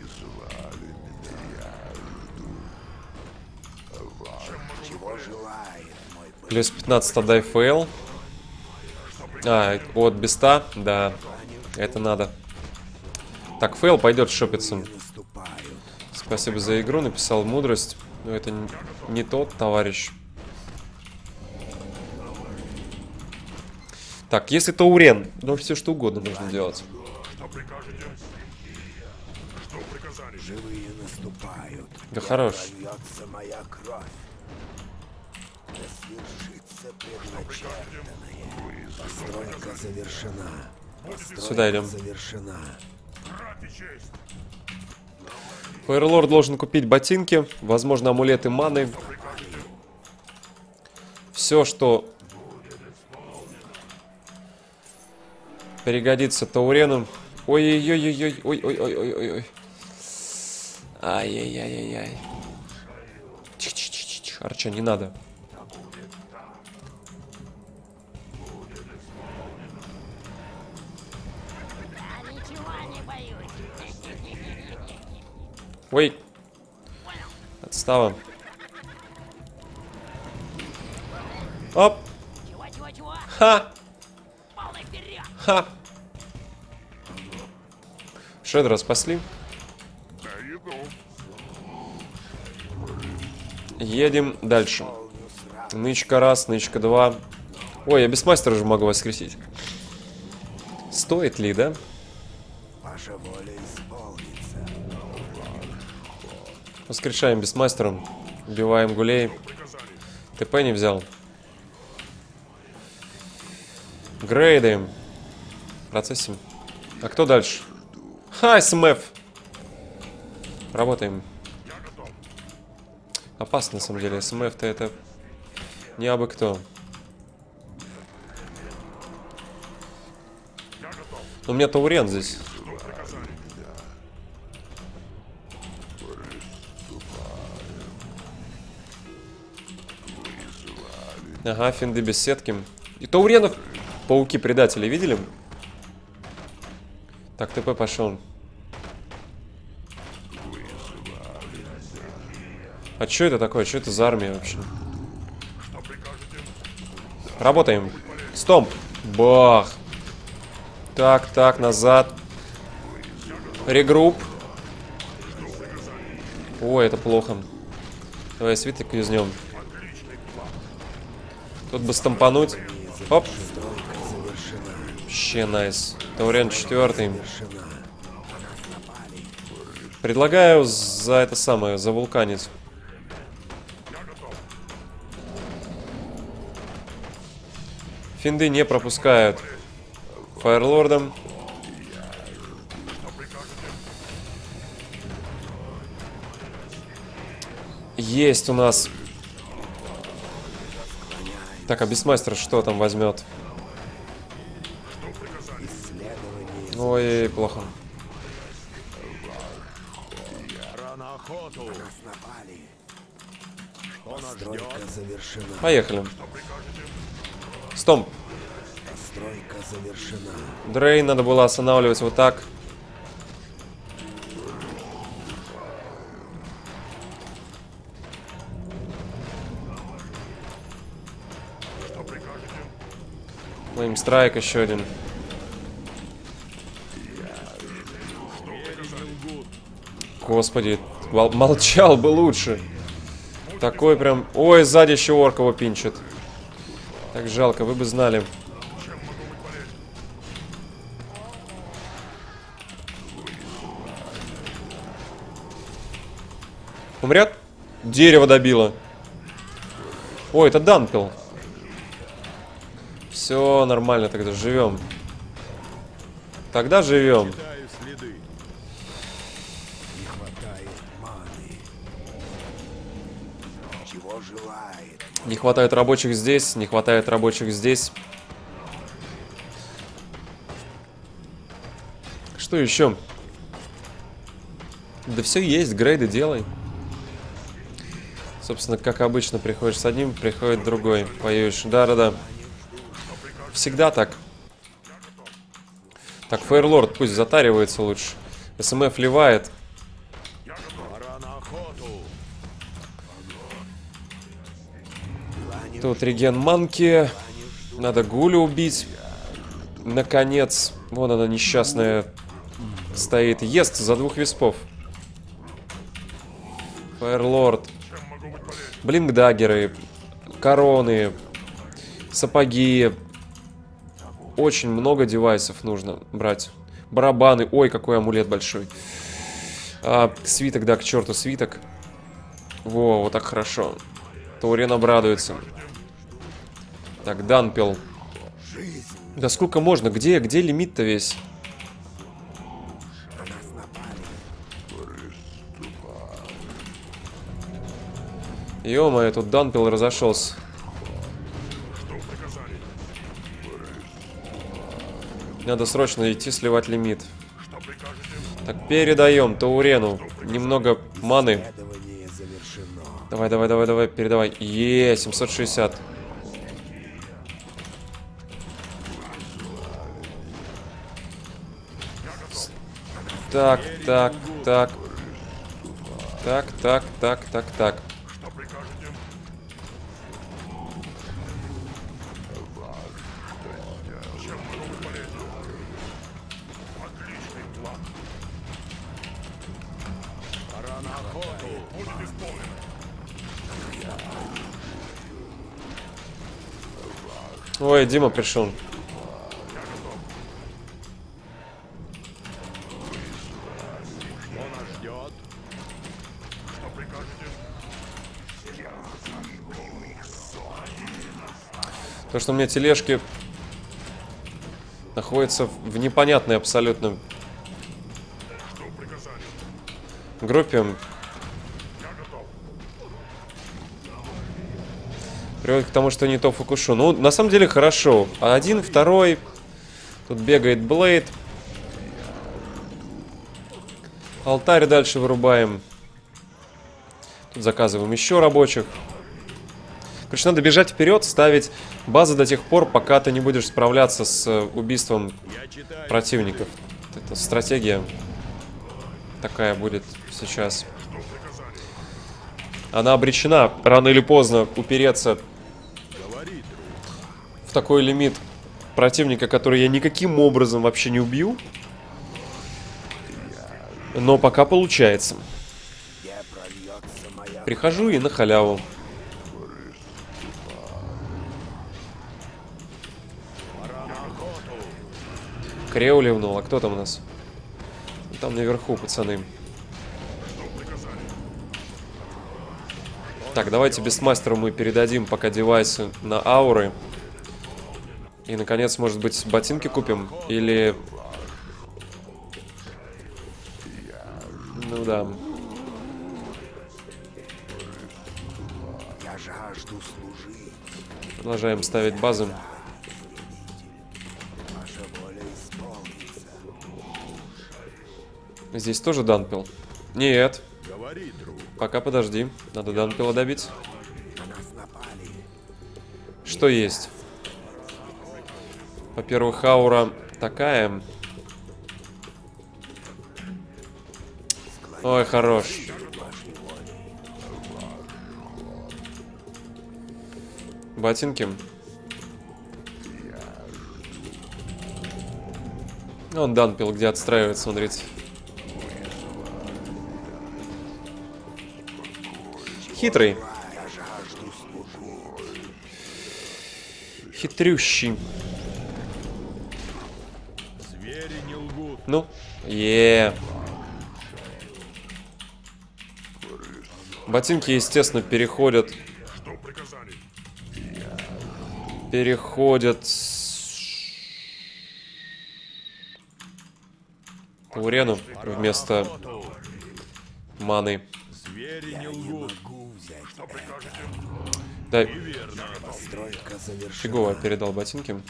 Плюс 15 отдай фейл. А, от беста, да. Это надо. Так, фейл пойдет шопиться. Спасибо за игру, написал мудрость. Но это не тот товарищ. Так, если Таурен, ну все что угодно можно делать. Живые наступают. Да хорош. Прольется моя кровь. Да свершится предначертанное. Постройка завершена. Постройка Сюда идем. завершена. Фаерлорд должен купить ботинки, возможно, амулеты маны. Все, что пригодится Таурену. Ой-ой-ой-ой-ой. Ой-ой-ой-ой-ой. Ай-яй-яй-яй-яй. Чих-чих-чих-чих. Арча, не надо. Ой. Отстава. Оп. Ха. Ха. Шедра спасли. Едем дальше. Нычка раз, нычка два. Ой, я без мастера уже могу воскресить. Стоит ли, да? Ваша воля исполнится. Воскрешаем без мастера. Убиваем гулей. ТП не взял. Грейдаем. Процессим. А кто дальше? Ха, СМФ. Работаем. Опасно, на самом деле. СМФ-то это не абы кто. У меня Таурен здесь. Ага, финды без сетки. И Тауренов пауки-предатели, видели? Так, ТП пошел. А что это такое? Что это за армия вообще? Работаем. Стомп. Бах. Так, так, назад. Регрупп. Ой, это плохо. Давай свиток юзнем. Тут бы стомпануть. Оп. Вообще найс. Таурен 4. Предлагаю за это самое, за вулканец. Финды не пропускают Фаерлордом. Есть у нас. Так, а бисмастер что там возьмет? Ой, плохо. Постройка завершена. Поехали. Стомп. Постройка завершена. Дрейн надо было останавливать вот так. Флейм страйк еще один. Господи, молчал бы лучше. Такой прям... Ой, сзади еще орк его пинчит. Так жалко, вы бы знали. Умрет? Дерево добило. Ой, это дампел. Все нормально, тогда живем. Тогда живем. Читаю следы. Не хватает маны. Чего желает? Не хватает рабочих здесь, не хватает рабочих здесь. Что еще? Да все есть, грейды делай. Собственно, как обычно, приходишь с одним, приходит другой. Воюешь. Да-да-да. Всегда так. Так, Фейерлорд пусть затаривается лучше. СМФ ливает. Пора на охоту. Тут реген манки. Надо гулю убить. Наконец. Вон она несчастная стоит. Ест за 2 виспов. Фейерлорд. Блинкдаггеры. Короны. Сапоги. Очень много девайсов нужно брать. Барабаны. Ой, какой амулет большой. Свиток, да, к черту свиток. Во, вот так хорошо. Таурен обрадуется. Так, дампел. Да сколько можно? Где лимит-то весь? Ё-моё, тут дампел разошелся. Надо срочно идти сливать лимит. Так, передаем Таурену немного маны. Давай, давай, давай, давай, передавай. 760. Так, так, так. Так, так, так, так, так. Ой, Дима пришел. То, что у меня тележки находятся в непонятной абсолютно группе. Приводит к тому, что не то фокушу. Ну, на самом деле, хорошо. Один, второй. Тут бегает Блейд. Алтарь дальше вырубаем. Тут заказываем еще рабочих. Короче, надо бежать вперед, ставить базы до тех пор, пока ты не будешь справляться с убийством противников. Это стратегия такая будет сейчас. Она обречена рано или поздно упереться в такой лимит противника, который я никаким образом вообще не убью. Но пока получается. Прихожу и на халяву. Крео ливнул. А кто там у нас? Там наверху, пацаны. Так, давайте Бестмастеру мы передадим пока девайсы на ауры. И, наконец, может быть, ботинки купим? Или... Ну да. Продолжаем ставить базы. Здесь тоже дампел? Нет. Пока подожди. Надо дампела добить. Что есть? Во-первых, аура такая. Ой, хорош. Ботинки. Он дампел, где отстраивается, смотрите. Хитрый. Хитрющий. Звери не лгут. Ну, Ботинки, естественно, переходят Таурену вместо маны. Звери не лгут. Что прикажете? Да, Постройка завершена. фигово передал ботинки.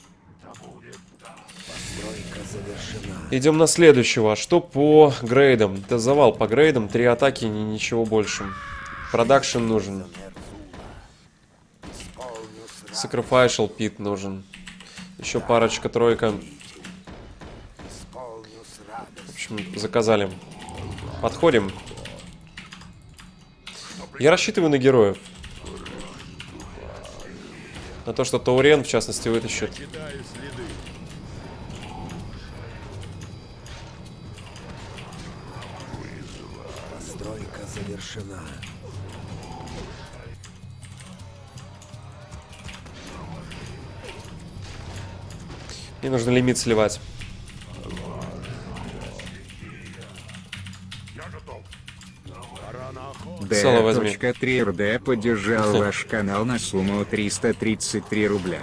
Постройка завершена. Идем на следующего. Что по грейдам? Это завал по грейдам. 3 атаки, ничего больше. Продакшн нужен. Sacrificial Pit нужен. Еще парочка-тройка. В общем, заказали. Подходим. Я рассчитываю на героев. На то, что Таурен, в частности, вытащит. Читаю следы. Постройка завершена. Мне нужно лимит сливать. Я готов. Пора на охоту. Соло возьми. D.3RD поддержал ваш канал на сумму 333 рубля.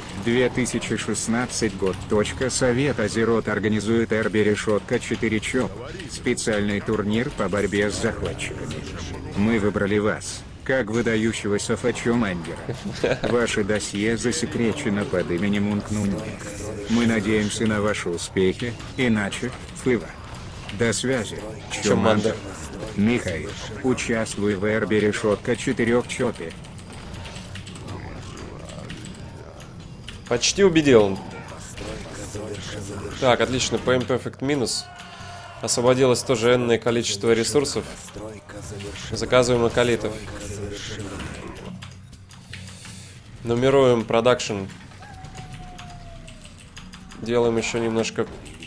2016 год. Совет Азерот организует РБ Решетка 4 ЧОП. Специальный турнир по борьбе с захватчиками. Мы выбрали вас, как выдающегося фачо-мангера. Ваше досье засекречено под именем Ункнуни. Мы надеемся на ваши успехи, иначе фыва. До связи, Чомандер. Михаил, участвуй в РБ Решетка 4 ЧОПе. Почти убедил. Так, отлично. PM Perfect минус. Освободилось тоже энное количество ресурсов. Заказываем акалитов. Нумеруем продакшн. Делаем еще немножко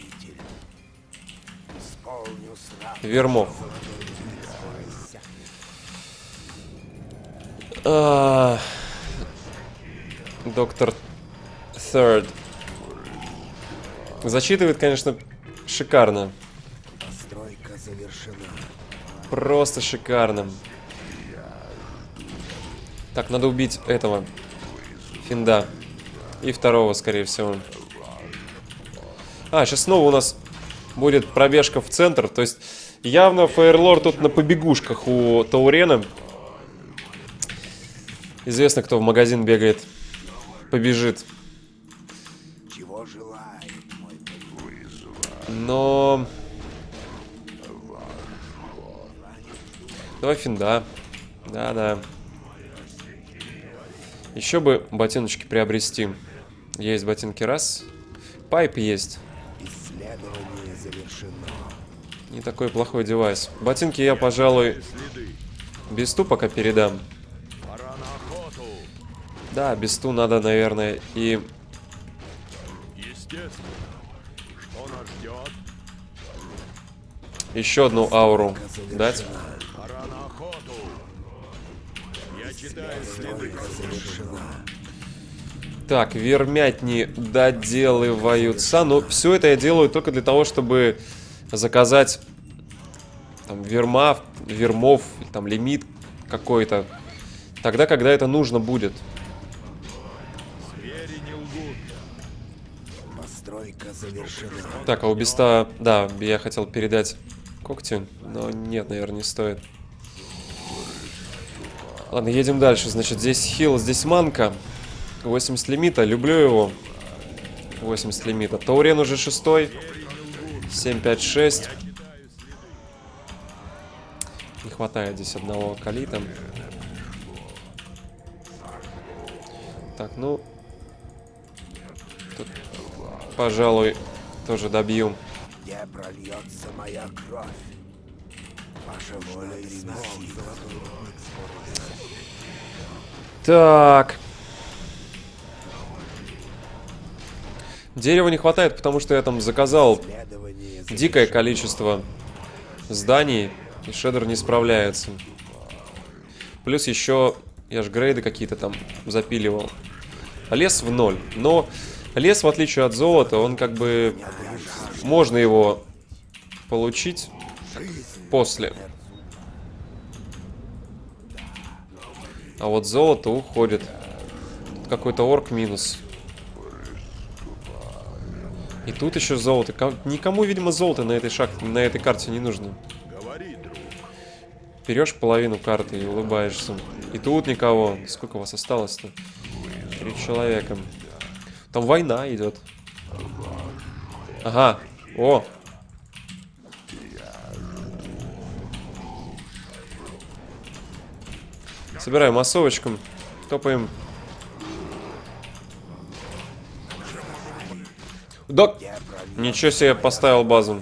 вермов. Доктор Third. Зачитывает, конечно, шикарно. Постройка завершена. Просто шикарно. Так, надо убить этого Финда. И второго, скорее всего. Сейчас снова у нас будет пробежка в центр. То есть явно Фейерлорд тут на побегушках у Таурена. Известно, кто в магазин бегает. Побежит. Чего желает мой Но... Давай Финда. Да-да. Еще бы ботиночки приобрести. Есть ботинки раз. Пайп есть. исследование завершено. Не такой плохой девайс. Ботинки я, пожалуй, Бесту пока передам. Пора на охоту. Да, Бесту надо, наверное, и... Естественно. Что нас ждет? еще одну ауру дать. Пора на охоту. Я читаю следы. Так, вермятни доделываются. Но все это я делаю только для того, чтобы заказать там вермов, там лимит какой-то. Тогда, когда это нужно будет. Звери не лгут. Постройка завершена. Так, а у Беста... Да, я хотел передать когти, но нет, наверное, не стоит. Ладно, едем дальше. Значит, здесь хил, здесь манка. 80 лимита, люблю его. 80 лимита. Таурен уже 6-й. 7-5-6. Не хватает здесь одного калита. Так, ну... Тут, пожалуй, тоже добью. Где прольется моя кровь? Ваша воля износит. Так. Дерева не хватает, потому что я там заказал Исследование дикое количество зданий, и шедер не справляется. Плюс еще я ж грейды какие-то там запиливал. А лес в 0. Но лес, в отличие от золота, он как бы... Можно его получить после. А вот золото уходит. Тут какой-то орк минус. И тут еще золото. Никому, видимо, золото на этой карте не нужно. Берешь половину карты и улыбаешься. И тут никого. Сколько у вас осталось-то? 3 человека. Там война идет. Ага. О! Собираем массовочку. Топаем. Да! Ничего себе, я поставил базу.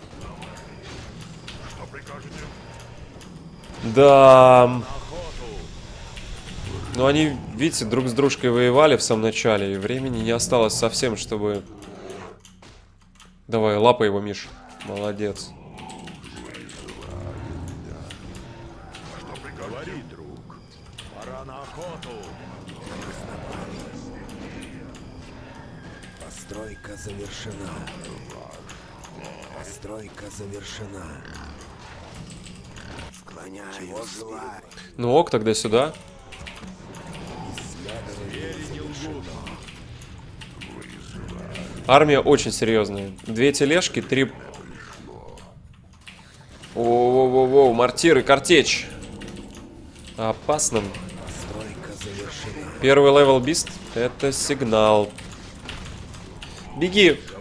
Да. Ну они, видите, друг с дружкой воевали в самом начале, и времени не осталось совсем, чтобы... Давай, лапай его, Миш. Молодец. Говори, друг. Пора на охоту. Постройка завершена. Постройка завершена. Склоняюсь. Чего желаю? Ну ок, тогда сюда. Армия очень серьезная. 2 тележки, 3... Воу-воу-воу, мортиры, картечь. Опасно. Первый левел бист. Это сигнал. Беги.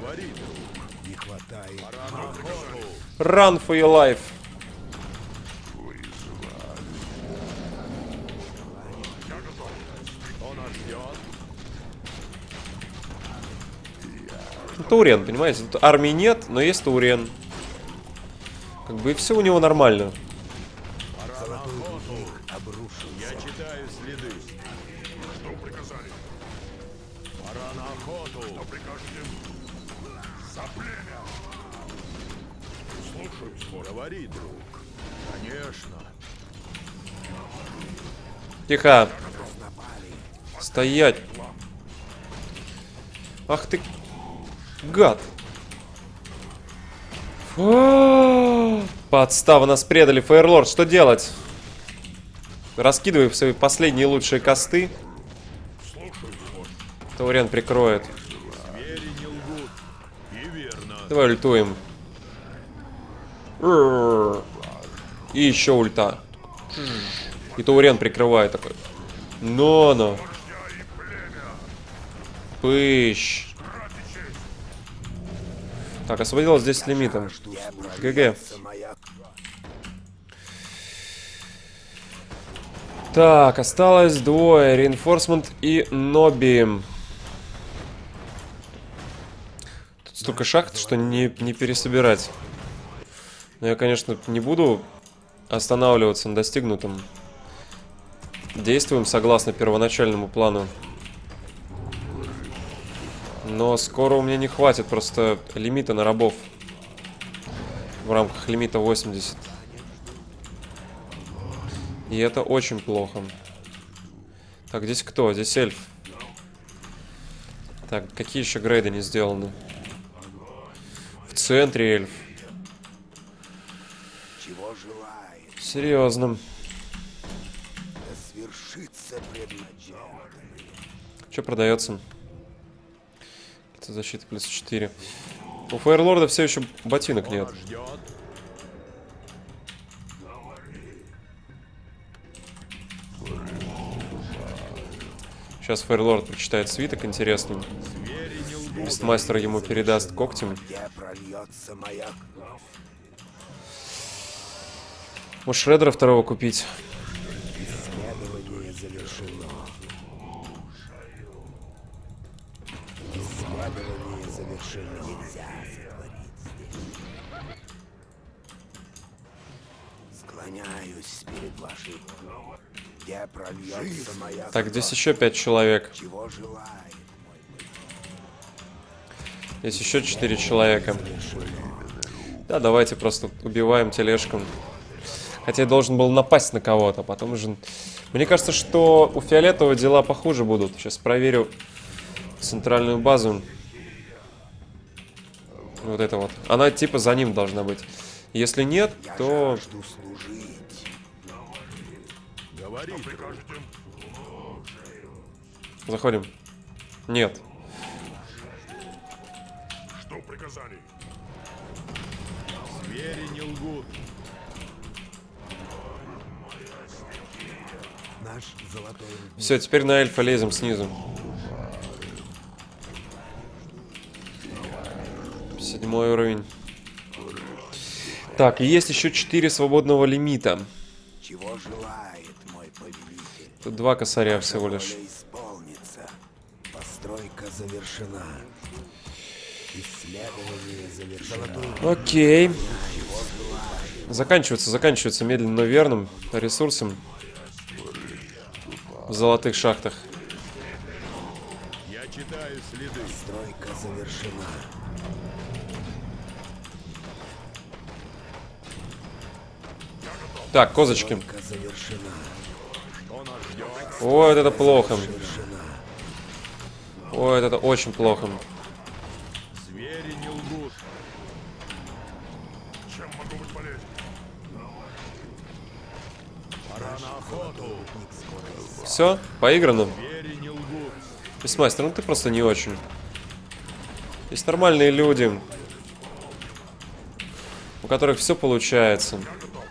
Run for your life. Таурен, понимаете? Тут армии нет, но есть Таурен. Как бы и все у него нормально. Я читаю следы. Что приказали? Пора на охоту. Что прикажете? За племя. Слушаюсь. Говори, друг. Конечно. Тихо. Стоять. Ах ты... Гад. Подстава, нас предали. Фейерлорд, что делать? Раскидывай свои последние лучшие косты. Таурен прикроет. Давай ультуем. И еще ульта. И Таурен прикрывает такой. Но. Пыщ. Так, освободилось 10 лимитом. ГГ. Так, осталось 2. Реинфорсмент и Ноби. Тут столько шахт, что не пересобирать. Но я, конечно, не буду останавливаться на достигнутом. Действуем согласно первоначальному плану. Но скоро у меня не хватит просто лимита на рабов. В рамках лимита 80. И это очень плохо. Так, здесь кто? Здесь эльф. Так, какие еще грейды не сделаны? В центре эльф. Чего желает? Серьезно. Да свершится предначертанное. Что продается? Защита плюс 4. У Фейерлорда все еще ботинок нет. Сейчас Фейерлорд прочитает свиток интересный. Бестмастер ему передаст когтем. Может, Шреддера второго купить? Исследование завершено. Исследование завершено. Нельзя сотворить здесь. Склоняюсь перед вашей... Где прольется моя... Так, здесь еще 5 человек. Чего желает? Здесь еще 4 человека. Да, давайте просто убиваем тележку. Хотя я должен был напасть на кого-то, потом уже... Мне кажется, что у фиолетового дела похуже будут. Сейчас проверю центральную базу. Вот это вот. Она типа за ним должна быть. Если нет, то... Говори, прикажете. Заходим. Нет. Что приказаний? Звери не лгут. Наш золотой рудник. Все, теперь на эльфа лезем снизу. 7-й уровень. Так, и есть еще 4 свободного лимита. Чего желает мой повелитель? Тут 2 косаря всего лишь. Воля исполнится. Постройка завершена. Исследование завершено. Окей. Заканчивается медленно, но верным ресурсом в золотых шахтах. Я читаю следы. Постройка завершена. Так, козочки. Постройка завершена. Ой, это плохо. Завершена. Ой, это очень плохо. Звери не лгут. Чем могу быть полезен? Пора на охоту. Все, поиграно. Звери не лгут. Бесмастер, ну ты просто не очень. Есть нормальные люди, у которых все получается.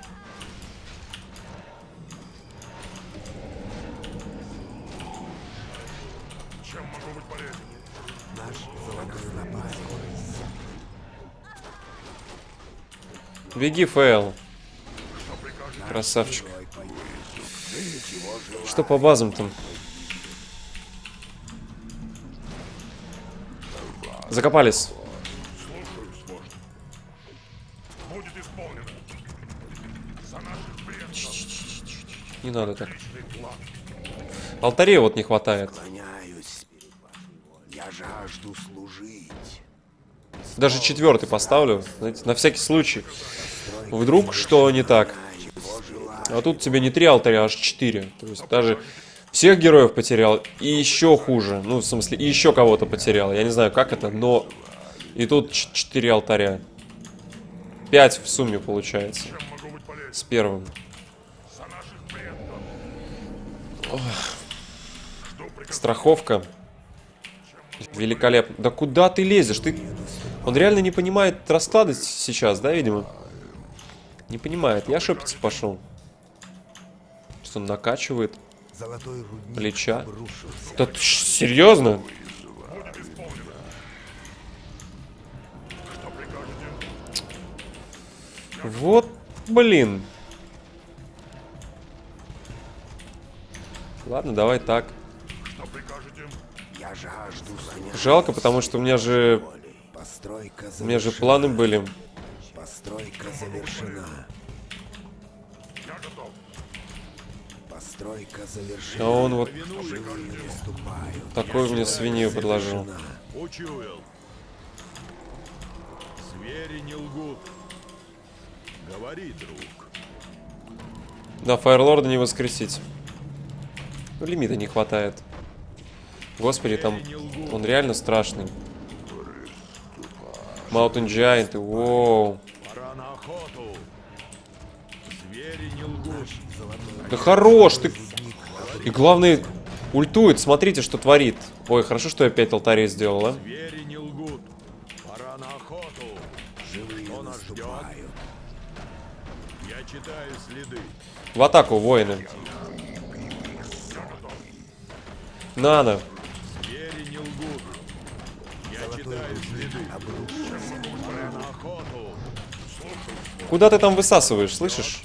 Чем могу быть полезен? Наш золотой запас. Беги, Фейл. Красавчик. Что по базам там? Закопались. Будет исполнено. За наших предков. Не надо так. Алтарей вот не хватает. Склоняюсь перед вашей волей. Я жажду служить. Даже 4-й поставлю, знаете, на всякий случай. Вдруг что не так. А тут тебе не 3 алтаря, аж 4. То есть даже всех героев потерял и еще хуже. Ну, в смысле, и еще кого-то потерял. Я не знаю, как это, но... И тут 4 алтаря. 5 в сумме получается. Чем могу быть полезен? С первым. За наших предков. Что приказаний? Страховка. Великолепно. Да куда ты лезешь? Ты... Он реально не понимает расклады сейчас, да, видимо? Не понимает. Я шепиться пошел. Что он накачивает Золотой рудник плеча. обрушился. Да ты серьезно? Вот, блин. Ладно, давай так. Что прикажете? Я жажду служить. Жалко, потому что у меня же Постройка У меня же завершена. планы были. Постройка завершена. Я готов. Постройка завершена. А он вот Живые выступают. такую мне свинью предложил. Завершена. Учуял. Звери не лгут. Говори, друг. Да, Фаерлорда не воскресить. Ну, лимита не хватает. Господи, там он реально страшный. Mountain Giant, воу. Пора на охоту. Звери не лгут. Да хорош ты. И главное, ультует, смотрите, что творит. Ой, хорошо, что я 5 алтарей сделал, а? Звери не лгут. Пора на охоту. Кто нас ждет? Я читаю следы. В атаку, воины. Надо. Звери не лгут. Я читаю следы. Пора на охоту. Куда ты там высасываешь, слышишь?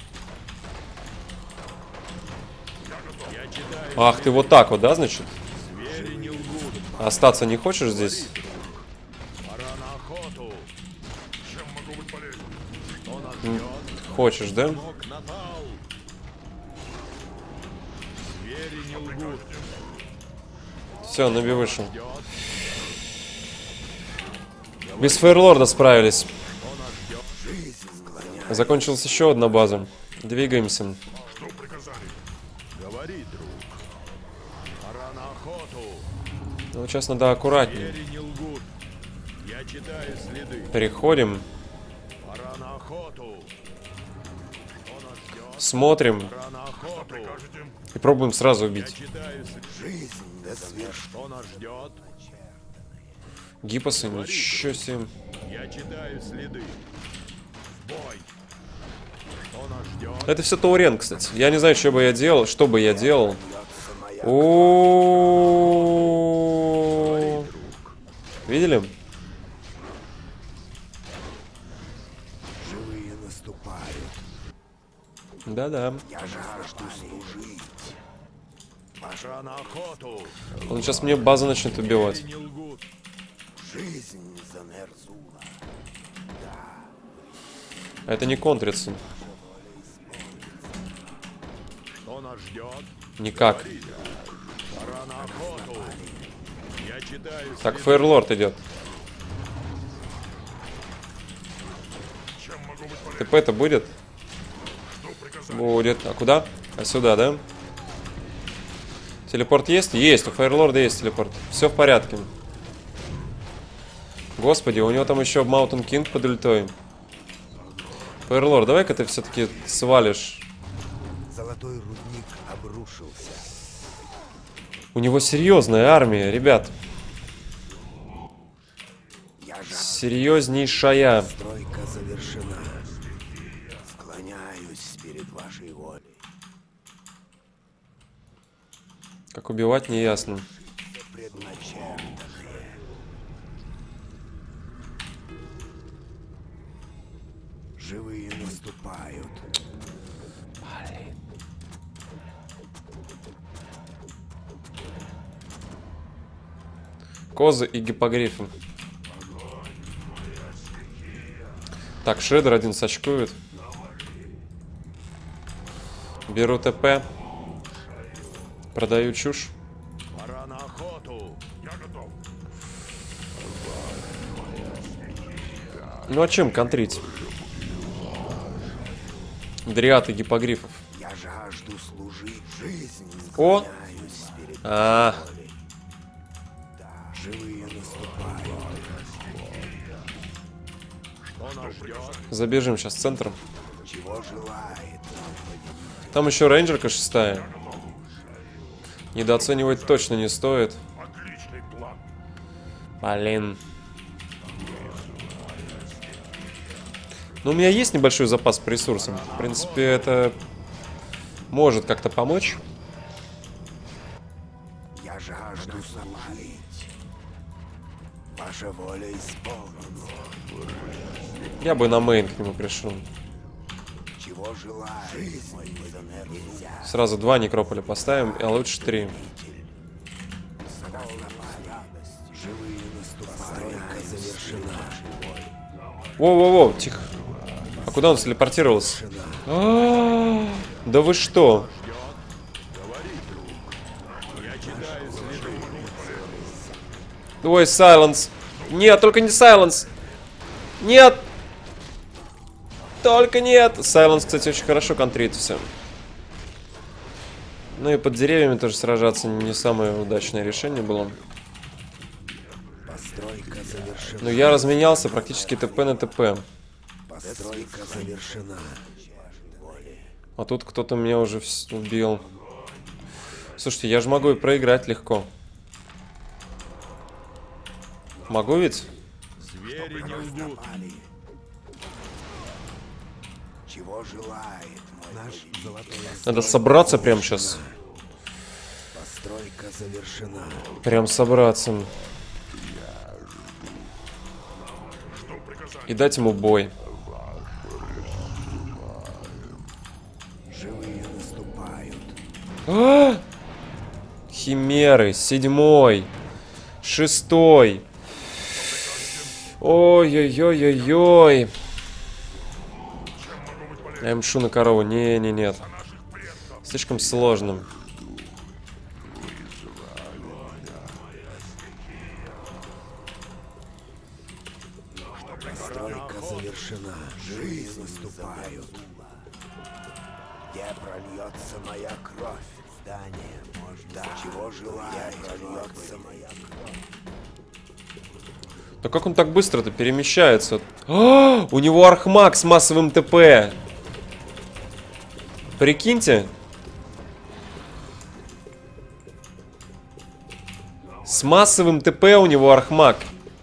Я читаю. Ах, ты вот так вот, да, значит? Звери не лгут. Остаться не хочешь здесь? Пора на охоту. Чем могу быть полезен? Кто нас ждет? Хочешь, да? Мок напал. Звери не лгут. Все, Наби вышел. Без Фейерлорда справились. Закончилась еще одна база. Двигаемся. Что приказали? Говори, друг. Пора на охоту. Ну, сейчас надо аккуратнее. Звери не лгут. Я читаю следы. Переходим. Пора на охоту. Кто нас ждет? Смотрим. Пора на охоту. охоту. И пробуем сразу убить. Жизнь до смерти. Что нас ждет? Гипосы, ничего себе. Я читаю следы. В бой. Что нас ждет? Это все Таурен, кстати. Я не знаю, что бы я делал. Что бы я делал. О, видели? Живые наступают. Да-да. Я жажду служить. Пошла на охоту. Он сейчас мне базу начнет убивать. Не лгут. Жизнь за Нерзула. Это не контрится. Что нас ждет? Никак. Пора на охоту. Я читаю Так, Фейерлорд идет. ТП-то будет? Будет. А куда? А сюда, да? Телепорт есть? Есть. У Фейерлорда есть телепорт. Все в порядке. Господи, у него там еще Маунтин Кинг под ультой. Фейерлорд, давай-ка ты все-таки свалишь. Золотой рудник обрушился. У него серьезная армия, ребят. Я жажду. Серьезнейшая. Стройка завершена. Склоняюсь перед вашей волей. Как убивать, не ясно. Предначертанные. Живые наступают. Козы и гиппогрифы. Так, Шредер один сачкует. Беру ТП. Продаю чушь. Пора на охоту. Я готов. Ну а чем контрить? Дриад и гиппогрифов. Я жажду служить жизнь. О! Склоняюсь перед А, волей. Живые наступают. Что нас ждет? забежим сейчас в центр. Чего желает? Там еще рейнджерка 6-я. Недооценивать точно не стоит. Отличный план. Блин. Ну, у меня есть небольшой запас по ресурсам. В принципе, это может как-то помочь. Я жажду служить. Ваша воля исполнена. Я бы на мейн к нему пришел. Чего желает? Жизнь за нельзя. Сразу 2 некрополя поставим, а лучше 3. Живые наступают. Стройка завершена. Воу-воу-воу, тихо. А куда он телепортировался? А-а-а, да вы что? Ой, сайленс. Нет, только не сайленс. Нет. Только нет. Сайленс, кстати, очень хорошо контрит все. Ну и под деревьями тоже сражаться не самое удачное решение было. Постройка завершена. Но я разменялся практически ТП на ТП. Постройка завершена. А тут кто-то меня уже убил. Слушайте, я же могу и проиграть легко. Могу ведь? Звери не лгут. Чего желает наш золотой? Надо собраться прямо сейчас. Постройка завершена. Прям собраться. И дать ему бой. Живые наступают. А! Химеры. 7-й. 6-й. Ой-ой-ой-ой-ой. Я мшу на корову. Не-не-нет. Слишком сложно. Постройка завершена. Жизнь наступают. Где прольется моя кровь? Здание можно. Да. Чего желает? Где прольется моя кровь? Да как он так быстро-то перемещается? А, у него Архмаг с массовым ТП. Прикиньте. С массовым ТП у него Архмаг.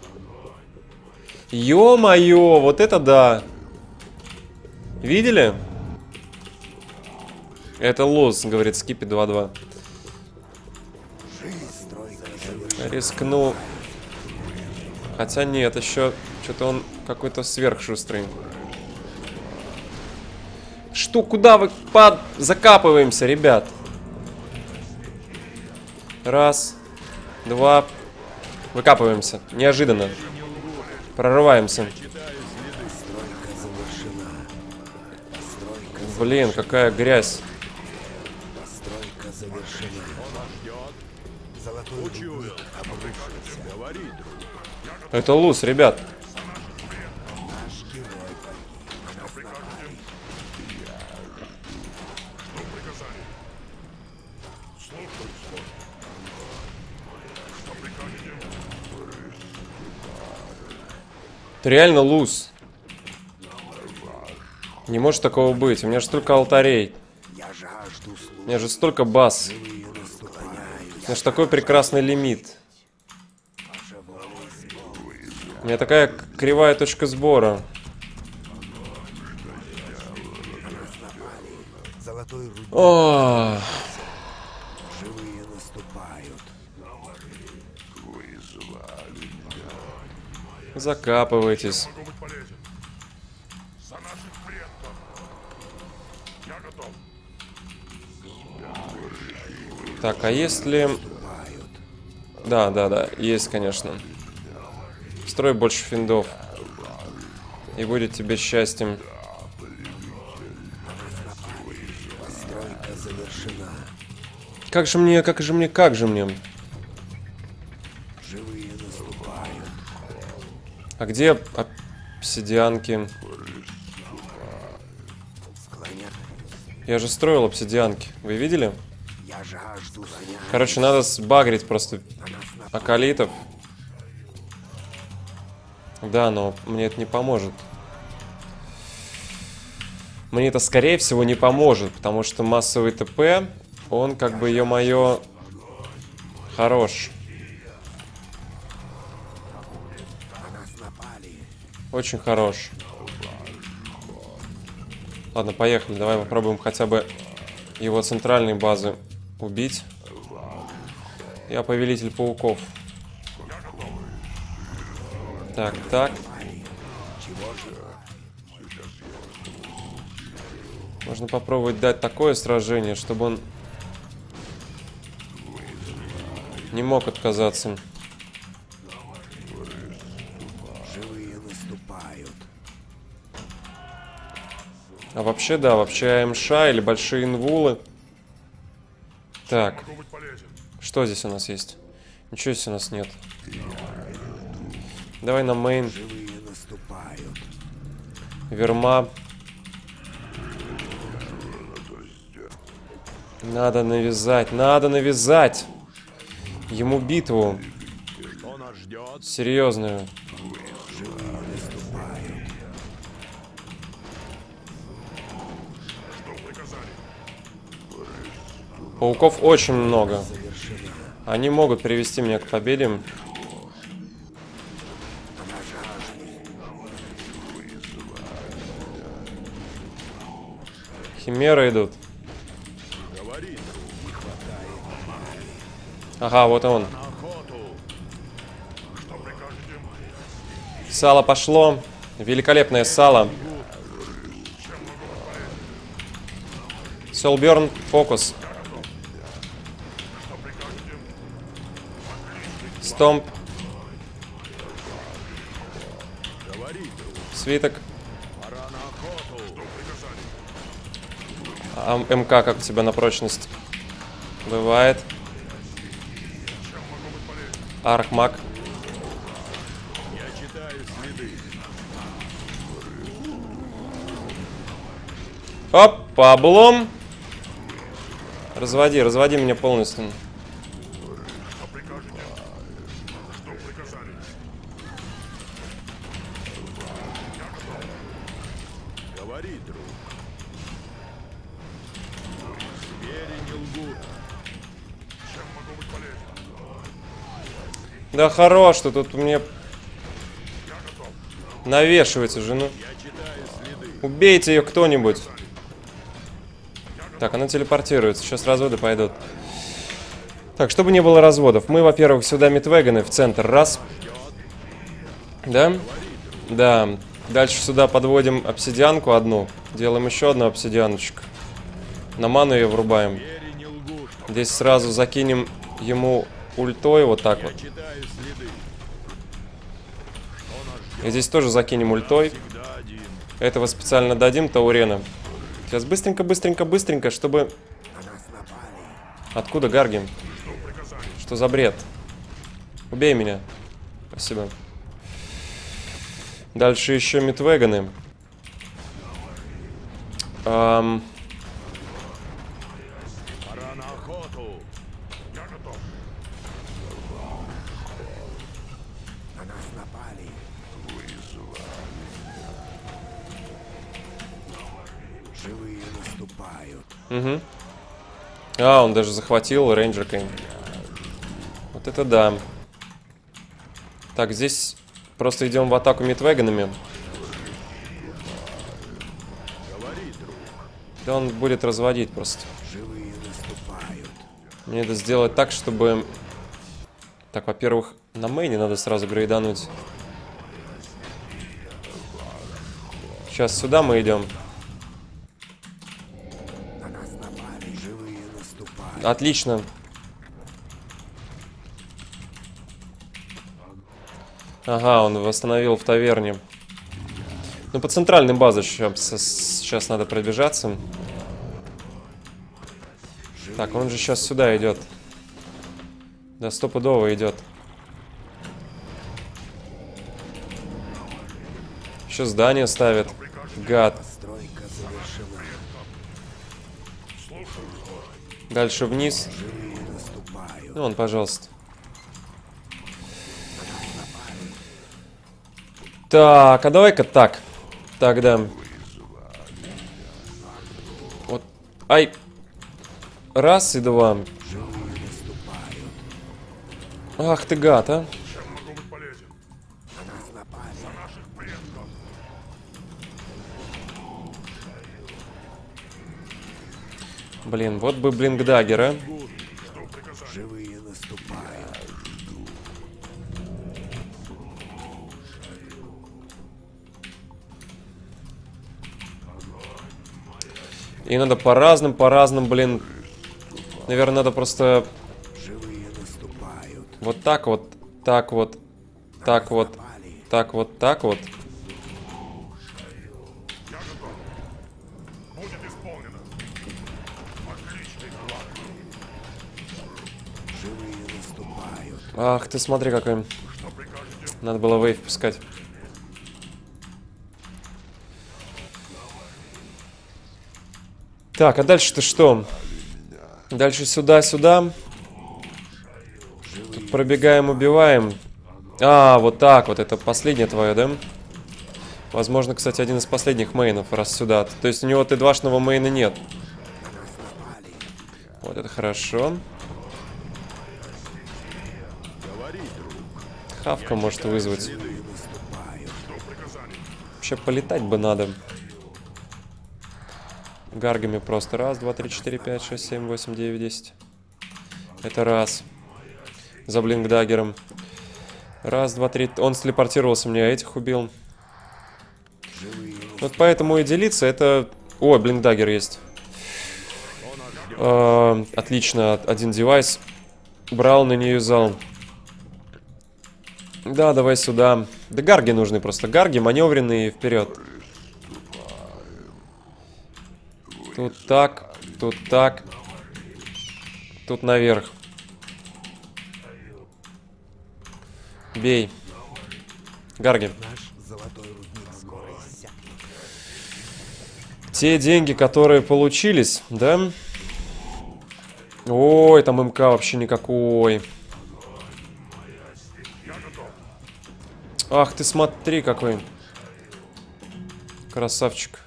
Ё-моё, вот это да. Видели? Это лоз, говорит Скипи 2-2. Рискну. Хотя нет, еще что-то он какой-то сверхшустрый. Что, куда вы закапываемся, ребят? Раз, два. Выкапываемся. Неожиданно. Прорываемся. Блин, какая грязь. Постройка завершена. Золотой рубин обрушился. Это луз, ребят. Наш герой погиб. Это реально луз. Не может такого быть. У меня же столько алтарей. Я жажду слуг. У меня же столько баз. У меня же такой прекрасный лимит. У меня такая кривая точка сбора. Золотой рубин. О, Живые наступают. закапывайтесь. Могу быть полезен. За наших предков. Я готов. Так, а если... Да, есть, конечно. Строй больше финдов. И будет тебе счастьем. Постройка завершена. Как же мне? Живые наступают. А где обсидианки? Склоняюсь. Я же строил обсидианки. Вы видели? Я жажду склоняюсь. Короче, надо сбагрить просто акалитов. Да, но мне это не поможет. Мне это, скорее всего, не поможет, потому что массовый ТП, он как бы, ё-моё, хорош. Очень хорош. Ладно, поехали. Давай попробуем хотя бы его центральные базы убить. Я повелитель пауков. Так. Можно попробовать дать такое сражение, чтобы он не мог отказаться. Живые наступают. А вообще, да, вообще АМШ или большие инвулы. Так, Могу быть полезен. что здесь у нас есть? Ничего здесь у нас нет. Давай на мейн. Живые наступают. Верма. Надо навязать ему битву Что нас ждет? серьезную. Что приказали? Пауков очень много. Они могут привести меня к победе. Химеры идут. Говори. Ага, вот он. На охоту. Что прикажете? Сало пошло. Великолепное сало. Солберн, фокус. Стомп. Свиток. Пора на охоту. Что приказали? А МК как у тебя на прочность? Бывает. Архмаг. Я читаю следы. Оп, по облом. Разводи меня полностью. Что прикажете? Что приказали? Говори, друг. Звери не лгут. Чем могу быть полезен? Да хорош, что тут мне навешивается жену. Убейте ее кто-нибудь. Так, она телепортируется. Сейчас разводы пойдут. Так, чтобы не было разводов. Мы, во-первых, сюда мидвеганы в центр. Раз. Да? Да. Дальше сюда подводим обсидианку одну. Делаем еще одну обсидианочку. На ману ее врубаем. Здесь сразу закинем ему ультой вот так вот. И здесь тоже закинем ультой. Этого специально дадим Таурена. Сейчас быстренько, чтобы... Откуда Гарги? Что за бред? Убей меня. Спасибо. Дальше еще мидвеганы. Пора на охоту. Я готов. На нас напали. Живые наступают. Угу. А, он даже захватил рейнджер Кейн. Вот это да. Так, здесь просто идем в атаку мидвеганами. Да он будет разводить просто. Живые наступают. Мне надо сделать так, чтобы... Так, во-первых, на мейне надо сразу грейдануть. Сейчас сюда мы идем. На нас напали. Живые наступают. Отлично. Ага, он восстановил в таверне. Ну, по центральной базе сейчас надо пробежаться. Так, он же сейчас сюда идет. Да, стопудово идет. Еще здание ставит. Гад. Стройка завершена. Дальше вниз. Живые наступают. Ну, он, пожалуйста. Так, а давай-ка так. Тогда. Вот. Ай. Раз и два. Живые наступают. Ах ты гад, а. Чем могу быть полезен? На нас напали. За наших предков. Блин, вот бы блинкдаггер, а. Жду приказания. Живые наступают. И надо по разным, блин. Наверное, надо просто Живые наступают. вот так вот, так вот, так вот, так вот, так вот. Я готов. Будет исполнено. Отличный план. Живые наступают. Ах ты, смотри какой. Что прикажете? Надо было вейв пускать. Так, а дальше-то что? Дальше сюда. Тут пробегаем, убиваем. А, вот так вот. Это последнее твое, да? Возможно, кстати, один из последних мейнов, раз сюда. То есть у него Т2-шного мейна нет. Вот это хорошо. Хавка может вызвать. Вообще полетать бы надо. Гаргами просто. Раз, два, три, четыре, пять, шесть, семь, восемь, девять, десять. Это раз. За блинкдаггером. Раз, два, три. Он слепортировался, мне этих убил. Вот поэтому и делиться это... О, блинкдаггер есть. Отлично. Один девайс. Брал, но не юзал. Да, давай сюда. Да гарги нужны просто. Гарги маневренные, вперед. Тут так, тут так. Тут наверх. Бей. Гарги. Наш золотой рудник скоро иссякнет. Те деньги, которые получились, да? Ой, там МК вообще никакой. Ах ты смотри какой. Красавчик.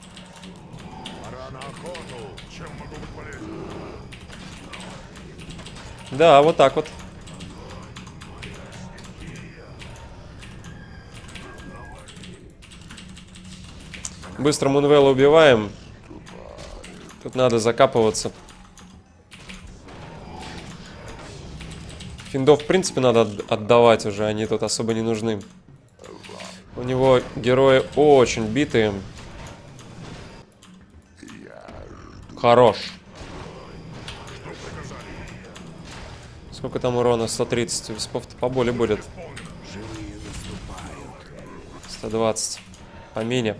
Пора на охоту. Чем могу быть полезен? Да, вот так вот. Быстро Мунвелла убиваем. Тут надо закапываться. Финдов, в принципе, надо отдавать уже. Они тут особо не нужны. У него герои очень битые. Хорош. Сколько там урона? 130. У виспов-то поболее будет. 120. По мине.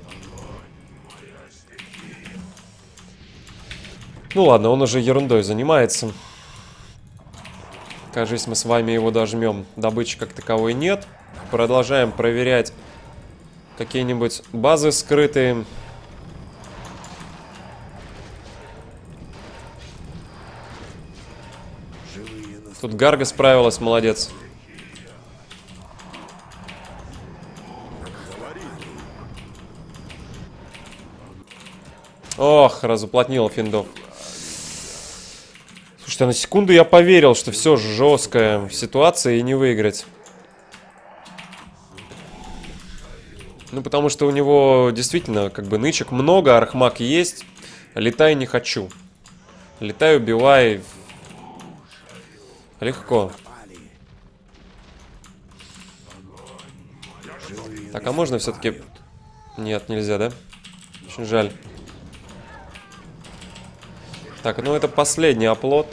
Ну ладно, он уже ерундой занимается. Кажись, мы с вами его дожмем. Добычи как таковой нет. Продолжаем проверять какие-нибудь базы скрытые. Тут Гарга справилась, молодец. Ох, разуплотнил Финдов. Слушайте, на секунду я поверил, что все жесткая ситуация и не выиграть. Ну, потому что у него действительно, как бы, нычек много, архмаг есть. Летай не хочу. Летай, убивай. Легко. Так, а можно все-таки... Нет, нельзя, да? Очень жаль. Так, ну это последний оплот.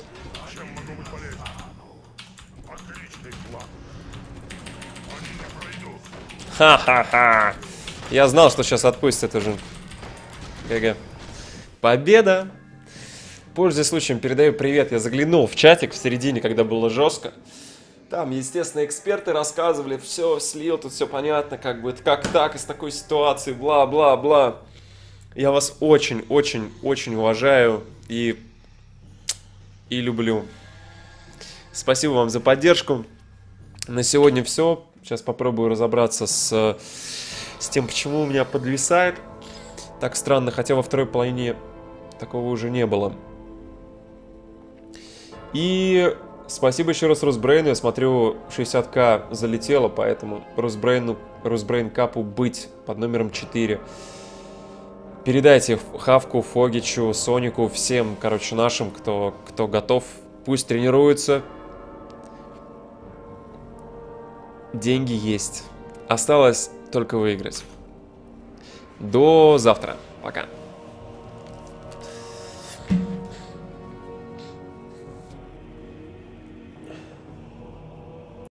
Ха-ха-ха. Я знал, что сейчас отпустят уже. ГГ. Победа. Пользуясь случаем, передаю привет. Я заглянул в чатик в середине, когда было жестко. Там, естественно, эксперты рассказывали, все, слил, тут все понятно, как бы, как так, из такой ситуации, бла-бла-бла. Я вас очень-очень-очень уважаю и люблю. Спасибо вам за поддержку. На сегодня все. Сейчас попробую разобраться с тем, почему у меня подвисает. Так странно, хотя во второй половине такого уже не было. И спасибо еще раз Русбрейну. Я смотрю, 60к залетело, поэтому Русбрейн Капу быть под номером 4. Передайте Хавку, Фогичу, Сонику, всем, короче, нашим, кто готов. Пусть тренируются. Деньги есть. Осталось только выиграть. До завтра. Пока.